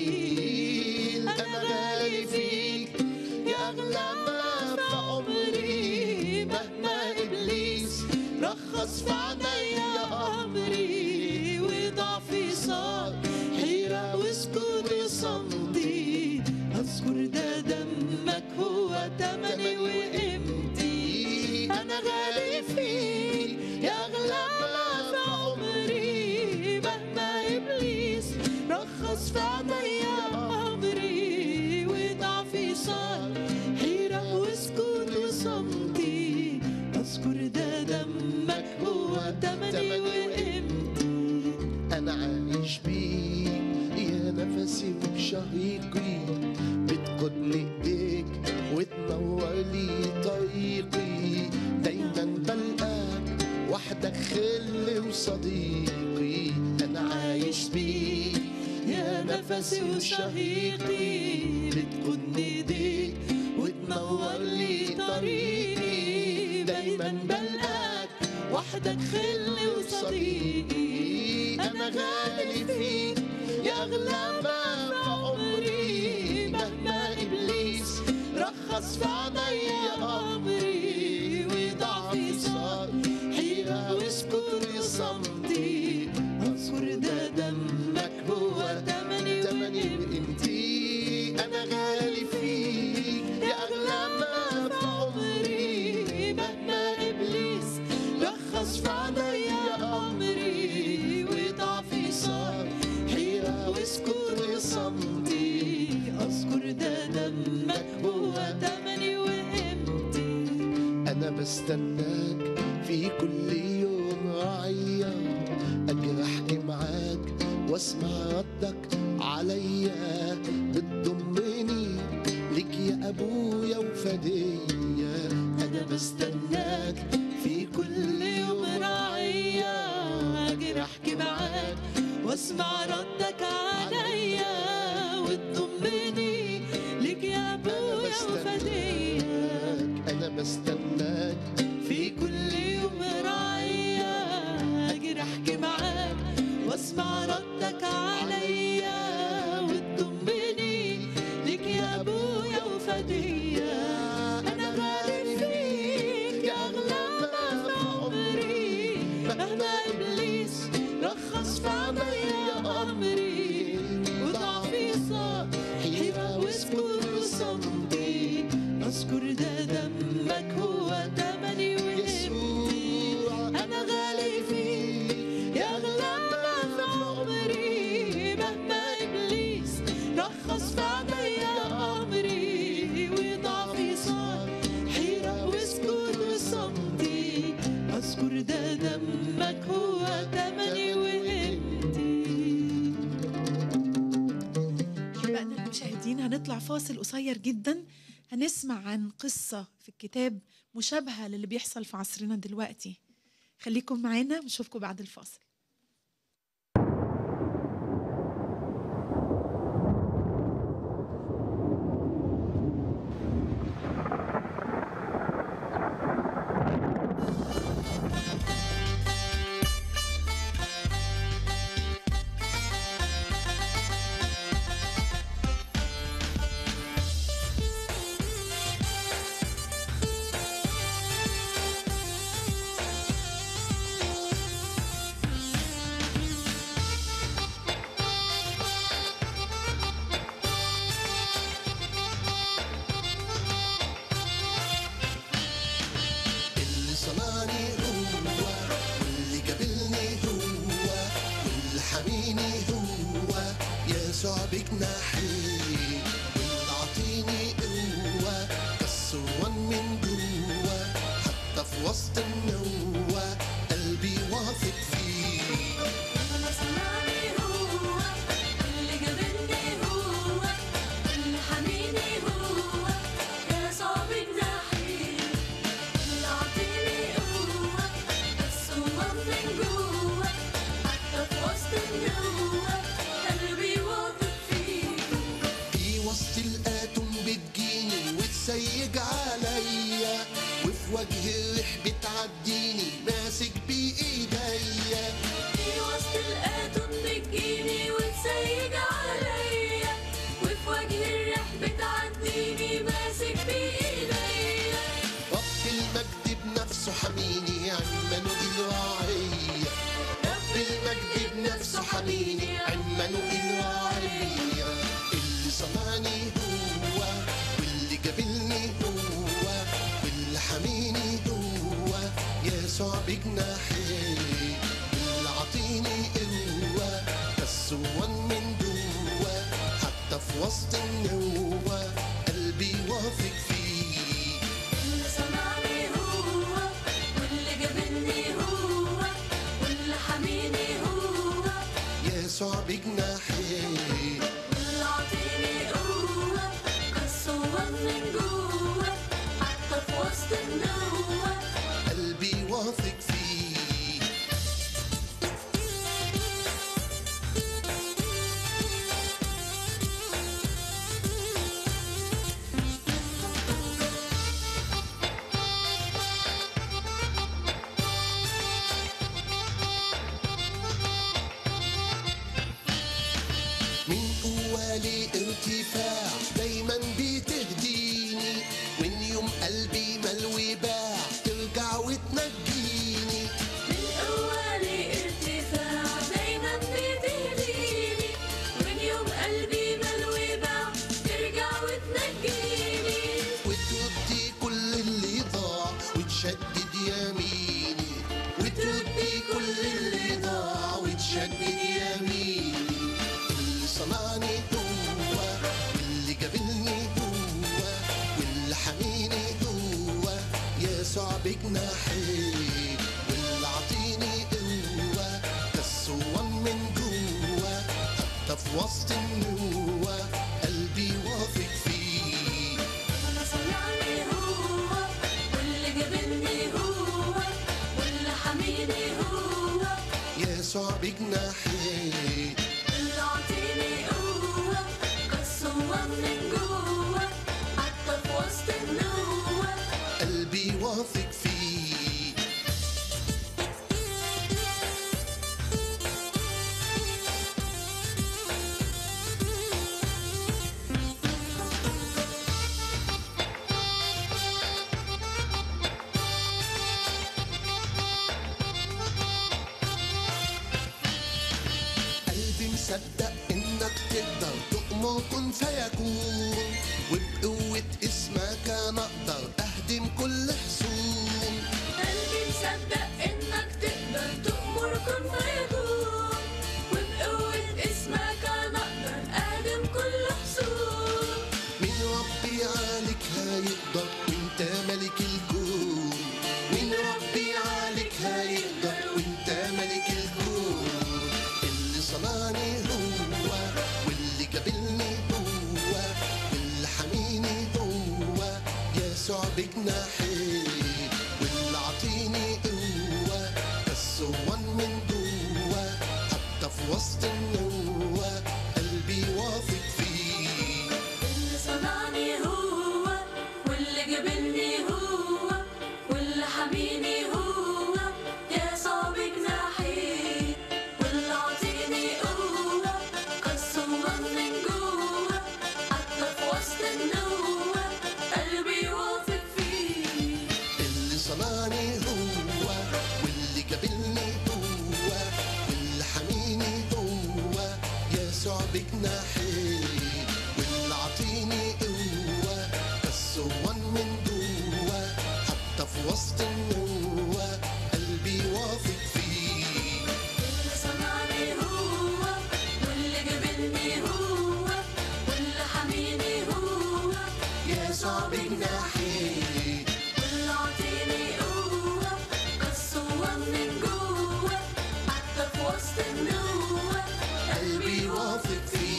جميل. أنا غالي فيك يا أغلى ما في عمري، مهما إبليس رخص في عينيا أمري، وضعفي صار حيرة وسكوت وصمتي، أذكر ده دمك هو تمني وقيمتي. أنا غالي فيك يا أغلى ما في عمري، مهما إبليس رخص في عينيا أمري، وضعفي صار حيرة وسكوت وصمتي، أذكر ده دمك هو تمني وقيمتي. أنا عايش بيك يا نفسي وشهيقي، بتقودني إيديك وتنور لي طريقي، دايما بلقاك وحدك خل وصديقي. أنا عايش بيك يا نفسي وشهيقي، بتقودني إيديك وتنور لي طريقي، دايما بلقاك وحدك خل وصديقي. أنا غالي فيك يا أغلى ما في عمري، مهما إبليس رخص في عينيا أمري، وضعفي صار حيرة وسكوت وصمتي، أذكر ده دمك هو تمني وقيمتي. أنا غالي فيك يا أغلى ما في عمري، مهما إبليس رخص في عينيا أمري، وضعفي صار حيرة وسكوت وصمتي، أذكر ده دمك هو تمني وقيمتي. أنا بستناك في كل يوم رعية، أجرح معاك واسمع ردك عليا، بتضمني لك يا أبويا وفدية. أنا بستناك في كل يوم رعية، أجرح أحكي معاك واسمع ردك عليا، وتضمني لك يا أبويا وفدية. أنا بستناك في كل يوم رعية، أجي أحكي معاك واسمع ردك عليا، وتضمني لك يا أبويا وفدية. أنا غالي فيك دمك هو تمني وقيمتي. أحبائنا المشاهدين، هنطلع فاصل قصير جدا، هنسمع عن قصة في الكتاب مشابهة للي بيحصل في عصرنا دلوقتي. خليكم معانا ونشوفكم بعد الفاصل. صدق انك تقدر تؤمر كن فيكون، وبقوة اسمك انا اقدر اهدم كل حصون. قلبي مصدق انك تقدر تؤمر كن فيكون، وبقوة اسمك انا اقدر اهدم كل حصون. من ربي عليك هيقدر وانت ملك الكون، من ربي عليك هيقدر بجناحيه واللي عطيني قوة بس هو من جوا حتى في وسط النوة قلبي واثق فيه. اللي صنعني هو واللي جبلني هو واللي حميني هو يسوع بجناحي واللي عطيني قوة قصوان من جوه حتى في وسط النوة قلبي واثق فيه. اللي صنعني هو واللي جابلني هو واللي حميني هو يسوع بجناحي واللي عطيني قوة بس هو من جوا حتى في وسط النوة قلبي واثق فيه. اللي صنعني هو واللي جبلني هو واللي حميني هو يسوع بجناحي واللي عطيني قوة قصوان من جوه حتى في وسط النوة قلبي واثق فيه.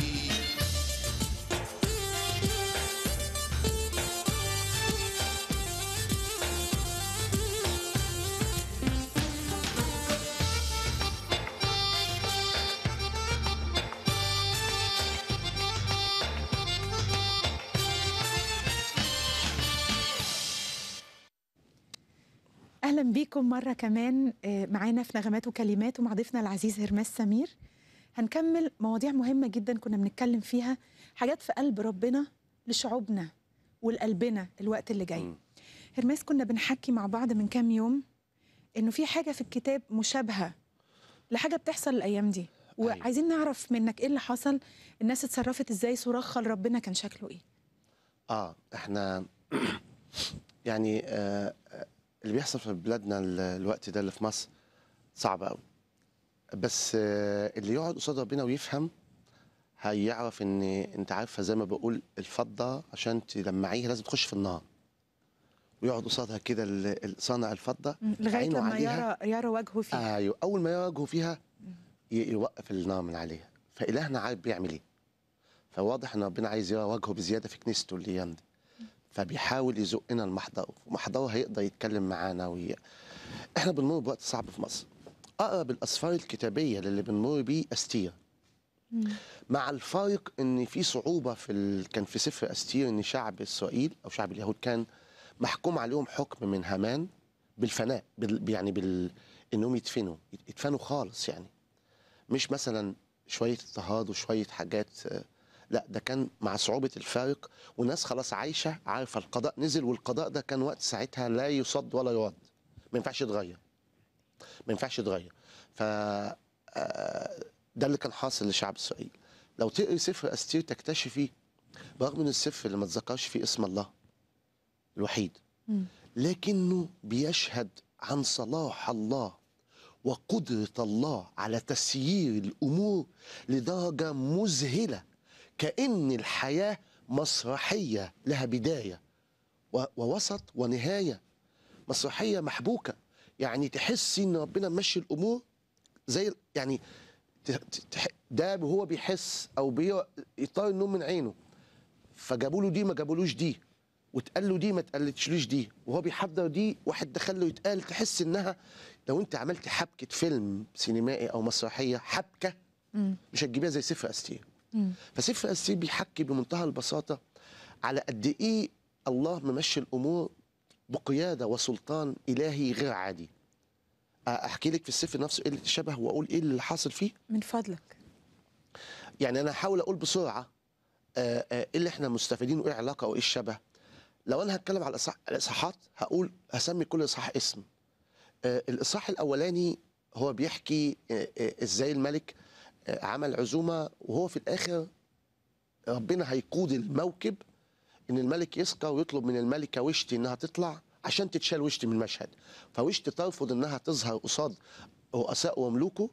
اهلا بيكم مره كمان آه، معانا في نغمات وكلمات ومع ضيفنا العزيز هرماس سمير. هنكمل مواضيع مهمه جدا كنا بنتكلم فيها، حاجات في قلب ربنا لشعوبنا ولقلبنا الوقت اللي جاي. مم. هرماس كنا بنحكي مع بعض من كام يوم انه في حاجه في الكتاب مشابهه لحاجه بتحصل الايام دي، أيوة. وعايزين نعرف منك ايه اللي حصل، الناس اتصرفت ازاي، صراخها لربنا كان شكله ايه؟ اه احنا يعني آه آه، اللي بيحصل في بلادنا ال- الوقت ده اللي في مصر صعب قوي، بس آه اللي يقعد قصاد ربنا ويفهم هيعرف ان انت عارفه زي ما بقول الفضه عشان تلمعيها لازم تخش في النار، ويقعد قصادها كده ال- ال- صانع الفضه مم، لغايه عينه لما عليها. يرى يرى وجهه فيه. ايوه اول ما يواجهوا فيها ي- يوقف النار من عليها، فالهنا عارف بيعمل ايه. فواضح ان ربنا عايز يرى وجهه بزياده في كنيسته الايام دي، فبيحاول يزقنا لمحضره، ومحضره هيقدر يتكلم معانا وي... احنا بنمر بوقت صعب في مصر. اقرب الاسفار الكتابيه للي بنمر بيه استير، مم. مع الفارق ان في صعوبه في ال... كان في سفر استير ان شعب اسرائيل او شعب اليهود كان محكوم عليهم حكم من هامان بالفناء، بال... يعني بال انهم يدفنوا يدفنوا خالص، يعني مش مثلا شويه اضطهاد وشويه حاجات، آه، لا ده كان مع صعوبه الفارق، والناس خلاص عايشه عارفه القضاء نزل، والقضاء ده كان وقت ساعتها لا يصد ولا يرد، ما ينفعش يتغير، ما ينفعش يتغير. ف آه، ده اللي كان حاصل لشعب اسرائيل. لو تقري سفر استير تكتشفي برغم ان السفر اللي ما تذكرش فيه اسم الله الوحيد، مم. لكنه بيشهد عن صلاح الله وقدرة الله على تسيير الأمور لدرجة مذهلة، كأن الحياة مسرحية لها بداية و- ووسط ونهاية، مسرحية محبوكة. يعني تحسي إن ربنا ماشي الأمور زي يعني ت- ت- تح- ده وهو بيحس أو بي- يطار النوم من عينه، فجابوا له دي ما جابولوش دي، واتقال له دي ما اتقالتشلوش دي، وهو بيحضر دي واحد دخل له يتقال، تحس انها لو انت عملت حبكه فيلم سينمائي او مسرحيه حبكه مم. مش هتجيبها زي سفر استير. مم. فسفر استير بيحكي بمنتهى البساطه على قد ايه الله ممشي الامور بقياده وسلطان الهي غير عادي. احكي لك في السفر نفسه ايه اللي تشبه واقول ايه اللي حاصل فيه. من فضلك. يعني انا هحاول اقول بسرعه آه، آه، ايه اللي احنا مستفيدين وايه العلاقه وايه الشبه. لو انا هتكلم على الإصحاح- الاصحاحات هقول هسمي كل اصحاح اسم. آه، الاصحاح الاولاني هو بيحكي آه، آه، ازاي الملك آه، عمل عزومه، وهو في الاخر ربنا هيقود الموكب ان الملك يسقى ويطلب من الملكه وشتي انها تطلع عشان تتشال وشتي من المشهد، فوشتي ترفض انها تظهر قصاد رؤساء وملوكه،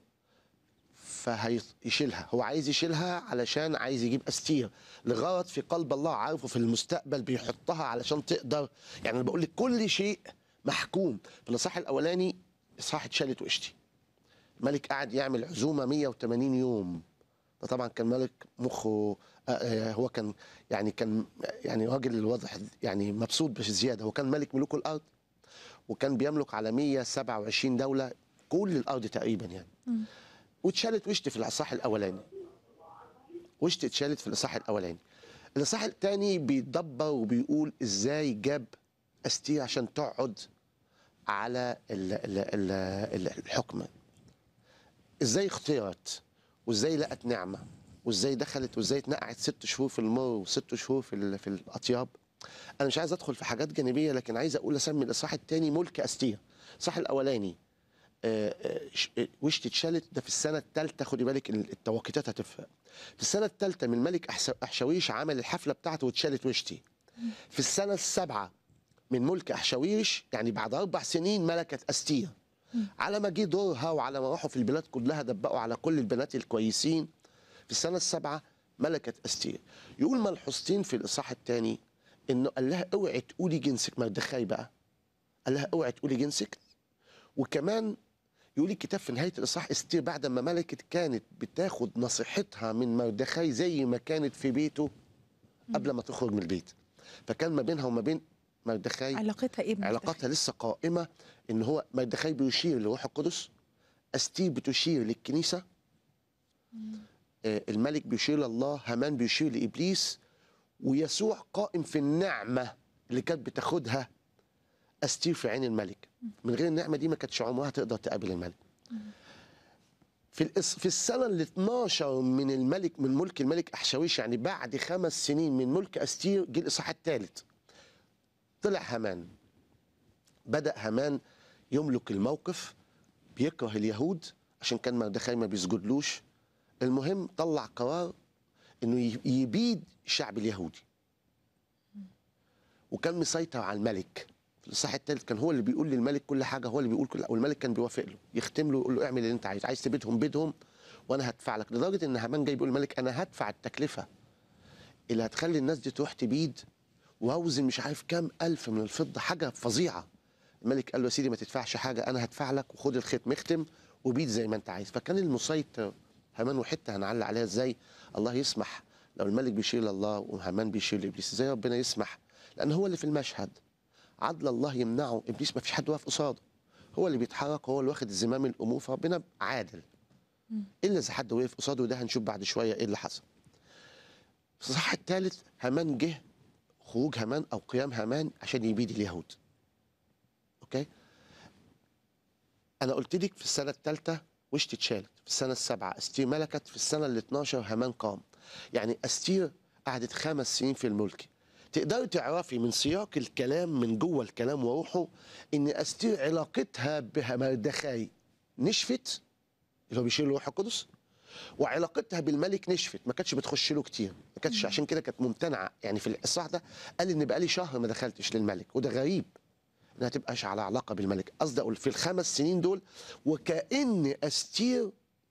فهيشيلها. هو عايز يشيلها علشان عايز يجيب استير لغرض في قلب الله عارفه في المستقبل بيحطها علشان تقدر. يعني انا بقول لك كل شيء محكوم. في الاصحاح الاولاني اصحاح اتشالت وقشتي، الملك قعد يعمل عزومه مية وتمانين يوم ده طبعا كان ملك مخه آه، آه، هو كان يعني كان يعني راجل واضح يعني مبسوط بزياده. هو كان ملك ملوك الارض، وكان بيملك على مية وسبعة وعشرين دوله، كل الارض تقريبا يعني. واتشالت وشت في الاصحاح الاولاني. وشت اتشالت في الاصحاح الاولاني. الاصحاح الثاني بيدبر وبيقول ازاي جاب استير عشان تقعد على ال ال ال ال الحكم، ازاي اختيرت، وازاي لقت نعمه، وازاي دخلت، وازاي اتنقعت ست شهور في المر وست شهور في ال- في الاطياب. انا مش عايز ادخل في حاجات جانبيه، لكن عايز اقول اسمي الاصحاح الثاني ملك استير. الاصحاح الاولاني آه، آه، ش- آه، وشت اتشالت، ده في السنه الثالثه. خدي بالك إن التوقيتات هتفرق. في السنه الثالثه من ملك أحس- احشاويش عمل الحفله بتاعته واتشالت وشتي. في السنه السابعه من ملك احشاويش، يعني بعد اربع سنين، ملكت استير. على ما جه دورها وعلى ما راحوا في البلاد كلها دبقوا على كل البنات الكويسين، في السنه السابعه ملكت استير. يقول ملحوظتين في الاصحاح الثاني، انه قال لها اوعي تقولي جنسك. مردخاي بقى قال لها اوعي تقولي جنسك. وكمان يقول الكتاب في نهايه الاصحاح استير بعد ما ملكت كانت بتاخد نصيحتها من مردخاي زي ما كانت في بيته قبل ما تخرج من البيت. فكان ما بينها وما بين مردخاي علاقتها ايه بمردخاي؟ علاقتها لسه قائمه. ان هو مردخاي بيشير لروح القدس، استير بتشير للكنيسه، آه، الملك بيشير لله، هامان بيشير لابليس، ويسوع قائم في النعمه اللي كانت بتاخدها استير في عين الملك. من غير النعمه دي ما كانتش عمرها تقدر تقابل الملك. في الإص... في السنه ال اتناشر من الملك من ملك الملك احشاويش، يعني بعد خمس سنين من ملك استير، جه الاصحاح الثالث. طلع هامان. بدا هامان يملك الموقف، بيكره اليهود عشان كان مردخاي ما بيسجدلوش. المهم طلع قرار انه ي- يبيد الشعب اليهودي، وكان مسيطر على الملك. في الاصحاح الثالث كان هو اللي بيقول للملك كل حاجه، هو اللي بيقول كل، والملك كان بيوافق له، يختم له، يقول له اعمل اللي انت عايز، عايز تبيدهم بيدهم وانا هدفع لك. لدرجه ان هامان جاي بيقول الملك انا هدفع التكلفه اللي هتخلي الناس دي تروح تبيد، واوزن مش عارف كام الف من الفضه، حاجه فظيعه. الملك قال له يا سيدي ما تدفعش حاجه، انا هدفع لك، وخد الختم اختم وبيد زي ما انت عايز. فكان المسيطر هامان. وحته هنعلق عليها ازاي الله يسمح لو الملك بيشير لله وهامان بيشير لابليس، ازاي ربنا يسمح؟ لان هو اللي في المشهد. عدل الله يمنعه، ابليس ما فيش حد واقف قصاده، هو اللي بيتحرك وهو اللي واخد زمام الامور، فربنا عادل. الا اذا حد وقف قصاده، وده هنشوف بعد شويه ايه اللي حصل. في الصح الثالث هامان جه، خروج هامان او قيام هامان عشان يبيد اليهود. اوكي، انا قلت لك في السنه الثالثه وشت اتشالت، في السنه السابعه استير ملكت، في السنه ال اتناشر هامان قام. يعني استير قعدت خمس سنين في الملك. تقدري تعرفي من سياق الكلام، من جوه الكلام وروحه، ان استير علاقتها بمردخاي نشفت، اللي هو بيشير لروح القدس، وعلاقتها بالملك نشفت، ما كانتش بتخش له كتير، ما كانتش، عشان كده كانت ممتنعه. يعني في الاصحاح ده قال ان بقالي شهر ما دخلتش للملك، وده غريب انها تبقاش على علاقه بالملك. قصدي اقول في الخمس سنين دول وكأن استير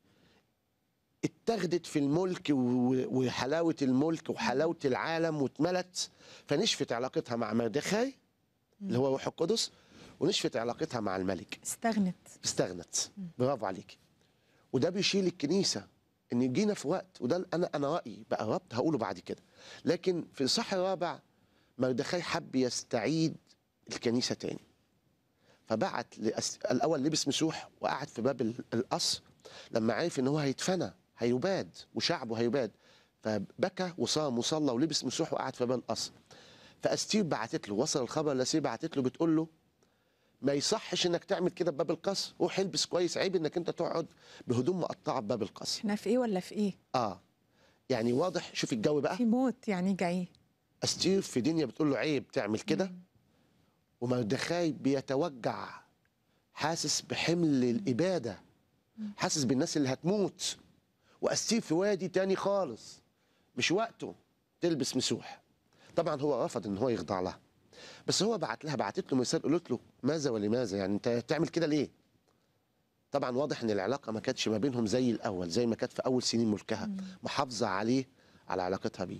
اتخذت في الملك و- وحلاوه الملك وحلاوه العالم واتملت، فنشفت علاقتها مع مردخاي اللي هو روح القدس، ونشفت علاقتها مع الملك، استغنت. استغنت. برافو عليك. وده بيشيل الكنيسه ان جينا في وقت، وده انا انا رايي بقى ربط هقوله بعد كده. لكن في الاصحاح الرابع مردخاي حب يستعيد الكنيسه تاني، فبعت لأس... الاول لبس مسوح وقعد في باب ال- القصر، لما عرف ان هو هيتفنى هيباد وشعبه هيباد، فبكى وصام وصلى ولبس مسوح وقعد في باب القصر. فاستير بعتت له، وصل الخبر لاستير، بعتت له بتقول له ما يصحش انك تعمل كده بباب القصر، روح البس كويس، عيب انك انت تقعد بهدوم مقطعه بباب القصر. احنا في ايه ولا في ايه؟ اه يعني واضح، شوف الجو بقى. في موت يعني جاي. استير في دنيا بتقول له عيب تعمل كده، ومردخاي بيتوجع، حاسس بحمل الاباده، حاسس بالناس اللي هتموت، واستير في وادي تاني خالص، مش وقته تلبس مسوح. طبعا هو رفض ان هو يخضع لها، بس هو بعت لها، بعتت له مثال، قالت له ماذا ولماذا، يعني انت تعمل كده ليه؟ طبعا واضح ان العلاقه ما كانتش ما بينهم زي الاول، زي ما كانت في اول سنين ملكها، محافظه عليه على علاقتها بيه.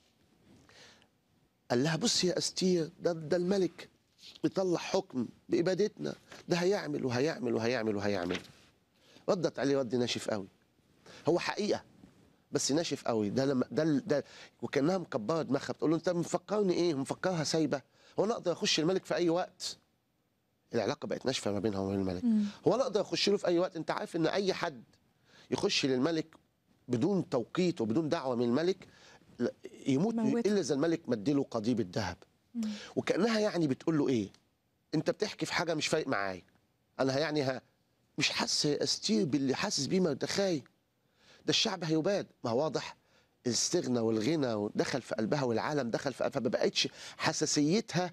قال لها بص يا استير، ده ده الملك بيطلع حكم بابادتنا، ده هيعمل وهيعمل وهيعمل وهيعمل. ردت عليه رد ناشف قوي. هو حقيقه بس ناشف قوي. ده لما ده ده وكانها مكبره دماغها، بتقول له انت مفكرني ايه؟ مفكرها سايبه؟ هو انا اقدر اخش الملك في اي وقت؟ العلاقه بقت ناشفه ما بينها وبين الملك. هو انا اقدر اخش له في اي وقت؟ انت عارف ان اي حد يخش للملك بدون توقيت وبدون دعوه من الملك لا- يموت موته. الا اذا الملك مديله قضيب الذهب. وكانها يعني بتقول له ايه؟ انت بتحكي في حاجه مش فارق معايا. انا يعني ها مش حاسس يا استير باللي حاسس بيه مردخاي. ده الشعب هيباد. ما هو واضح الاستغنى والغنى دخل في قلبها والعالم دخل في قلبها، فما بقتش حساسيتها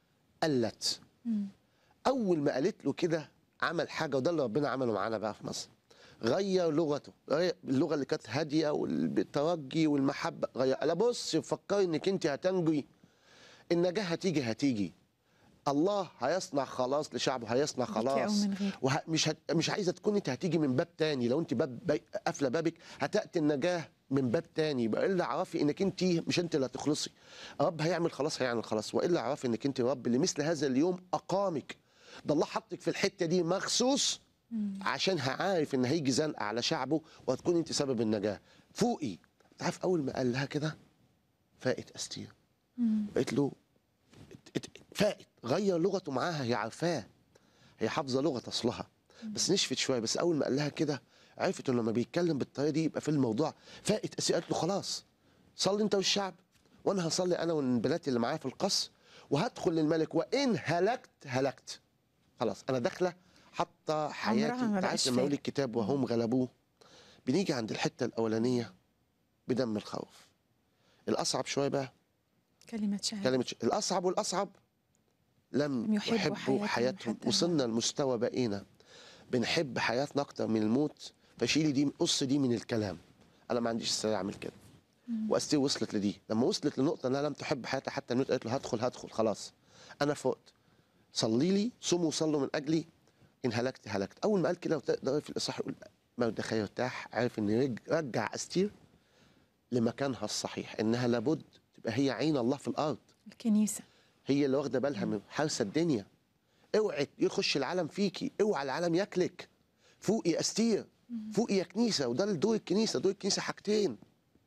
قلت. اول ما قالت له كده عمل حاجه، وده اللي ربنا عمله معانا بقى في مصر. غير لغته، غير اللغه اللي كانت هاديه والترجي والمحبه، غير. لا بص فكري انك انت هتنجي، النجاه هتيجي هتيجي. الله هيصنع خلاص لشعبه، هيصنع بك أو خلاص. من غيرك. وه... مش هت... مش عايزه تكون انت هتيجي من باب تاني. لو انت باب بي... قافله بابك هتاتي النجاه من باب تاني. يبقى الا اعرفي انك انت مش انت اللي هتخلصي. رب هيعمل خلاص، هيعمل خلاص. والا اعرفي انك انت رب لمثل هذا اليوم اقامك. ده الله حطك في الحته دي مخصوص عشان عارف ان هيجي زنقه على شعبه وهتكون انت سبب النجاه. فوقي. انت عارف اول ما قال لها كده فاقت استير. قالت له ات- ات- فاقت. غير لغته معاها، هي عارفاه، هي حافظه لغه اصلها بس نشفت شويه. بس اول ما قال لها كده عرفت انه لما بيتكلم بالطريقه دي يبقى في الموضوع. فاقت استير قالت له خلاص صلي انت والشعب، وانا هصلي انا والبنات اللي معايا في القصر، وهدخل للملك، وان هلكت هلكت. خلاص انا داخله حاطه حياتي. عمرها ما انت عارف بقاش لما يقول فارق. الكتاب وهم غلبوه، بنيجي عند الحته الاولانيه بدم الخوف. الاصعب شويه بقى كلمة شهادة. كلمه ش- الاصعب والاصعب لم لم يحبوا يحبوا حياتهم حياتهم. حتى وصلنا لمستوى بقينا بنحب حياتنا اكتر من الموت. فشيلي دي، قص دي من الكلام. انا ما عنديش استعداد اعمل كده. واستي وصلت لدي لما وصلت لنقطه انها لم تحب حياتها حتى الموت. قالت له هدخل هدخل خلاص انا فقت. صلي لي، صوموا وصلوا من اجلي، ان هلكت هلكت. اول ما قال كده وتقدر في الاصحاح يقول مردخاي ارتاح، عارف ان يرج- رجع استير لمكانها الصحيح، انها لابد تبقى هي عين الله في الارض. الكنيسة. هي اللي واخده بالها من حارسه الدنيا. اوعي يخش العالم فيكي، اوعى العالم ياكلك. فوقي يا استير، فوقي يا كنيسه. وده دور الكنيسه. دور الكنيسه حاجتين: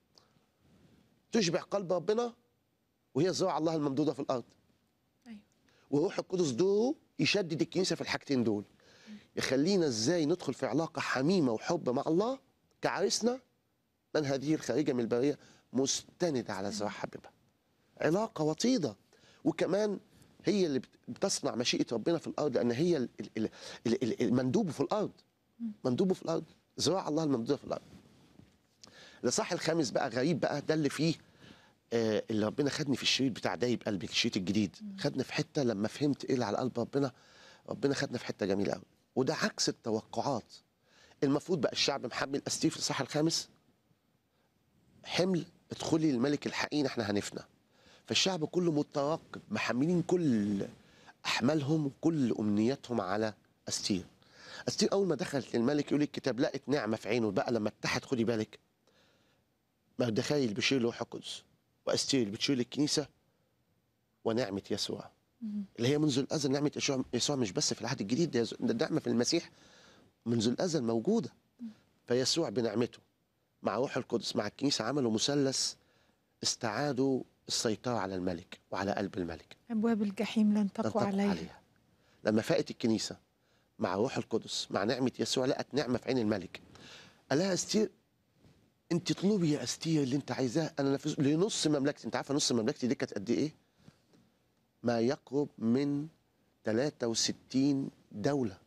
تشبع قلب ربنا، وهي زرع الله الممدوده في الارض. أيوة. وروح القدس دوره يشدد الكنيسه في الحاجتين دول، يخلينا ازاي ندخل في علاقه حميمه وحب مع الله كعريسنا. من هذه الخارجه من البريه مستنده على ذراع حبيبها. علاقه وطيده. وكمان هي اللي بت- بتصنع مشيئه ربنا في الارض، لان هي ال- ال- ال- ال- ال- المندوبه في الارض. مندوبه في الارض، ذراع الله الممدوده في الارض. الاصحاح الخامس بقى غريب بقى، ده اللي فيه آه اللي ربنا خدني في الشريط بتاع دايب قلبي، الشريط الجديد. خدنا في حته لما فهمت ايه اللي على قلب ربنا. ربنا خدنا في حته جميله قوي، وده عكس التوقعات. المفروض بقى الشعب محمل استير في الاصحاح الخامس حمل ادخلي للملك الحقين احنا هنفنى. فالشعب كله مترقب، محملين كل احمالهم وكل امنياتهم على استير. استير اول ما دخلت للملك يقول الكتاب لقت نعمه في عينه. بقى لما اتحد، خدي بالك، مردخاي اللي بيشير لروح القدس، واستير اللي بتشير للكنيسه، ونعمه يسوع اللي هي منذ الازل. نعمه يسوع يسوع مش بس في العهد الجديد، ده النعمه في المسيح منذ الازل موجوده. فيسوع بنعمته مع روح القدس مع الكنيسه عملوا مثلث، استعادوا السيطره على الملك وعلى قلب الملك. أبواب الجحيم لن لن تقوى تقوى عليها. عليها. لما فاقت الكنيسه مع روح القدس مع نعمه يسوع، لقت نعمه في عين الملك. قال لها استير انت اطلبي يا استير اللي انت عايزاه، انا نفذ لنص مملكتي. انت عارفه نص مملكتي دي كانت قد ايه؟ ما يقرب من ثلاثة وستين دوله.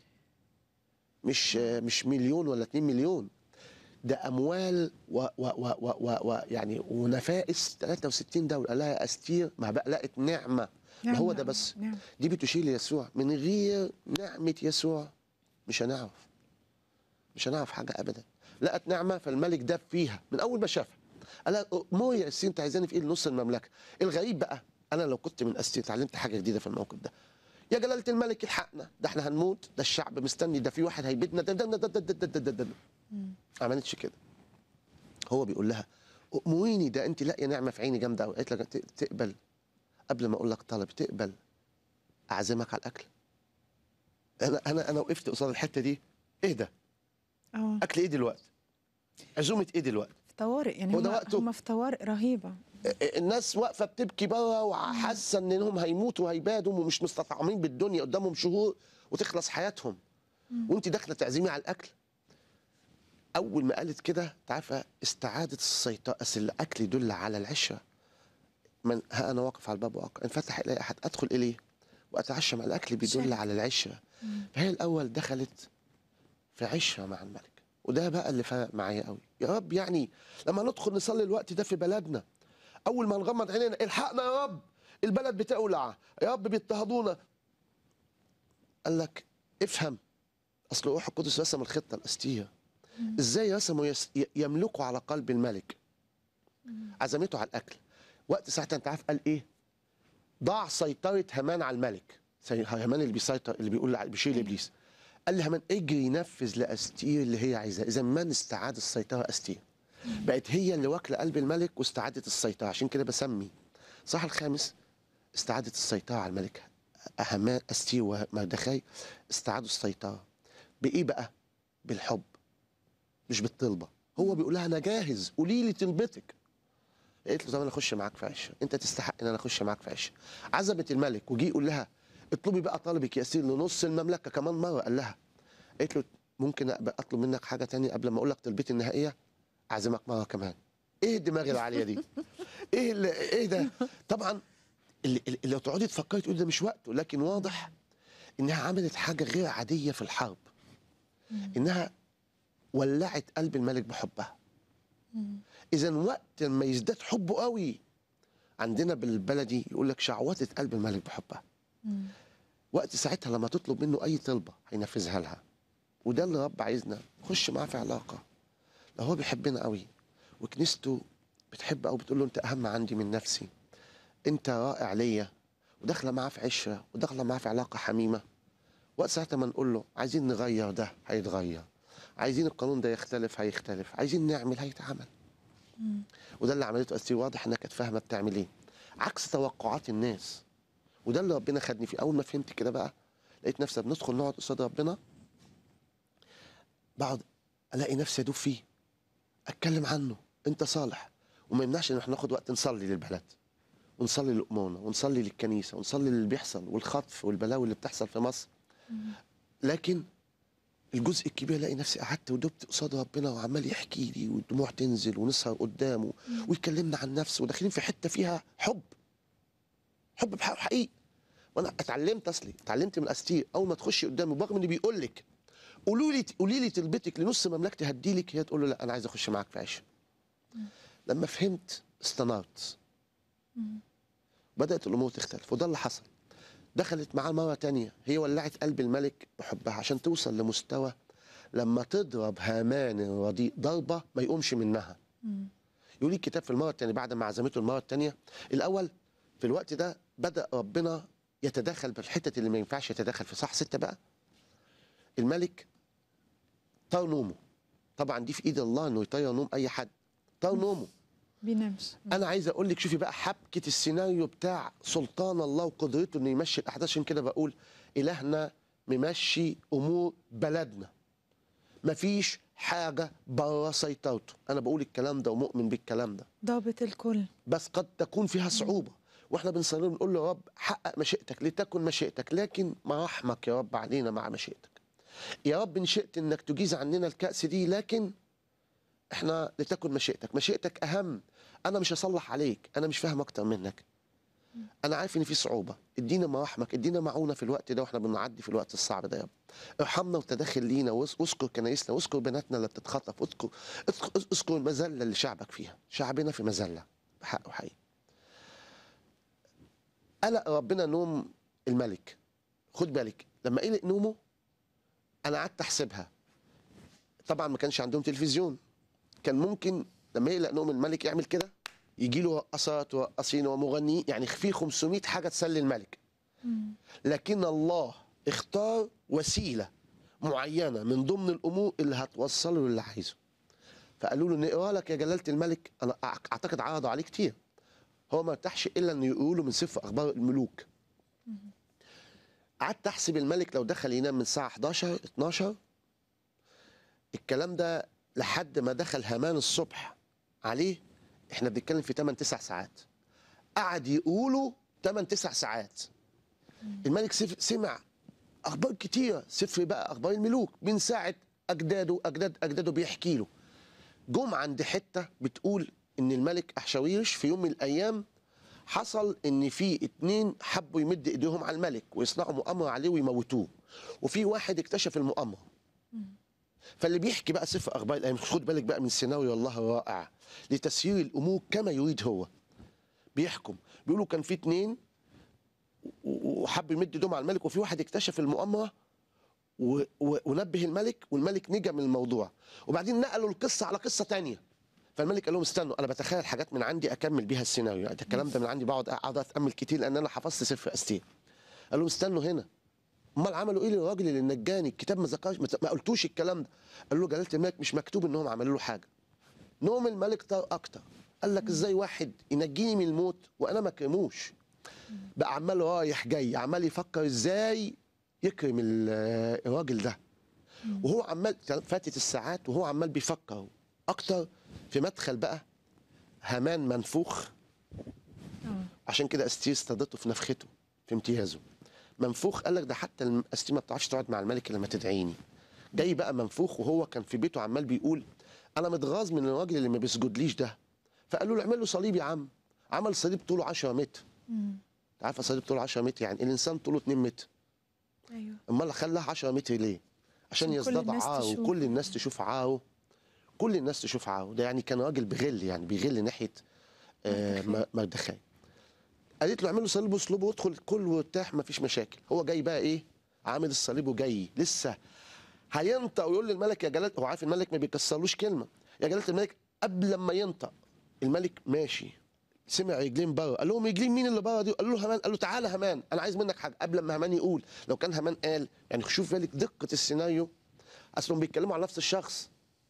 مش مش مليون ولا اتنين مليون، ده اموال و و و و و و يعني ونفائس ثلاثة وستين دوله. قال لها يا استير، ما بقى لقت نعمه. ما هو نعمة. ده بس. نعم. دي بتشير ليسوع. من غير نعمه يسوع مش هنعرف، مش هنعرف حاجه ابدا. لقت نعمه فالملك داب فيها من اول ما شافها. قال لها مو يا استير انت عايزاني في ايه لنص المملكه؟ الغريب بقى، انا لو كنت من استير اتعلمت حاجه جديده في الموقف ده. يا جلاله الملك الحقنا، ده احنا هنموت، ده الشعب مستني، ده في واحد هيبيدنا، ده ده ده ده ده ده ده ده. ما عملتش كده. هو بيقول لها أؤمنيني، ده انت لاقيه نعمه في عيني جامده قوي. قالت لك ت- تقبل قبل ما اقول لك طلب، تقبل اعزمك على الاكل؟ انا انا انا وقفت قصاد الحته دي. ايه ده؟ اه اكل ايه دلوقتي؟ عزومه ايه دلوقتي؟ في طوارئ يعني هو ده هم وقته. هم في طوارئ رهيبه. الناس واقفه بتبكي بره وحاسه انهم هيموتوا وهيبادوا ومش مستطعمين بالدنيا، قدامهم شهور وتخلص حياتهم، وانت داخله تعزمي على الاكل. اول ما قالت كده تعرفه استعاده السيطره، اصل الاكل يدل على العشره. من ها انا واقف على الباب واقف، ان فتح الي احد ادخل اليه واتعشى مع الاكل بيدل شركة. على العشره. فهي الاول دخلت في عشره مع الملك، وده بقى اللي فرق معايا قوي. يا رب يعني لما ندخل نصلي الوقت ده في بلدنا، اول ما نغمض عينينا الحقنا يا رب البلد بتولع، يا رب بيضطهدونا. قال لك افهم، اصل روح القدس رسم الخطه الاستيه. ازاي رسموا يس- ي- يملكوا على قلب الملك، عزمته على الاكل. وقت ساعتها انت عارف قال ايه؟ ضع سيطره هامان على الملك. سي- هامان اللي بيسيطر، اللي بيقول ع- بيشيل أيوة. ابليس. قال لي هامان اجري نفذ لاستير اللي هي عايزاه. اذا من استعاد السيطره استير، بقت هي اللي واكله قلب الملك واستعادت السيطره. عشان كده بسمي صح الخامس استعادت السيطره على الملك. هامان استير ومردخاي استعادوا السيطره. بايه بقى؟ بالحب مش بالطلبه. هو بيقول لها انا جاهز، قولي لي طلبتك. قالت له طب انا اخش معاك في عشه، انت تستحق ان انا اخش معاك في عشه. عزمت الملك وجي يقول لها اطلبي بقى طلبك يا سير لنص المملكه كمان مره. قال لها، قالت له ممكن أبقى اطلب منك حاجه تانية قبل ما اقول لك طلبتي النهائيه؟ اعزمك مره كمان. ايه الدماغ العاليه دي؟ ايه اللي ايه ده؟ طبعا اللي, اللي لو تقعدي تفكري تقولي ده مش وقته، لكن واضح انها عملت حاجه غير عاديه في الحرب، انها ولعت قلب الملك بحبها. اذا وقت ما يزداد حبه قوي، عندنا بالبلدي يقول لك شعوذة قلب الملك بحبها. وقت ساعتها لما تطلب منه اي طلبه هينفذها لها. وده اللي رب عايزنا نخش معاه في علاقه. لو هو بيحبنا قوي وكنيسته بتحب قوي، بتقول له انت اهم عندي من نفسي، انت رائع ليا، وداخله معاه في عشره وداخله معاه في علاقه حميمه. وقت ساعتها ما نقول له عايزين نغير ده هيتغير، عايزين القانون ده يختلف هيختلف، عايزين نعمل هيتعمل. وده اللي عملته استير. واضح انها كانت فاهمه بتعمل ايه، عكس توقعات الناس. وده اللي ربنا خدني فيه. اول ما فهمت كده بقى لقيت نفسي بندخل نقعد قصاد ربنا، بقعد الاقي نفسي ادوب فيه، اتكلم عنه انت صالح. وما يمنعش ان احنا ناخد وقت نصلي للبلد ونصلي للأمونة ونصلي للكنيسة ونصلي للي بيحصل والخطف والبلاوي اللي بتحصل في مصر. لكن الجزء الكبير الاقي نفسي قعدت ودبت قصاد ربنا وعمال يحكي لي والدموع تنزل ونسهر قدامه ويكلمنا عن نفسه وداخلين في حته فيها حب، حب بحق حقيقي. وانا اتعلمت اصلي اتعلمت من استير. اول ما تخشي قدامه برغم ان بيقول لك قولوا لي قولي لي طلبتك لنص مملكتي هدي لك، هي تقول له لا انا عايز اخش معاك في عيش. لما فهمت استنارت، بدات الامور تختلف. وده اللي حصل. دخلت معاه مره تانية، هي ولعت قلب الملك بحبها عشان توصل لمستوى لما تضرب هامان الرديء ضربه ما يقومش منها. يقول لي الكتاب في المره الثانيه بعد ما عزمته المره الثانيه، الاول في الوقت ده بدا ربنا يتدخل بالحتت اللي ما ينفعش يتدخل في. صح ستة بقى الملك طار نومه. طبعا دي في ايد الله انه يطير نوم اي حد. طار نومه. بينامش. انا عايز اقول لك شوفي بقى حبكه السيناريو بتاع سلطان الله وقدرته انه يمشي الاحداث. عشان كده بقول الهنا ممشي امور بلدنا، مفيش حاجه بره سيطرته. انا بقول الكلام ده ومؤمن بالكلام ده، ضابط الكل. بس قد تكون فيها صعوبه. واحنا بنصلي بنقول له يا رب حقق مشيئتك لتكن مشيئتك، لكن مراحمك يا رب علينا مع مشيئتك. يا رب ان شئت انك تجيز عننا الكأس دي، لكن احنا لتكن مشيئتك. مشيئتك اهم. انا مش هصلح عليك، انا مش فاهم اكتر منك، انا عارف ان في صعوبه. ادينا مراحمك، ادينا معونه في الوقت ده واحنا بنعدي في الوقت الصعب ده يا رب. ارحمنا وتدخل لينا، واذكر كنايسنا، واذكر بناتنا اللي بتتخطف، اذكر اذكر المذله اللي شعبك فيها. شعبنا في مذله بحق وحقيقي. قلق ربنا نوم الملك. خد بالك لما قلق نومه انا قعدت احسبها. طبعا ما كانش عندهم تلفزيون، كان ممكن لما يقلق نوم الملك يعمل كده، يجي له رقصات ورقصين ومغنيين، يعني في خمسمائة حاجه تسلي الملك. لكن الله اختار وسيله معينه من ضمن الامور اللي هتوصله للي عايزه. فقالوا له نقرا لك يا جلاله الملك. انا اعتقد عرضوا عليه كتير، هو ما ارتاحش الا انه يقولوا من سفر اخبار الملوك. قعدت احسب الملك لو دخل ينام من الساعه حداشر اتناشر، الكلام ده لحد ما دخل هامان الصبح عليه احنا بنتكلم في ثمانية تسع ساعات. قعد يقولوا ثمانية تسع ساعات. الملك سف- سمع اخبار كتيره، سفر بقى اخبار الملوك من ساعه اجداده اجداد اجداده بيحكي له. جم عند حته بتقول ان الملك احشاويرش في يوم من الايام حصل ان في اتنين حبوا يمد ايديهم على الملك ويصنعوا مؤامره عليه ويموتوه، وفي واحد اكتشف المؤامره. فاللي بيحكي بقى سفر اخبار الايام، خد بالك بقى من سيناريو الله رائع لتسيير الامور كما يريد هو. بيحكم بيقولوا كان في اتنين وحب يمد ايدهم على الملك، وفي واحد اكتشف المؤامره و- و- ونبه الملك، والملك نجا من الموضوع. وبعدين نقلوا القصه على قصه تانية. فالملك قال لهم استنوا، انا بتخيل حاجات من عندي اكمل بيها السيناريو، يعني الكلام ده من عندي بقعد اقعد اتامل كتير لان انا حفظت سفر استير. قال لهم استنوا هنا، امال عملوا ايه للراجل اللي نجاني؟ الكتاب ما ذكرش، ما ما قلتوش الكلام ده. قال له جلاله الملك مش مكتوب انهم عملوا له حاجه. نوم الملك طار اكتر، قال لك ازاي واحد ينجيني من الموت وانا ما اكرموش؟ بقى عمال رايح جاي عمال يفكر ازاي يكرم ال- الراجل ده. وهو عمال فاتت الساعات وهو عمال بيفكر اكتر في مدخل بقى هامان منفوخ. آه. عشان كده استير استضته في نفخته في امتيازه. منفوخ قال لك ده حتى الم- استير ما بتعرفش تقعد مع الملك لما تدعيني. جاي بقى منفوخ وهو كان في بيته عمال بيقول انا متغاظ من الراجل اللي ما بيسجدليش ده. فقالوا له اعمل له صليب يا عم. عمل صليب طوله عشرة متر. انت عارفه صليب طوله عشرة متر يعني الانسان طوله اتنين متر. ايوه. امال خلاها عشرة متر ليه؟ عشان عشان كل يزداد الناس عاره تشوف. وكل الناس تشوف عاره. كل الناس تشوف عاره. ده يعني كان راجل بغل، يعني بيغل ناحيه آه مردخاي. م- مردخاي. قالت له اعمل له صليب واصلبه وادخل كل وارتاح مفيش مشاكل. هو جاي بقى ايه؟ عامل الصليب وجاي لسه هينطق ويقول للملك يا جلاله، هو عارف الملك ما بيكسرلوش كلمه، يا جلاله الملك. قبل ما ينطق الملك ماشي سمع رجلين بره، قال لهم رجلين مين اللي بره دي؟ قال له همان. قال له تعالى همان انا عايز منك حاجه. قبل ما همان يقول، لو كان همان قال، يعني شوف بالك دقه السيناريو، اصلهم بيتكلموا على نفس الشخص.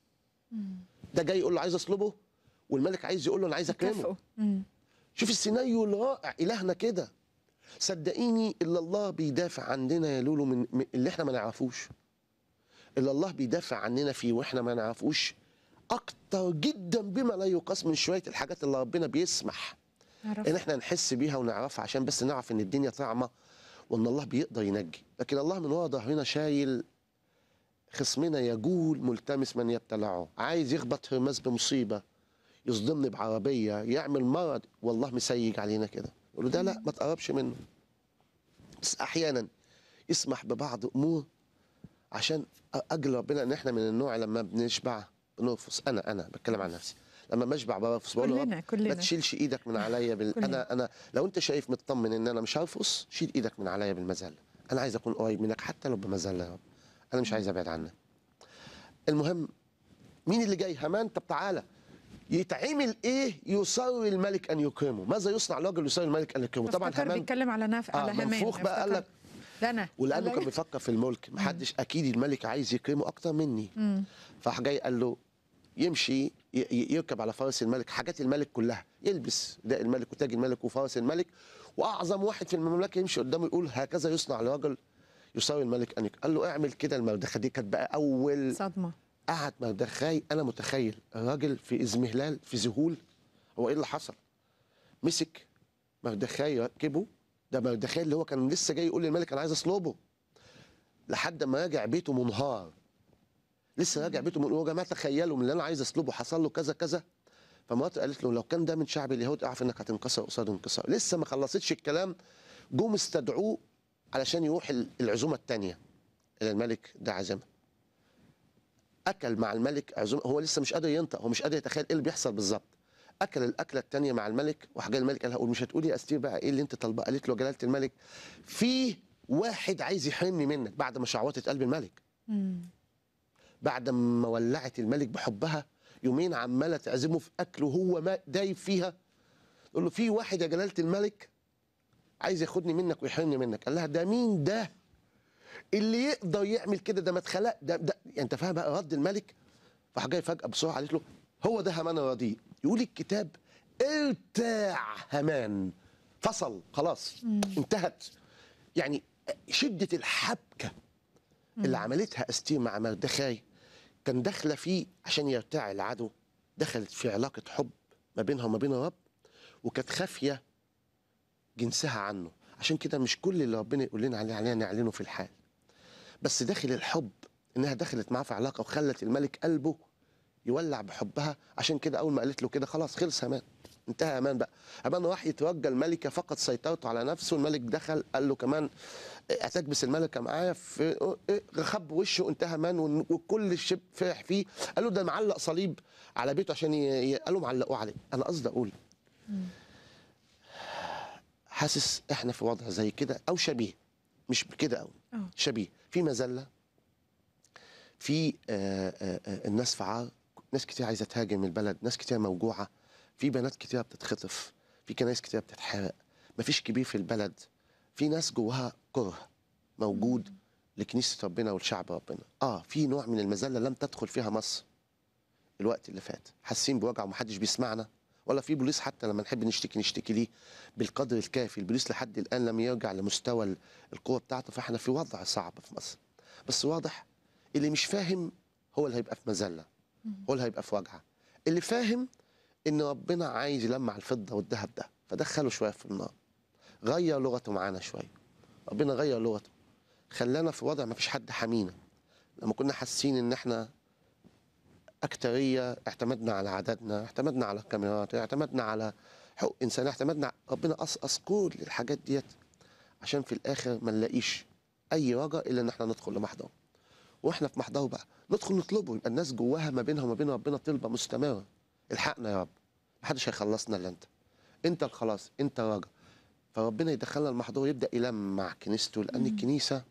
ده جاي يقول له عايز اصلبه، والملك عايز يقول له انا عايز اكرمه. كافئوا. مم. شوف السيناريو الرائع، الهنا كده. صدقيني الا الله بيدافع عننا يا لولو من من اللي احنا ما نعرفوش. الا الله بيدافع عننا فيه واحنا ما نعرفوش اكتر جدا بما لا يقاس من شويه الحاجات اللي ربنا بيسمح نعرف. ان احنا نحس بيها ونعرفها، عشان بس نعرف ان الدنيا طعمه وان الله بيقدر ينجي. لكن الله من ورا ظهرنا شايل خصمنا، يجول ملتمس من يبتلعه. عايز يخبط هرمز بمصيبه، يصدمني بعربيه، يعمل مرض، والله مسيج علينا كده. يقول له ده لا ما تقربش منه. بس احيانا يسمح ببعض امور عشان اجل ربنا ان احنا من النوع لما بنشبع بنرفض. انا انا بتكلم عن نفسي، لما بشبع برفض بقول له كلنا- رب كلنا. ما تشيلش ايدك من عليا بال... كلنا. انا انا لو انت شايف مطمن ان انا مش هرفض، شيل ايدك من عليا بالمذله. انا عايز اكون قريب منك حتى لو بمذله يا رب. انا مش عايز ابعد عنك. المهم مين اللي جاي؟ هامان. طب تعالى يتعمل ايه يصر الملك ان يكرمه؟ ماذا يصنع الرجل يصر الملك ان يكرمه؟ طبعا افتكر هامان بيتكلم على نف... آه، على همان. منفوخ بقى قال لك افتكر. ده انا. ولانه قال كان لك- بيفكر في الملك، محدش اكيد الملك عايز يكرمه اكتر مني. فراح جاي قال له يمشي ي- ي- يركب على فرس الملك، حاجات الملك كلها، يلبس داء الملك وتاج الملك وفرس الملك، واعظم واحد في المملكه يمشي قدامه يقول هكذا يصنع الرجل يساوي الملك ان يك- قال له اعمل كده المردخه. دي كانت بقى اول صدمه. قعد مردخاي. انا متخيل الراجل في ازمهلال في ذهول. هو ايه اللي حصل؟ مسك مردخاي ركبه. ده مردخاي اللي هو كان لسه جاي يقول للملك انا عايز اصلبه، لحد ما راجع بيته منهار. لسه راجع بيته من يا جماعه تخيلوا من اللي انا عايز اصلبه حصل له كذا كذا. فمراته قالت له لو كان ده من شعب اليهود اعرف انك هتنكسر قصاده انكسار. لسه ما خلصتش الكلام جم استدعوه علشان يروح ال- العزومه الثانيه اللي الملك ده عزمها. اكل مع الملك عزومه، هو لسه مش قادر ينطق، هو مش قادر يتخيل ايه اللي بيحصل بالظبط. اكل الاكله الثانيه مع الملك، وراح جاي الملك قال لها مش هتقولي يا استير بقى ايه اللي انت طالباه؟ قالت له جلاله الملك في واحد عايز يحرمني منك. بعد ما شعوطت قلب الملك، بعد ما ولعت الملك بحبها يومين عماله تعزمه في اكل وهو ما دايب فيها، تقول له في واحد يا جلاله الملك عايز ياخدني منك ويحرمني منك. قال لها ده مين ده اللي يقدر يعمل كده؟ ده ما اتخلق ده, ده يعني انت فاهم بقى رد الملك. فراح جاي فجاه بسرعه قالت له هو ده هامان الرديء. يقول الكتاب ارتاع هامان، فصل خلاص انتهت. يعني شده الحبكه اللي عملتها استير مع مردخاي كان داخله فيه عشان يرتاع العدو دخلت في علاقه حب ما بينها وما بين الرب، وكانت خافيه جنسها عنه. عشان كده مش كل اللي ربنا يقول لنا عليه علينا نعلنه في الحال، بس داخل الحب انها دخلت معاه في علاقه وخلت الملك قلبه يولع بحبها. عشان كده اول ما قالت له كده خلاص خلص امان، انتهى امان بقى. امان راح يتوجه الملكه، فقد سيطرته على نفسه. الملك دخل قال له كمان هتكبس الملكه معايا، في خب وشه، انتهى امان. وكل الشب فرح فيه. قال له ده معلق صليب على بيته عشان ي... قالوا معلقوه عليه. انا قصدي اقول حاسس احنا في وضع زي كده او شبيه، مش كده قوي، اه شبيه، في مذله، في آه، آه، آه، الناس في عار، ناس كتير عايزه تهاجم البلد، ناس كتير موجوعه، في بنات كتير بتتخطف، في كنايس كتير بتتحرق، مفيش كبير في البلد، في ناس جواها كره موجود لكنيسه ربنا والشعب ربنا. اه في نوع من المذله لم تدخل فيها مصر الوقت اللي فات، حاسين بوجع ومحدش بيسمعنا، ولا في بوليس حتى لما نحب نشتكي نشتكي ليه بالقدر الكافي. البوليس لحد الان لم يرجع لمستوى القوه بتاعته، فاحنا في وضع صعب في مصر. بس واضح اللي مش فاهم هو اللي هيبقى في مذله، هو اللي هيبقى في وجعه. اللي فاهم ان ربنا عايز يلمع الفضه والذهب ده، فدخله شويه في النار، غير لغته معانا شويه. ربنا غير لغته، خلانا في وضع ما فيش حد حامينا. لما كنا حاسين ان احنا اكتريه، اعتمدنا على عددنا، اعتمدنا على الكاميرات، اعتمدنا على حقوق انسانيه، اعتمدنا. ربنا قصقص كل الحاجات ديت عشان في الاخر ما نلاقيش اي رجاء الا ان احنا ندخل لمحضره. واحنا في محضره بقى ندخل نطلبه، يبقى الناس جواها ما بينها وما بين ربنا طلبه مستمره. الحقنا يا رب، محدش هيخلصنا الا انت، انت الخلاص، انت الرجا. فربنا يدخلنا المحضور، يبدا يلمع كنيسته، لان الكنيسه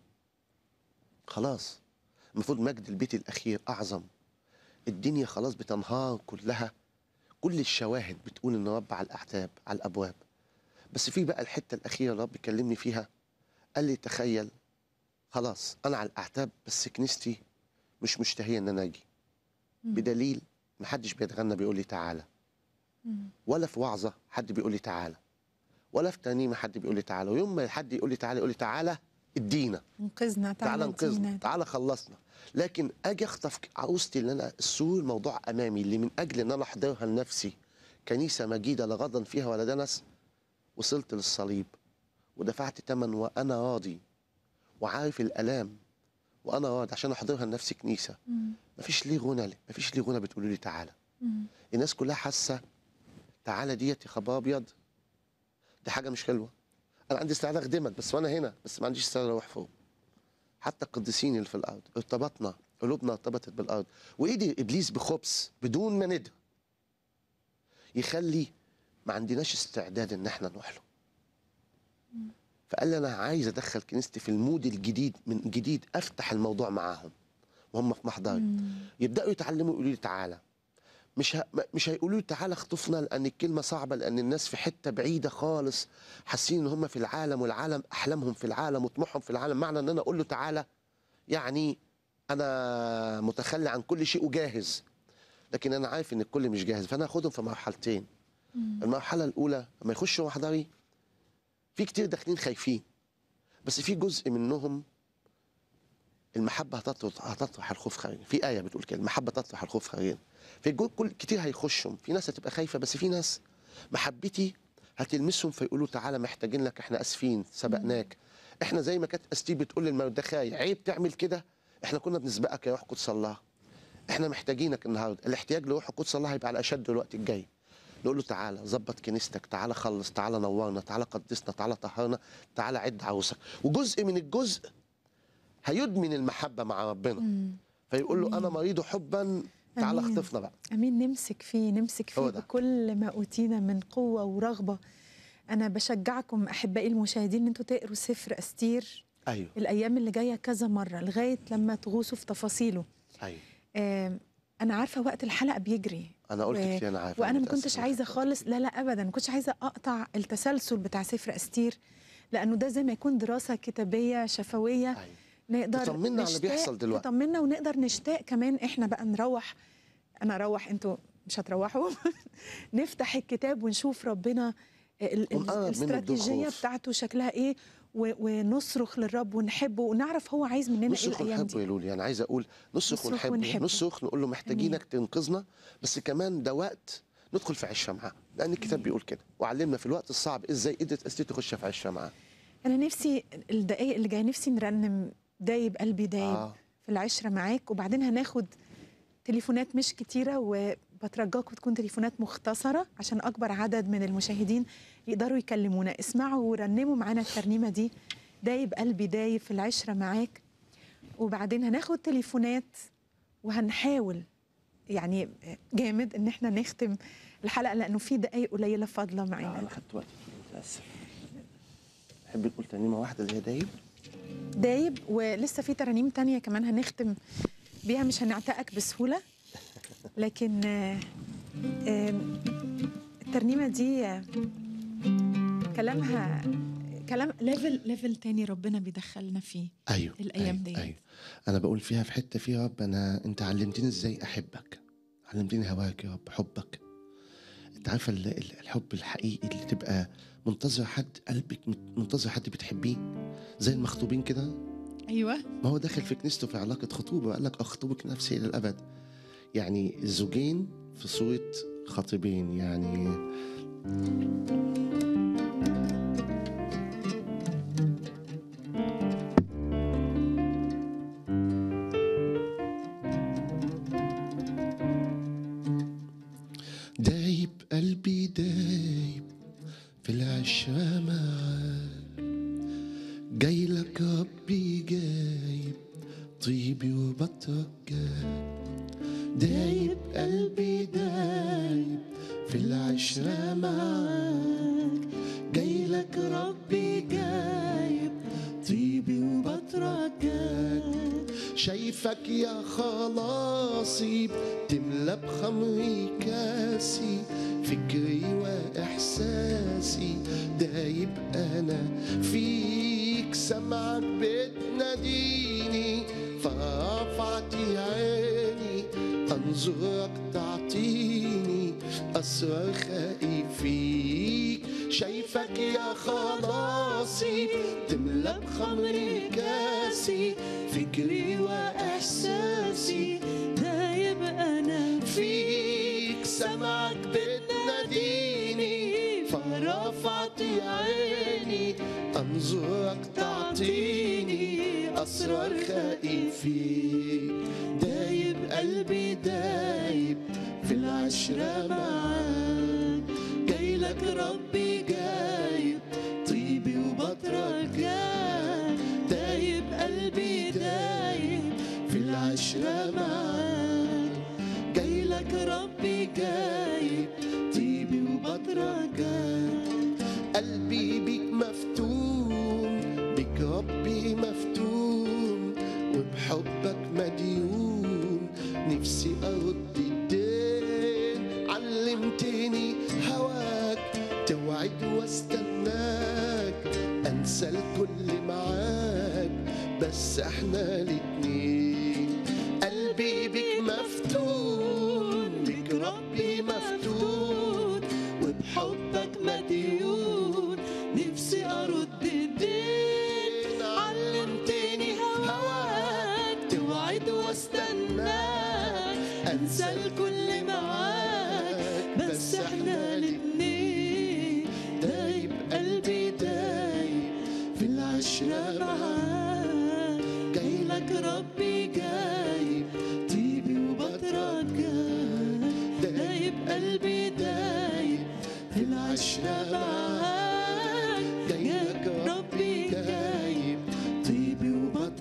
خلاص المفروض مجد البيت الاخير اعظم. الدنيا خلاص بتنهار كلها، كل الشواهد بتقول ان رب على الاعتاب على الابواب. بس في بقى الحته الاخيره اللي رب كلمني فيها، قال لي تخيل خلاص انا على الاعتاب بس كنيستي مش مشتهيه ان انا اجي، بدليل محدش بيتغنى بيقول لي تعالى، ولا في وعظه حد بيقول لي تعالى، ولا في ترنيمه حد بيقول لي تعالى. ويوم ما حد يقول لي تعالى يقول لي تعالى ادينا، انقذنا، تعالى تعالى انقذنا، ادينا. تعالى خلصنا. لكن اجي اخطف عروستي اللي انا السور الموضوع امامي، اللي من اجل ان انا احضرها لنفسي كنيسه مجيده لا غضن فيها ولا دنس، وصلت للصليب ودفعت ثمن وانا راضي وعارف الالام وانا راضي عشان احضرها لنفسي كنيسه. مفيش ليه غنى، مفيش ليه غنى بتقولوا لي تعالى. الناس كلها حاسه تعالى ديت يا خبر ابيض، دي حاجه مش حلوه. انا عندي استعداد اخدمك بس وانا هنا، بس ما عنديش استعداد اروح فوق. حتى القديسين اللي في الارض ارتبطنا، قلوبنا ارتبطت بالارض، وايدي ابليس بخبث بدون ما ندري يخلي ما عندناش استعداد ان احنا نروح له. فقال لي انا عايز ادخل كنيستي في المود الجديد، من جديد افتح الموضوع معاهم وهم في محضري، يبداوا يتعلموا يقولوا لي تعالى. مش ه... مش هيقولوا لي تعالى اخطفنا، لان الكلمه صعبه، لان الناس في حته بعيده خالص حاسين ان هم في العالم، والعالم احلامهم في العالم وطموحهم في العالم. معنى ان انا اقول له تعالى يعني انا متخلي عن كل شيء وجاهز، لكن انا عارف ان الكل مش جاهز. فانا هاخدهم في مرحلتين. المرحله الاولى لما يخشوا محضري، في كتير داخلين خايفين، بس في جزء منهم المحبه هتطرح هتطرح الخوف خارجين. في ايه بتقول كده، المحبه تطرح الخوف خارجين. في كل كتير هيخشهم، في ناس هتبقى خايفه، بس في ناس محبتي هتلمسهم فيقولوا تعالى محتاجين لك، احنا اسفين سبقناك. احنا زي ما كانت استي بتقول للمردخاي عيب تعمل كده، احنا كنا بنسبقك يا روح قدس الله، احنا محتاجينك النهارده. الاحتياج لروح القدس الله هيبقى على اشد الوقت الجاي. نقول له تعالى ظبط كنيستك، تعالى خلص، تعالى نورنا، تعالى قدسنا، تعالى طهرنا، تعالى عد عروسك. وجزء من الجزء هيدمن المحبه مع ربنا، فيقول له انا مريض حبا، تعالى أمين. اخطفنا بقى. امين. نمسك فيه، نمسك فيه هو ده. بكل ما اوتينا من قوه ورغبه. انا بشجعكم احبائي المشاهدين ان انتوا تقروا سفر استير ايوه الايام اللي جايه كذا مره لغايه لما تغوصوا في تفاصيله. ايوه آه انا عارفه وقت الحلقه بيجري، انا قلت و... كتير، انا عارفه، وانا ما متأسف كنتش إنك عايزه خدت خالص، لا لا ابدا ما كنتش عايزه اقطع التسلسل بتاع سفر استير، لانه ده زي ما يكون دراسه كتابيه شفويه. أيوة. نقدر تطمنا على اللي نشتاق- بيحصل دلوقتي. تطمنا ونقدر نشتاق كمان احنا بقى نروح. انا اروح، انتوا مش هتروحوا. نفتح الكتاب ونشوف ربنا ال- ال- ونقرب منه بدون الاستراتيجيه خوف. بتاعته شكلها ايه، و- ونصرخ للرب ونحبه ونعرف هو عايز مننا ايه نصرخ الايام ونحبه دي. يا لولي، انا عايز اقول نصرخ نصرخ ونحبه، ونحبه. نصرخ نقول له محتاجينك تنقذنا، بس كمان ده وقت ندخل في عشره معاه، لان الكتاب بيقول كده وعلمنا في الوقت الصعب ازاي قدرت استي تخش في عشره معاه. انا نفسي الدقايق اللي جايه نفسي نرنم دايب قلبي دايب آه. في العشره معاك، وبعدين هناخد تليفونات مش كتيره، وبترجاكم تكون تليفونات مختصره عشان اكبر عدد من المشاهدين يقدروا يكلمونا. اسمعوا ورنموا معانا الترنيمه دي، دايب قلبي دايب في العشره معاك، وبعدين هناخد تليفونات وهنحاول يعني جامد ان احنا نختم الحلقه لانه في دقايق قليله فاضله معانا. انا خدت وقت متاسف. تحبي تقول ترنيمه واحده اللي هي دايب؟ دايب، ولسه في ترانيم تانية كمان هنختم بيها، مش هنعتقك بسهولة، لكن آه، آه، الترنيمة دي آه، كلامها كلام ليفل ليفل تاني ربنا بيدخلنا فيه ايوه الأيام أيوة ديت. أيوة. انا بقول فيها في حته فيها يا رب، انا انت علمتني ازاي احبك، علمتني هواك يا رب، حبك. انت عارفه ال- ال- الحب الحقيقي اللي تبقى منتظر حد، قلبك منتظر حد بتحبيه، زي المخطوبين كده. أيوة، ما هو داخل في كنيسته في علاقه خطوبه، قال لك اخطبك نفسي الى الابد. يعني الزوجين في صوره خطيبين يعني. دايب قلبي دايب في العشرة معاك، جاي لك ربي جايب طيبي وبترجاك. دايب قلبي دايب في العشرة معاك، جاي لك ربي جايب طيبي وبترجاك. شايفك يا خلاصي تملى بخمري كاسي، فكري واحساسي دايب انا فيك. سمعك بتناديني فرفعت عيني، انظرك تعطيني اسرار خايفيك. شايفك يا خلاصي تملى بخمري كاسي، فكري واحساسي دايب انا فيك. سمعك بتناديني فرفعت عيني، انظرك تعطيني اسرار خايفيك. دايب قلبي دايب في العشرة معاك، جاي لك ربي جايب طيبي وبترجاك. دايب قلبي دايب في العشرة معاك، جاي لك ربي جايب طيبي وبترجاك. قلبي بيك مفتون، بيك ربي مفتون، وبحبك مديون، نفسي أرد الدين. علمتني هواك توعد واستناك، أنسى الكل معاك بس احنا الاتنين. قلبي بيك مفتون، بيك ربي مفتون، وبحبك مديون، نفسي أرد الدين. علمتني هواك توعد واستناك، أنسى الكل معاك بس احنا الاتنين. دايب قلبي دايب في العشرة معاك، جاي لك ربي جايب طيبي وبترجاك. دايب قلبي دايب في العشرة معاك، جاي لك ربي جايب طيبي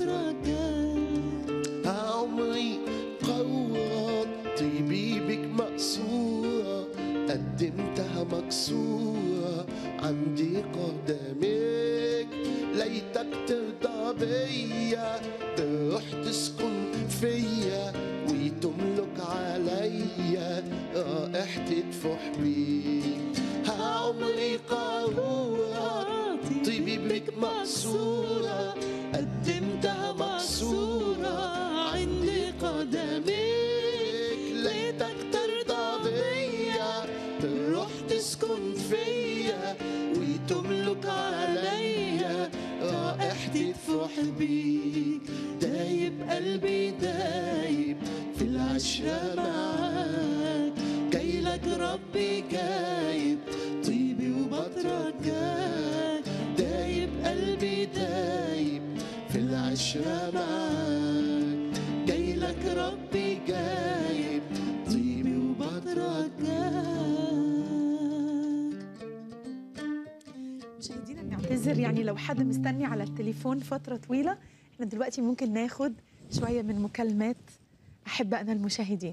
وبترجاك. عمري قوات طيبي بك مقصورة، قدمتها مكسورة عندي قدامك. ليتك ترضى بيا، تروح تسكن فيا وتملك عليا، رائحة تفح بيك. عمري قارورة طيبي بك مقصورة، قدمتها مكسورة عندي قدمك. ليتك ترضى بيا، تروح تسكن فيا وتملك عليا، افرح بيك، دايب قلبي دايب في العشرة معاك، جاي لك ربي جايب طيبي وبترجاك، دايب قلبي دايب في العشرة معاك، جاي لك ربي جايب طيبي وبترجاك. مشاهدينا بنعتذر، يعني لو حد مستني على التليفون فترة طويلة، احنا دلوقتي ممكن ناخد شوية من مكالمات أحبائنا المشاهدين.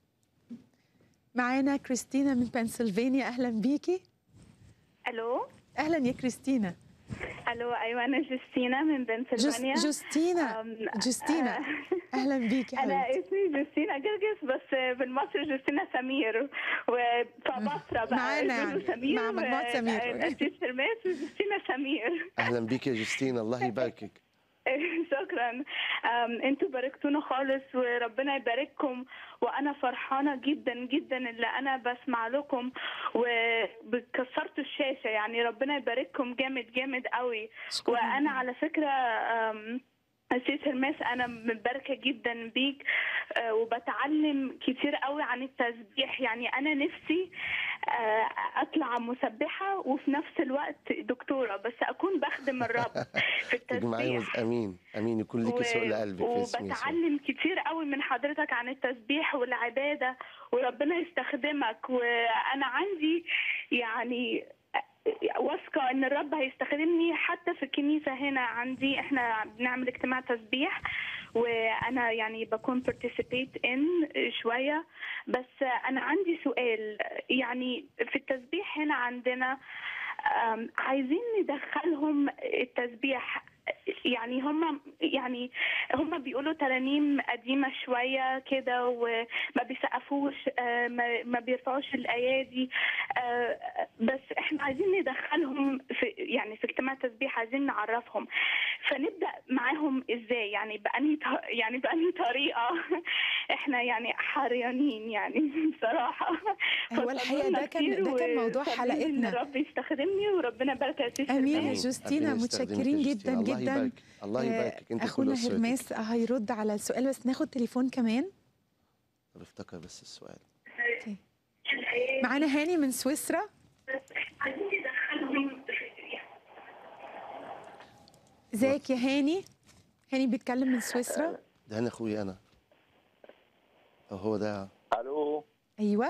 معانا كريستينا من بنسلفانيا، أهلا بيكي. الو أهلا يا كريستينا. الو ايوه انا جوستينا من جوس بنسلفانيا. جوستينا أم، جوستينا آه، أهلا بيكي انا حبيبتي. اسمي جوستينا جرجس، بس بالمصري جوستينا سمير، وفبصرة بقى معانا يقولوا يعني، سمير مع مجموعة سمير. الأسيس هرماس وجوستينا سمير. اهلا بيك يا جوستين، الله يباركك. شكرا. أم، انتوا باركتونا خالص وربنا يبارككم، وانا فرحانه جدا جدا اللي انا بسمع لكم وكسرتوا الشاشه، يعني ربنا يبارككم جامد جامد قوي. شكراً. وانا على فكره أم، أسيس هرماس انا متباركه جدا بيك، آه، وبتعلم كتير قوي عن التسبيح. يعني انا نفسي آه، اطلع مسبحه وفي نفس الوقت دكتوره، بس اكون بخدم الرب في تيجي معايا التسبيح. مز- امين امين يكون لك سوق لقلبك في اسم يسوع. وبتعلم كتير قوي من حضرتك عن التسبيح والعبادة، وربنا يستخدمك. وأنا عندي يعني واثقة إن الرب هيستخدمني حتى في الكنيسة هنا عندي. إحنا بنعمل اجتماع تسبيح وأنا يعني بكون participate in شوية. بس أنا عندي سؤال، يعني في التسبيح هنا عندنا أم، عايزين ندخلهم التسبيح. يعني هم يعني هم بيقولوا ترانيم قديمة شوية كده وما بيسقفوش، آه، ما ما بيرفعوش الأيادي، آه، بس احنا عايزين ندخلهم في يعني في اجتماع تسبيح، عايزين نعرفهم. فنبدأ معاهم ازاي؟ يعني بأني ط- يعني بأني طريقة. احنا يعني حريانين يعني بصراحة. هو الحقيقة فصلوا لنا ده كان كتير ده كان موضوع وصلوا لي إن حلقتنا. الرب يستخدمني وربنا يبارك يا سيس امين يا هرماس. جوستينا، ربنا يستخدمك يا متشكرين جوستين. جدا الله جدا. يبارك الله آه، يباركك انت كل اخونا اسرتك. هرماس هيرد على السؤال، بس ناخد تليفون كمان. طب افتكر بس السؤال. أوكي. معانا هاني من سويسرا. عايزين ندخلهم ازيك يا هاني؟ هاني بيتكلم من سويسرا. ده انا اخويا انا. أو هو ده. الو، ايوه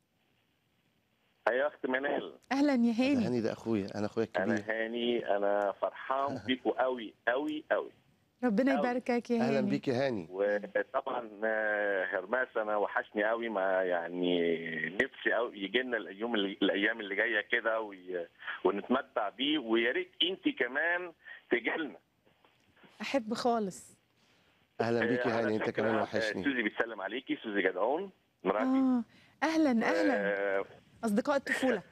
يا اخت منال. اهلا يا ده هاني. هاني، ده اخويا انا، اخويا انا الكبير. هاني، انا فرحان بيكوا قوي قوي قوي. ربنا أوي. يباركك يا هاني. اهلا بيك يا هاني. وطبعا آه، هرماس انا وحشني قوي، ما يعني نفسي قوي يجي لنا الايام اللي الايام اللي جايه كده وي- ونتمتع بيه، ويا ريت انت كمان تجي لنا. احب خالص. اهلا بيك يا على هاني، انت فكرة، كمان آه، وحشني. سوزي بتسلم عليكي، سوزي جدعون مراتي. اه اهلا اهلا، آه، اصدقاء الطفوله.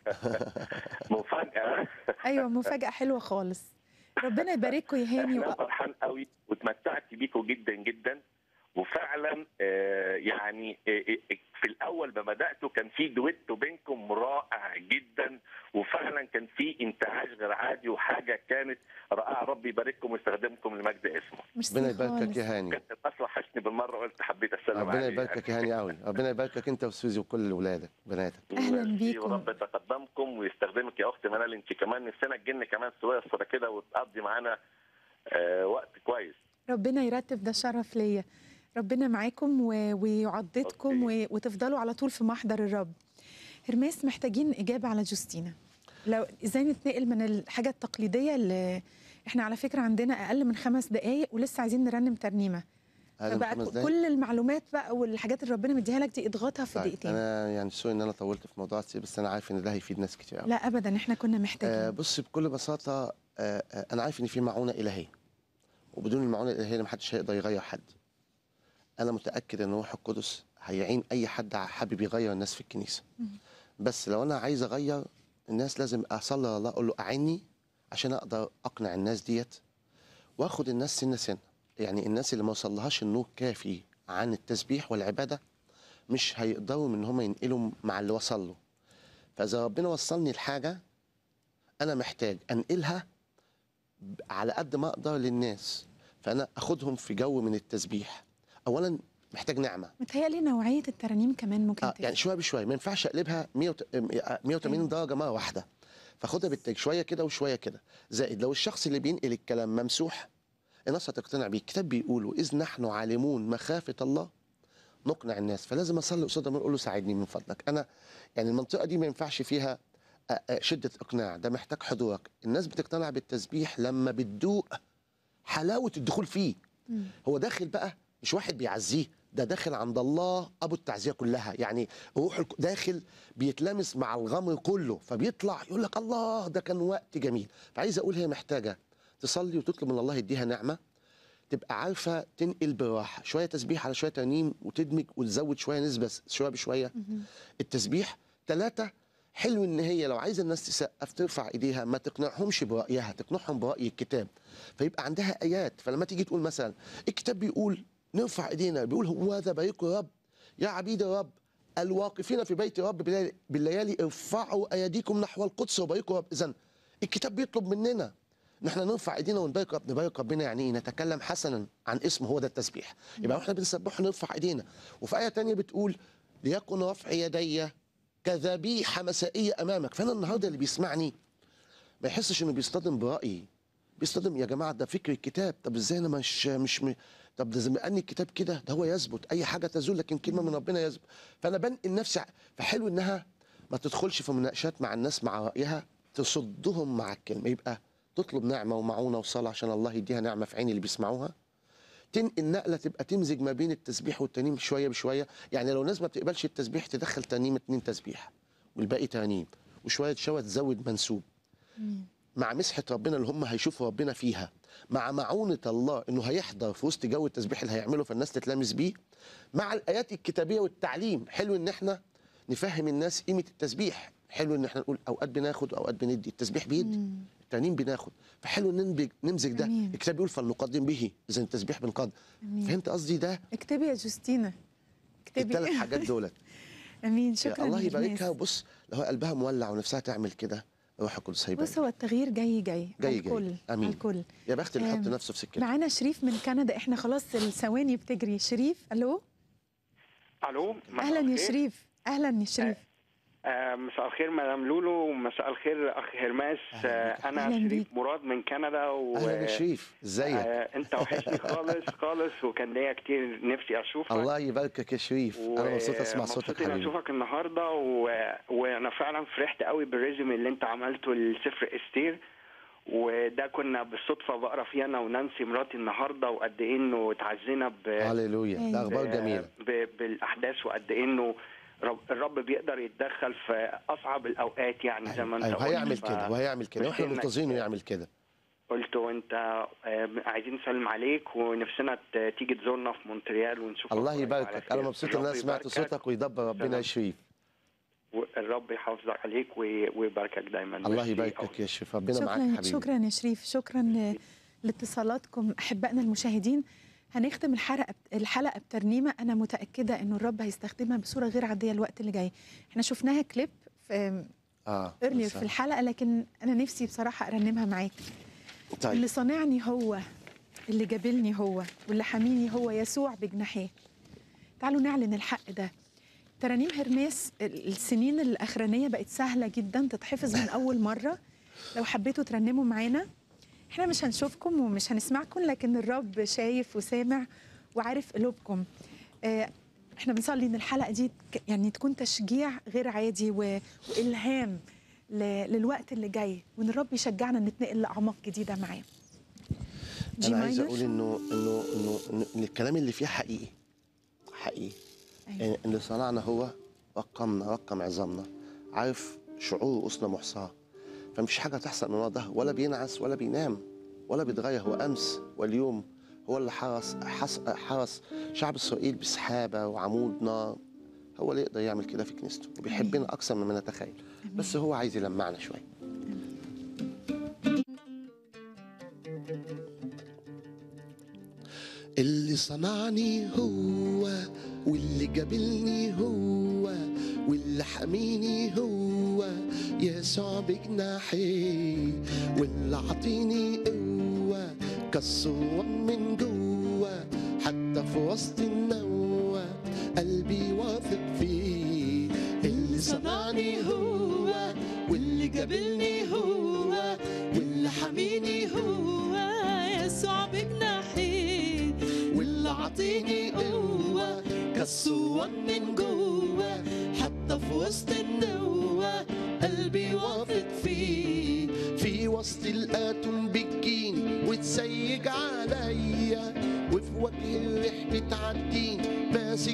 مفاجاه. ايوه مفاجاه حلوه خالص. ربنا يبارككم يا هاني. احنا و... فرحان قوي واتمتعت بيكم جدا جدا. وفعلا آه، يعني آه، آه، في الاول ما بداتوا كان في دويتو بينكم رائع جدا، وفعلا كان في انتعاش غير عادي، وحاجه كانت رائعه. ربي يبارككم ويستخدمكم لمجد اسمه. ميرسي ربنا يباركك خالص. يا هاني. كانت الناس وحشني بالمره، وقلت حبيت اسلم ربنا عليه. يباركك يا هاني قوي. ربنا يباركك انت وسوزي وكل ولادك بناتك. أهلاً ميرسي، بيكم. ورب يتقدمكم ويستخدمك يا اخت منال. انت كمان نفسنا تجينا كمان سويسرا كده وتقضي معانا آه، وقت كويس. ربنا يرتب، ده شرف ليا. ربنا معاكم و... ويعضدكم و... أوكي. وتفضلوا على طول في محضر الرب. هرماس، محتاجين إجابة على جوستينا. لو ازاي نتنقل من الحاجة التقليدية اللي احنا على فكرة عندنا أقل من خمس دقايق ولسه عايزين نرنم ترنيمة، أقل من فبقى خمس ك- دقايق؟ كل المعلومات بقى والحاجات اللي ربنا مديها لك دي اضغطها في طيب، دقيقتين. انا يعني سوري ان انا طولت في موضوع السير، بس انا عارف ان ده هيفيد ناس كتير قوي. لا أبدا، احنا كنا محتاجين. آه بص، بكل بساطه، آه آه انا عارف ان في معونه الهيه، وبدون المعونه الالهيه محدش هيقدر يغير حد. انا متاكد ان الروح القدس هيعين اي حد حابب يغير الناس في الكنيسه. بس لو انا عايز اغير الناس لازم اصلي الله، اقول له اعني عشان اقدر اقنع الناس ديت واخد الناس سنه سنه. يعني الناس اللي ما وصلهاش النور كافي عن التسبيح والعباده مش هيقدروا ان هم ينقلوا مع اللي وصل له. فاذا ربنا وصلني لحاجه انا محتاج انقلها على قد ما اقدر للناس، فانا اخدهم في جو من التسبيح. اولا محتاج نعمه، متهيألي نوعيه الترانيم كمان ممكن اه تفرق. يعني شويه بشويه، ما ينفعش اقلبها مية وتمانين درجه مره واحده، فاخدها بالتاج شويه كده وشويه كده. زائد لو الشخص اللي بينقل الكلام ممسوح، الناس هتقتنع بيه. الكتاب بيقول واذ نحن عالمون مخافه الله نقنع الناس، فلازم اصلي قصاد اقول له ساعدني من فضلك. انا يعني المنطقه دي ما ينفعش فيها آه، آه، شده اقناع، ده محتاج حضورك. الناس بتقتنع بالتسبيح لما بتدوق حلاوه الدخول فيه. مم. هو داخل بقى مش واحد بيعزيه، ده داخل عند الله ابو التعزيه كلها، يعني روح الك- داخل بيتلامس مع الغمر كله، فبيطلع يقول لك الله ده كان وقت جميل. فعايز اقول هي محتاجه تصلي وتطلب من الله يديها نعمه، تبقى عارفه تنقل بالراحه، شويه تسبيح على شويه ترنيم، وتدمج وتزود شويه نسبه شويه بشويه. مهم. التسبيح ثلاثة. حلو ان هي لو عايزه الناس تسقف ترفع ايديها، ما تقنعهمش برايها، تقنعهم براي الكتاب، فيبقى عندها ايات. فلما تيجي تقول مثلا الكتاب بيقول نرفع ايدينا، بيقول هو ذا باركوا الرب يا عبيد الرب الواقفين في بيت الرب بالليالي- بالليالي ارفعوا ايديكم نحو القدس وباركوا الرب. اذا الكتاب بيطلب مننا ان احنا نرفع ايدينا ونبارك رب. نبارك ربنا يعني ايه؟ نتكلم حسنا عن اسمه، هو ده التسبيح. يبقى احنا بنسبحه نرفع ايدينا. وفي ايه تانية بتقول ليكن رفع يدي كذبيحه مسائيه امامك. فانا النهارده اللي بيسمعني ما يحسش انه بيصطدم برايي، بيصطدم يا جماعه ده فكر الكتاب. طب ازاي انا مش مش م... طب ده زي ما اني الكتاب كده، ده هو يثبت، اي حاجه تزول لكن كلمه من ربنا يثبت. فانا بنقل نفسي ع- فحلو انها ما تدخلش في مناقشات مع الناس مع رايها، تصدهم مع الكلمه. يبقى تطلب نعمه ومعونه وصلاه عشان الله يديها نعمه في عين اللي بيسمعوها. تنقل نقله تبقى تمزج ما بين التسبيح والترنيم شويه بشويه. يعني لو الناس ما بتقبلش التسبيح تدخل ترنيم اتنين تسبيح والباقي ترنيم، وشويه شويه تزود منسوب مم. مع مسحه ربنا اللي هم هيشوفوا ربنا فيها، مع معونه الله انه هيحضر في وسط جو التسبيح اللي هيعمله فالناس تتلامس بيه، مع الايات الكتابيه والتعليم. حلو ان احنا نفهم الناس قيمه التسبيح. حلو ان احنا نقول اوقات بناخد اوقات بندي، التسبيح بيدي، مم. الترنيم بناخد. فحلو ان ننبج- نمزج ده. أمين. الكتاب بيقول فلنقدم به، اذا التسبيح بنقدم. أمين. فهمت قصدي؟ ده اكتبي يا جوستينا، اكتبي. الثلاث حاجات دولت. امين. يا شكرا الله للناس. يباركها. وبص لو هو قلبها مولع ونفسها تعمل كده، روح القدس هيبارك. بص هو التغيير جاي جاي جاي على جاي. الكل. آمين. على الكل. يا بخت اللي يحط آم، نفسه في سكته. معانا شريف من كندا، احنا خلاص الثواني بتجري. شريف الو. الو مساء اهلا يا الخير. شريف. اهلا يا شريف. آه، مساء الخير مدام لولو، ومساء الخير اخ هرماس. أهلاً آه، بك. انا أهلاً شريف بيك. مراد من كندا و اهلا يا شريف، ازيك؟ آه، انت وحشني خالص خالص، وكان ليا كتير نفسي اشوفك. الله يباركك يا شريف، انا مبسوط اسمع صوتك مبسوط اني حبيبي. اشوفك النهارده و... وانا فعلا فرحت قوي بالريزومي اللي انت عملته لسفر استير، وده كنا بالصدفه بقرا فيه انا ونانسي مراتي النهارده، وقد ايه انه اتعزينا ب... هللويا، ده اخبار ب- جميله. ب... بالاحداث، وقد ايه انه رب... الرب بيقدر يتدخل في اصعب الاوقات، يعني زي ما انت ايوه قلت. هيعمل ف- كده وهيعمل كده واحنا بس إنك- منتظرينه يعمل كده. قلت وانت آه، عايزين نسلم عليك، ونفسنا ت- تيجي تزورنا في مونتريال ونشوفك. الله قريب يباركك، على انا خير. مبسوط ان انا الرب سمعت يباركك، صوتك ويدبر ربنا يا شريف. والرب يحافظك عليك وي- ويباركك دايما. الله ميرسي يباركك أوي. يا شريف، ربنا معاك شكرا حبيبي. شكرا يا شريف. شكرا ل- لاتصالاتكم احبائنا المشاهدين. هنختم الحلقه الحلقه بترنيمه انا متاكده انه الرب هيستخدمها بصوره غير عاديه الوقت اللي جاي. احنا شفناها كليب في اه ايرلير بس- في الحلقه، لكن انا نفسي بصراحه ارنمها معاك. طيب اللي صانعني هو، اللي جابلني هو، واللي حاميني هو يسوع بجناحيه. تعالوا نعلن الحق ده. ترانيم هرماس ال- السنين الاخرانيه بقت سهله جدا تتحفظ من اول مره. لو حبيتوا ترنموا معانا، احنا مش هنشوفكم ومش هنسمعكم، لكن الرب شايف وسامع وعارف قلوبكم. آه، احنا بنصلي ان الحلقه دي ك- يعني تكون تشجيع غير عادي و- والهام ل- للوقت اللي جاي، وان الرب يشجعنا نتنقل لاعماق جديده معاه. جي انا عايز ماينر. اقول انه انه انه إنه إن الكلام اللي فيه حقيقي حقيقي. أيوة. يعني اللي صنعنا هو رقمنا، رقم عظامنا، عارف شعور رؤوسنا محصاه، فمفيش حاجه تحصل من ورا ده، ولا بينعس ولا بينام ولا بيتغير. هو امس واليوم هو اللي حرس حرس, حرس شعب اسرائيل بسحابه وعمود نار. هو اللي يقدر يعمل كده في كنيسته، وبيحبنا اكثر مما نتخيل، بس هو عايز يلمعنا شويه. اللي صنعني هو، واللي جابلني هو، واللي حميني هو يسوع بجناحي، واللي عطيني قوة كالصوان من جوه حتى في وسط النوة قلبي واثق فيه. اللي صنعني هو واللي جابلني هو واللي حميني هو يسوع بجناحيه، واللي عطيني قوة كالصوان من جوه حتى في وسط النوة قلبي واثق فيه. في وسط الآتون بتجيني وتسيج عليا، وفي وجه الريح بتعديني ماسك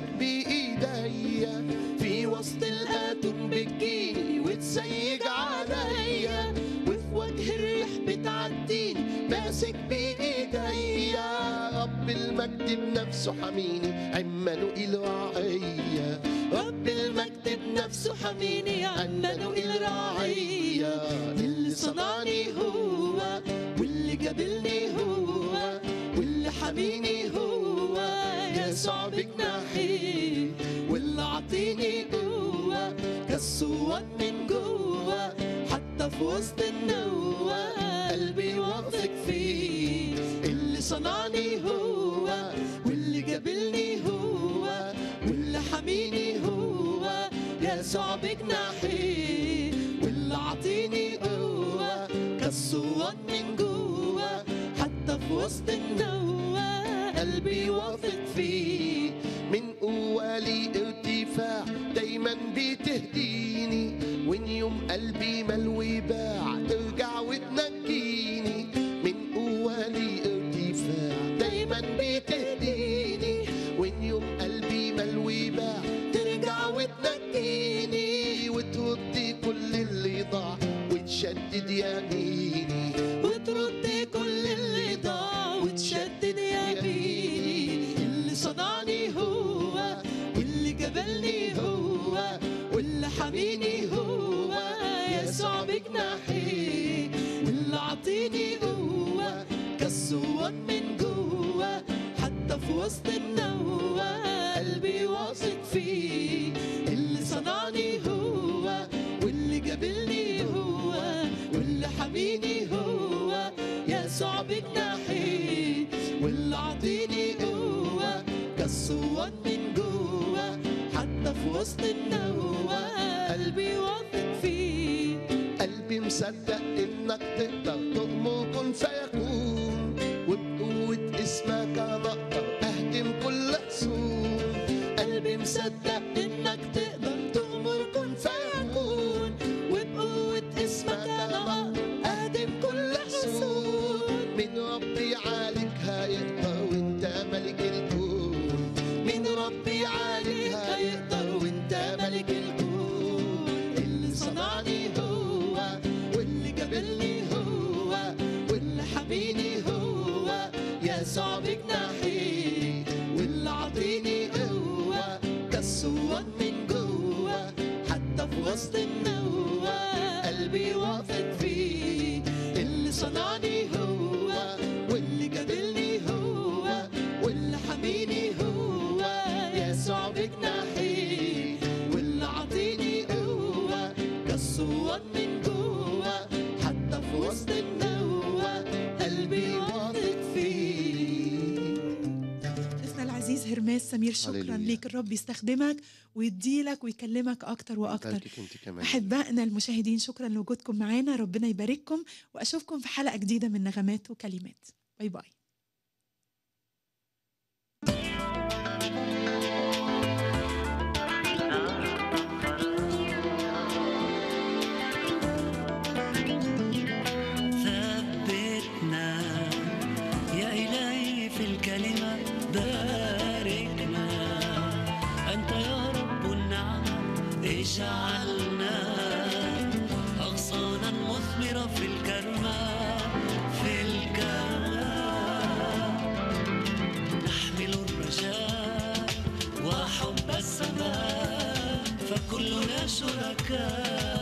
بإيديا. في وسط الآتون بتجيني وتسيج عليا، وفي وجه الريح بتعديني ماسك بإيديا. رب المجد بنفسه حميني عمانوئيل راعية، رب المجد بنفسه حميني عمانوئيل راعية. اللي صنعني هو واللي جابلني هو واللي حميني هو يسوع بجناحيه، واللي عطيني قوة كالصوان من جوه حتى في وسط النوة قلبي واثق فيه. اللي صنعني هو واللي جابلني هو واللي حميني هو يسوع بجناحيه، واللي عطيني قوة كالصوان من جوه حتى في وسط النوة قلبي واثق فيه. من قوة لي ارتفاع دايما بتهديني، وان يوم قلبي ملوي باع ترجع وتنجيني. من قوة لي ارتفاع دايما بتهديني، وان يوم قلبي ملوي باع ترجع وتنجيني. وتردي كل اللي ضاع وتشدد يميني، وتردي كل اللي ضاع وتشدد يميني. اللي صنعني هو واللي جابلني هو واللي حميني هو يسوع بجناحيه، واللي عطيني قوة كالصوان من جوه حتى في وسط النوة قلبي واثق فيه. اللي صنعني هو واللي جابلني هو واللي حميني هو يسوع بجناحيه، واللي عطيني قوة كالصوان من جوه حتى في وسط النوة قلبي واثق فيه. قلبي مصدق انك تقدر تؤمر كن فيكون، وبقوة اسمك انا اقدر اهدم كل حصون. قلبي مصدق انك تقدر تؤمر كن فيكون، وبقوة اسمك انا اقدر اهدم كل حصون. من ربي يعالج هيقدر وانت ملك الكون، من ربي يعالج هيقدر وانت ملك الكون. اللي صنعني هو واللي جابلني هو واللي حميني هو يسوع بجناحيه، واللي عطيني قوة كالصوان من جوه حتى في وسط النوة قلبي واثق فيه. اللي صنعني هو واللي جابلني هو واللي حميني هو يسوع بجناحيه، واللي عطيني قوة كالصوان من جوه حتى في وسط النوة قلبي واثق فيه. ضيفنا العزيز هرماس سمير، شكرا هللويا. ليك. الرب يستخدمك ويديلك ويكلمك اكتر واكتر. باركك انت كمان. احبائنا المشاهدين، شكرا لوجودكم معانا، ربنا يبارككم، واشوفكم في حلقه جديده من نغمات وكلمات. باي باي. ثبتنا يا إلهي في الكلمة، باركنا أنت يا رب النعمة، اجعلنا أغصانا مثمرة في الكرمة، في الكرمة نحمل الرجاء وحب السماء، فكلنا شركاء